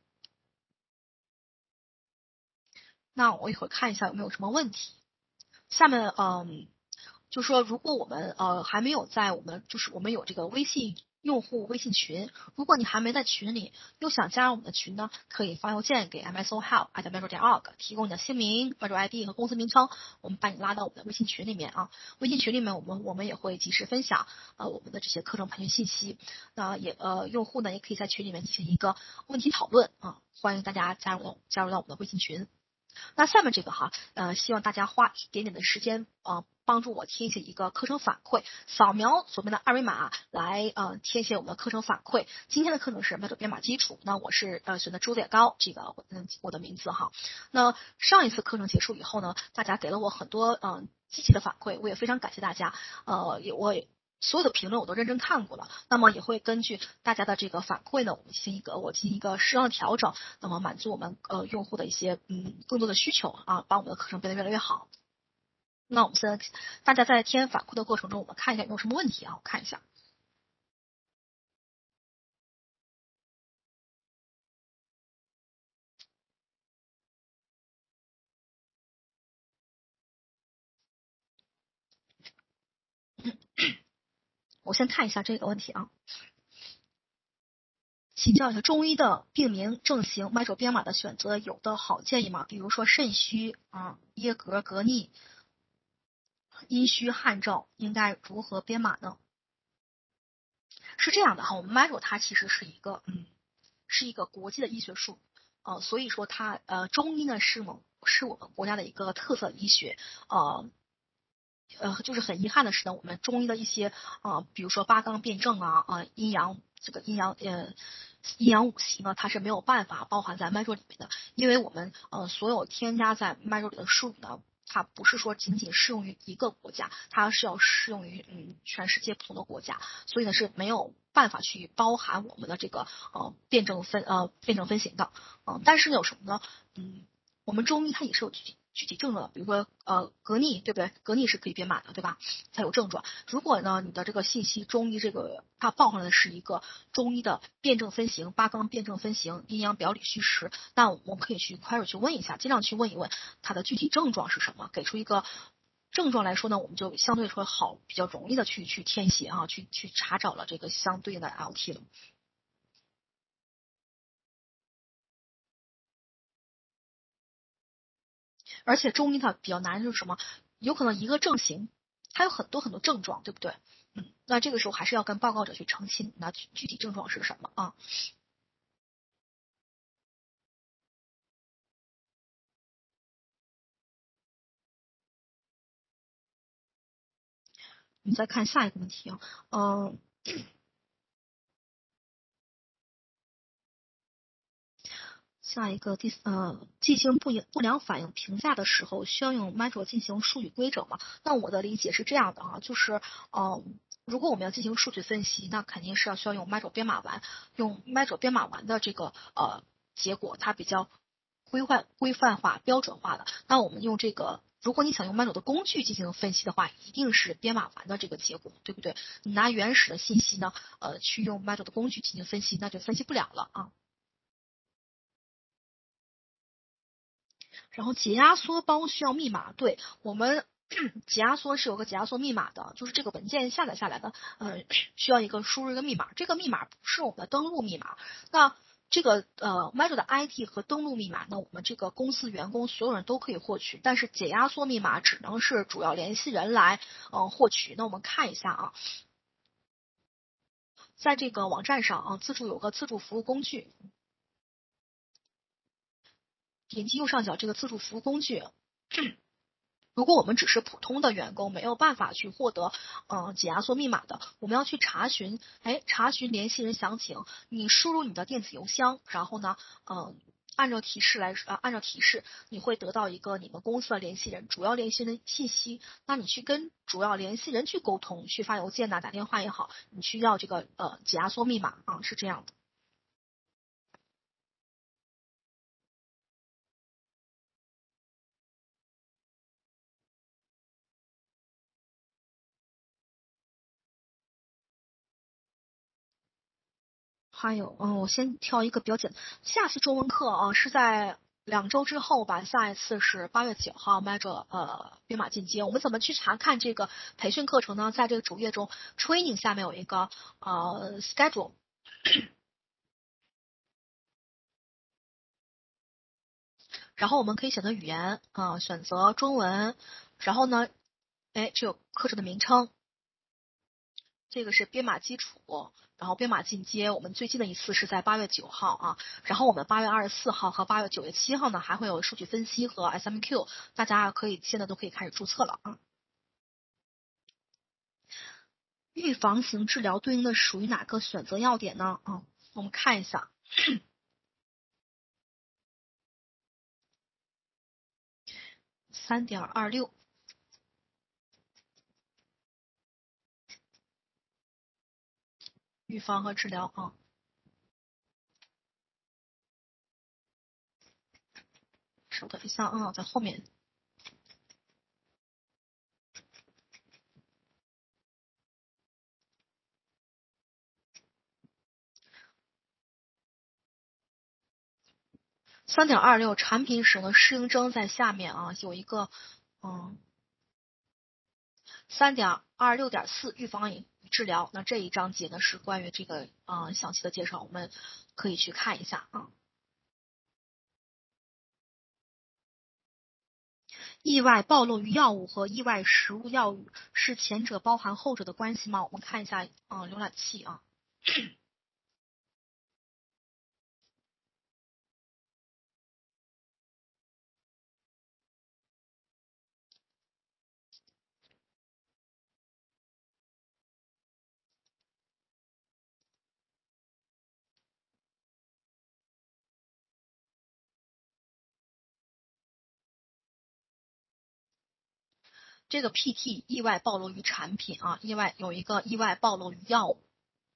那我一会儿看一下有没有什么问题。下面嗯，就说如果我们呃还没有在我们就是我们有这个微信用户微信群，如果你还没在群里，又想加入我们的群呢，可以发邮件给 M S O help at metro 点 org， 提供你的姓名、metro I D 和公司名称，我们把你拉到我们的微信群里面啊。微信群里面我们我们也会及时分享呃我们的这些课程培训信息。那也呃用户呢也可以在群里面进行一个问题讨论啊，欢迎大家加入到加入到我们的微信群。那下面这个哈，呃，希望大家花一点点的时间，呃，帮助我填写一个课程反馈，扫描左边的二维码来呃填写我们的课程反馈。今天的课程是麦手编码基础，那我是呃选择朱烈高这个嗯我的名字哈。那上一次课程结束以后呢，大家给了我很多嗯、呃、积极的反馈，我也非常感谢大家，呃也我也。所有的评论我都认真看过了，那么也会根据大家的这个反馈呢，我们进行一个我进行一个适当的调整，那么满足我们呃用户的一些嗯更多的需求啊，把我们的课程变得越来越好。那我们现在大家在填反馈的过程中，我们看一下有没有什么问题啊？我看一下。我先看一下这个问题啊。请教一下中医的病名、症型、脉手编码的选择有的好建议吗？比如说肾虚啊、噎膈、膈逆、阴虚汗症，应该如何编码呢？是这样的哈，我们 Miro 它其实是一个嗯，是一个国际的医学术，呃，所以说它呃中医呢是我是我们国家的一个特色医学，呃呃，就是很遗憾的是呢，我们中医的一些呃，比如说八纲辩证啊，啊、呃、阴阳这个阴阳呃阴阳五行呢，它是没有办法包含在 Miro 里面的，因为我们呃所有添加在 Miro 里的术语呢。它不是说仅仅适用于一个国家，它是要适用于嗯全世界不同的国家，所以呢是没有办法去包含我们的这个呃辩证分呃辩证分型的，嗯、呃，但是呢有什么呢？嗯，我们中医它也是有具体具体症状的，比如说呃膈逆，对不对？膈逆是可以编码的，对吧？它有症状。如果呢你的这个信息中医这个它报上来的是一个中医的辩证分型、八纲辩证分型、阴阳表里虚实，那我们可以去 query 去问一下，尽量去问一问它的具体症状是什么，给出一个。症状来说呢，我们就相对说好，比较容易的去去填写啊，去去查找了这个相对应的 L T 了。而且中医它比较难就是什么，有可能一个症型，它有很多很多症状，对不对？嗯，那这个时候还是要跟报告者去澄清，那具具体症状是什么啊？你再看下一个问题啊，嗯、下一个第呃，进行不不良反应评价的时候，需要用 Metro 进行术语规整吗？那我的理解是这样的啊，就是呃， 如果我们要进行数据分析，那肯定是要需要用 Metro 编码完，用 Metro 编码完的这个呃结果，它比较规范规范化、标准化的。那我们用这个，如果你想用 Metro 的工具进行分析的话，一定是编码完的这个结果，对不对？你拿原始的信息呢，呃，去用 Metro 的工具进行分析，那就分析不了了啊。然后解压缩包需要密码，对我们。解压缩是有个解压缩密码的，就是这个文件下载下来的，呃，需要一个输入一个密码，这个密码不是我们的登录密码。那这个呃 Metro 的 I D 和登录密码呢，我们这个公司员工所有人都可以获取，但是解压缩密码只能是主要联系人来呃获取。那我们看一下啊，在这个网站上啊，自助有个自助服务工具，点击右上角这个自助服务工具。如果我们只是普通的员工，没有办法去获得呃解压缩密码的，我们要去查询，哎，查询联系人详情，你输入你的电子邮箱，然后呢，嗯、呃，按照提示来，呃，按照提示，你会得到一个你们公司的联系人，主要联系人信息。那你去跟主要联系人去沟通，去发邮件呐、打电话也好，你需要这个呃解压缩密码啊，是这样的。还有，嗯，我先挑一个比较简，下次中文课啊是在两周之后吧，下一次是八月九号，迈着呃编码进阶。我们怎么去查看这个培训课程呢？在这个主页中，training 下面有一个呃 schedule，然后我们可以选择语言啊、呃选择中文，然后呢，哎，这有课程的名称，这个是编码基础，然后编码进阶，我们最近的一次是在八月九号啊，然后我们八月二十四号和八月九月七号呢还会有数据分析和 S M Q，大家可以现在都可以开始注册了啊。预防型治疗对应的属于哪个选择要点呢？啊，我们看一下，三点二六，预防和治疗啊，手的一项啊，在后面。三点二六产品使用的适应症在下面啊，有一个嗯。三点二六点四预防与治疗，那这一章节呢是关于这个啊、呃、详细的介绍，我们可以去看一下啊。意外暴露于药物和意外食物药物是前者包含后者的关系吗？我们看一下啊、呃、浏览器啊。这个 P T 意外暴露于产品啊，意外有一个意外暴露于药物。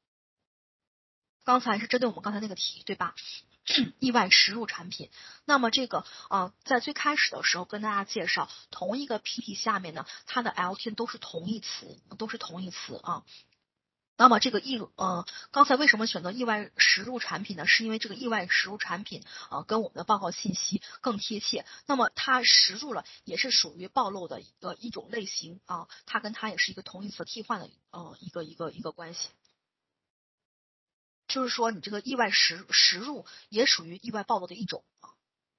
刚才是针对我们刚才那个题，对吧？意外食入产品。那么这个啊、呃，在最开始的时候跟大家介绍，同一个 P T 下面呢，它的 L T 都是同义词，都是同义词啊。那么这个意呃，刚才为什么选择意外食入产品呢？是因为这个意外食入产品呃跟我们的报告信息更贴切。那么它食入了也是属于暴露的一个一种类型啊，它跟它也是一个同义词替换的呃一个一个一个关系。就是说你这个意外食食入也属于意外暴露的一种啊。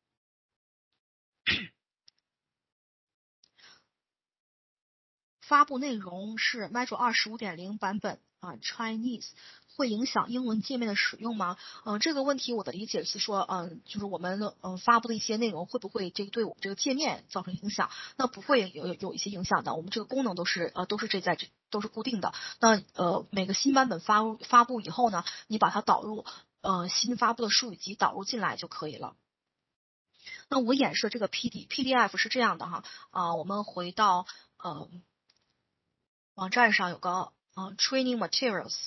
发布内容是 Metro 二十五点零版本啊 Chinese， 会影响英文界面的使用吗？嗯、呃，这个问题我的理解是说，嗯、呃，就是我们嗯、呃、发布的一些内容会不会这个对我们这个界面造成影响？那不会有有一些影响的，我们这个功能都是呃都是这在这都是固定的。那呃每个新版本发发布以后呢，你把它导入呃新发布的术语集导入进来就可以了。那我演示这个 P D P D F 是这样的哈，啊、呃，我们回到呃网站上有个啊 training materials。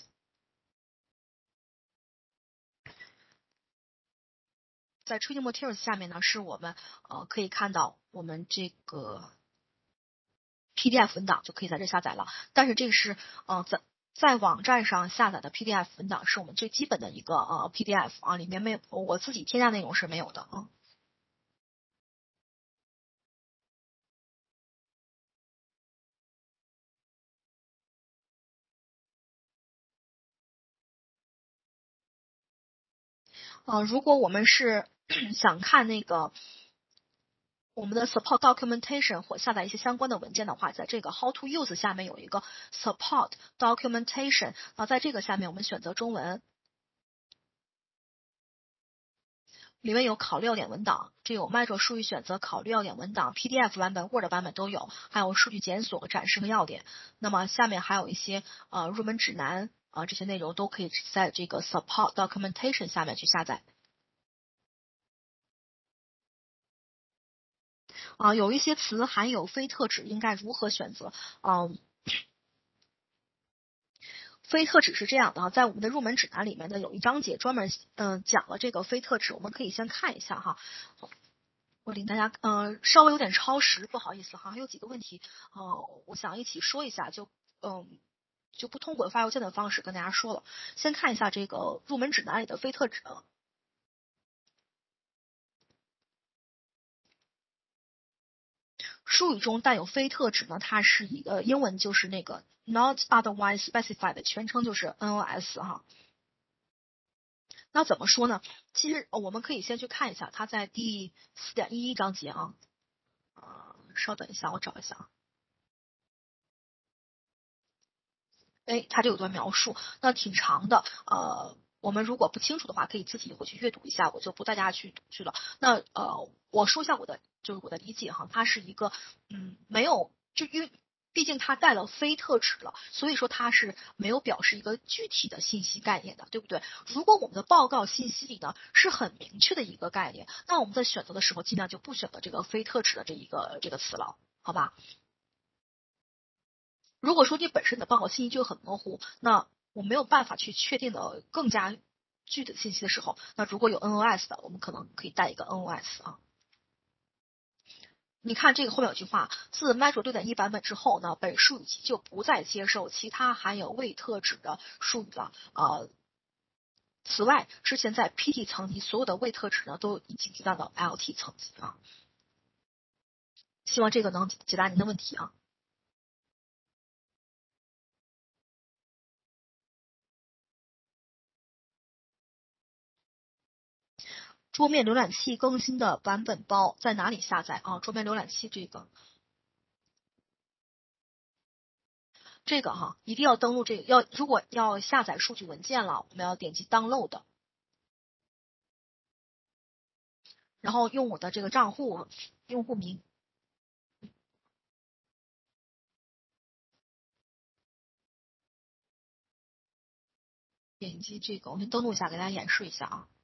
在 training materials 下面呢，是我们呃可以看到我们这个 P D F 文档就可以在这下载了。但是这个是呃在在网站上下载的 P D F 文档，是我们最基本的一个呃 P D F 啊，里面没有我自己添加内容是没有的啊。呃，如果我们是想看那个我们的 support documentation 或下载一些相关的文件的话，在这个 how to use 下面有一个 support documentation 啊，在这个下面我们选择中文，里面有考虑要点文档，这有 Metro 数据选择考虑要点文档 P D F 版本 Word 版本都有，还有数据检索展示和要点。那么下面还有一些呃入门指南啊、呃、这些内容都可以在这个 support documentation 下面去下载。啊、呃，有一些词含有非特指，应该如何选择？嗯、呃。非特指是这样的啊，在我们的入门指南里面呢，有一章节专门嗯、呃、讲了这个非特指，我们可以先看一下哈。我领大家呃稍微有点超时，不好意思哈，还有几个问题呃，我想一起说一下，就嗯就不通过发邮件的方式跟大家说了。先看一下这个入门指南里的非特指。术语中带有非特指呢，它是一个英文就是那个 not otherwise specified， 全称就是 N O S 哈。那怎么说呢？其实我们可以先去看一下，它在第四点一一章节啊，呃，稍等一下，我找一下啊。哎，它这有段描述，那挺长的，呃，我们如果不清楚的话，可以自己回去阅读一下，我就不带大家去读去了。那呃，我说一下我的就是我的理解哈，它是一个嗯没有就因为。毕竟它带了非特指了，所以说它是没有表示一个具体的信息概念的，对不对？如果我们的报告信息里呢是很明确的一个概念，那我们在选择的时候尽量就不选择这个非特指的这一个这个词了，好吧？如果说你本身的报告信息就很模糊，那我没有办法去确定的更加具体的信息的时候，那如果有 N O S 的，我们可能可以带一个 N O S 啊。你看这个后面有句话，自 Metro 六点一版本之后呢，本术语集就不再接受其他含有未特指的术语了。呃，此外，之前在 P T 层级所有的未特指呢，都已经提到到 L T 层级啊。希望这个能解答您的问题啊。桌面浏览器更新的版本包在哪里下载啊？桌面浏览器这个，这个哈，一定要登录这个，要如果要下载数据文件了，我们要点击 download，然后用我的这个账户用户名，点击这个，我先登录一下，给大家演示一下啊。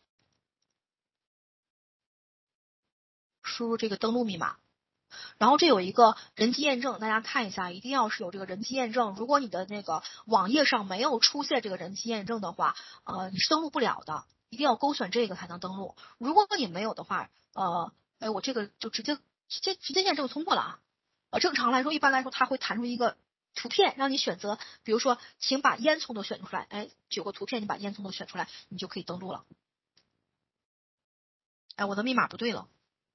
输入这个登录密码。然后这有一个人机验证，大家看一下，一定要是有这个人机验证。如果你的那个网页上没有出现这个人机验证的话，呃，你是登录不了的，一定要勾选这个才能登录。如果你没有的话，呃，哎，我这个就直接直接直接验证通过了啊。呃，正常来说，一般来说它会弹出一个图片，让你选择，比如说，请把烟囱都选出来，哎，九个图片你把烟囱都选出来，你就可以登录了。哎，我的密码不对了。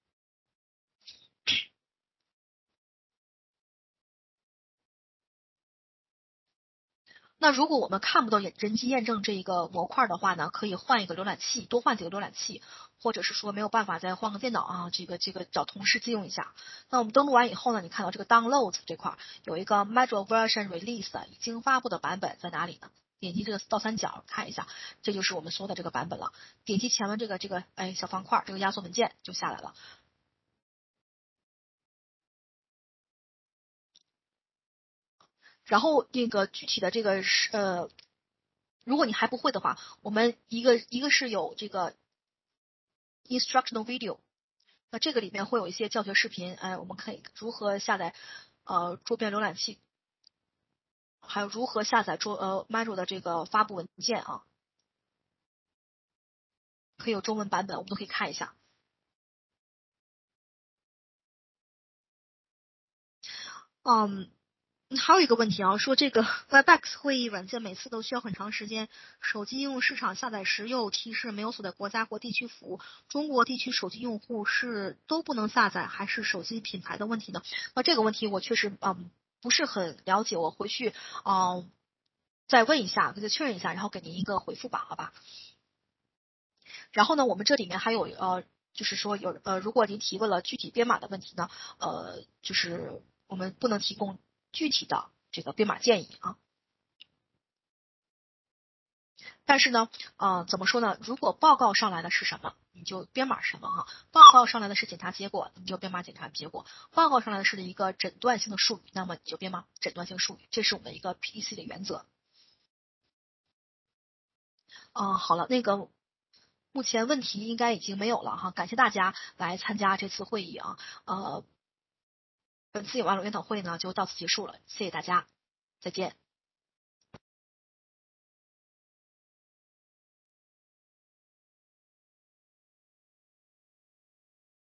那如果我们看不到人机验证这一个模块的话呢，可以换一个浏览器，多换几个浏览器，或者是说没有办法再换个电脑啊，这个这个找同事借用一下。那我们登录完以后呢，你看到这个 downloads 这块有一个 Metro version release 已经发布的版本在哪里呢？点击这个倒三角看一下，这就是我们说的这个版本了。点击前面这个这个哎小方块，这个压缩文件就下来了。然后那个具体的这个是呃，如果你还不会的话，我们一个一个是有这个 instructional video，那这个里面会有一些教学视频，哎，我们可以如何下载呃桌边浏览器还有如何下载桌呃 Manjaro 的这个发布文件啊，可以有中文版本，我们都可以看一下。嗯。还有一个问题啊，说这个 Webex 会议软件每次都需要很长时间，手机应用市场下载时又提示没有所在国家或地区服务，中国地区手机用户是都不能下载，还是手机品牌的问题呢？那这个问题我确实嗯不是很了解，我回去嗯再问一下，再确认一下，然后给您一个回复吧，好吧？然后呢，我们这里面还有呃，就是说有呃，如果您提问了具体编码的问题呢，呃，就是我们不能提供具体的这个编码建议啊。但是呢，呃，怎么说呢？如果报告上来的是什么，你就编码什么哈。报告上来的是检查结果，你就编码检查结果；报告上来的是一个诊断性的术语，那么你就编码诊断性术语。这是我们的一个 P D C 的原则。嗯、呃，好了，那个目前问题应该已经没有了哈。感谢大家来参加这次会议啊。呃，本次有网络研讨会呢就到此结束了，谢谢大家，再见。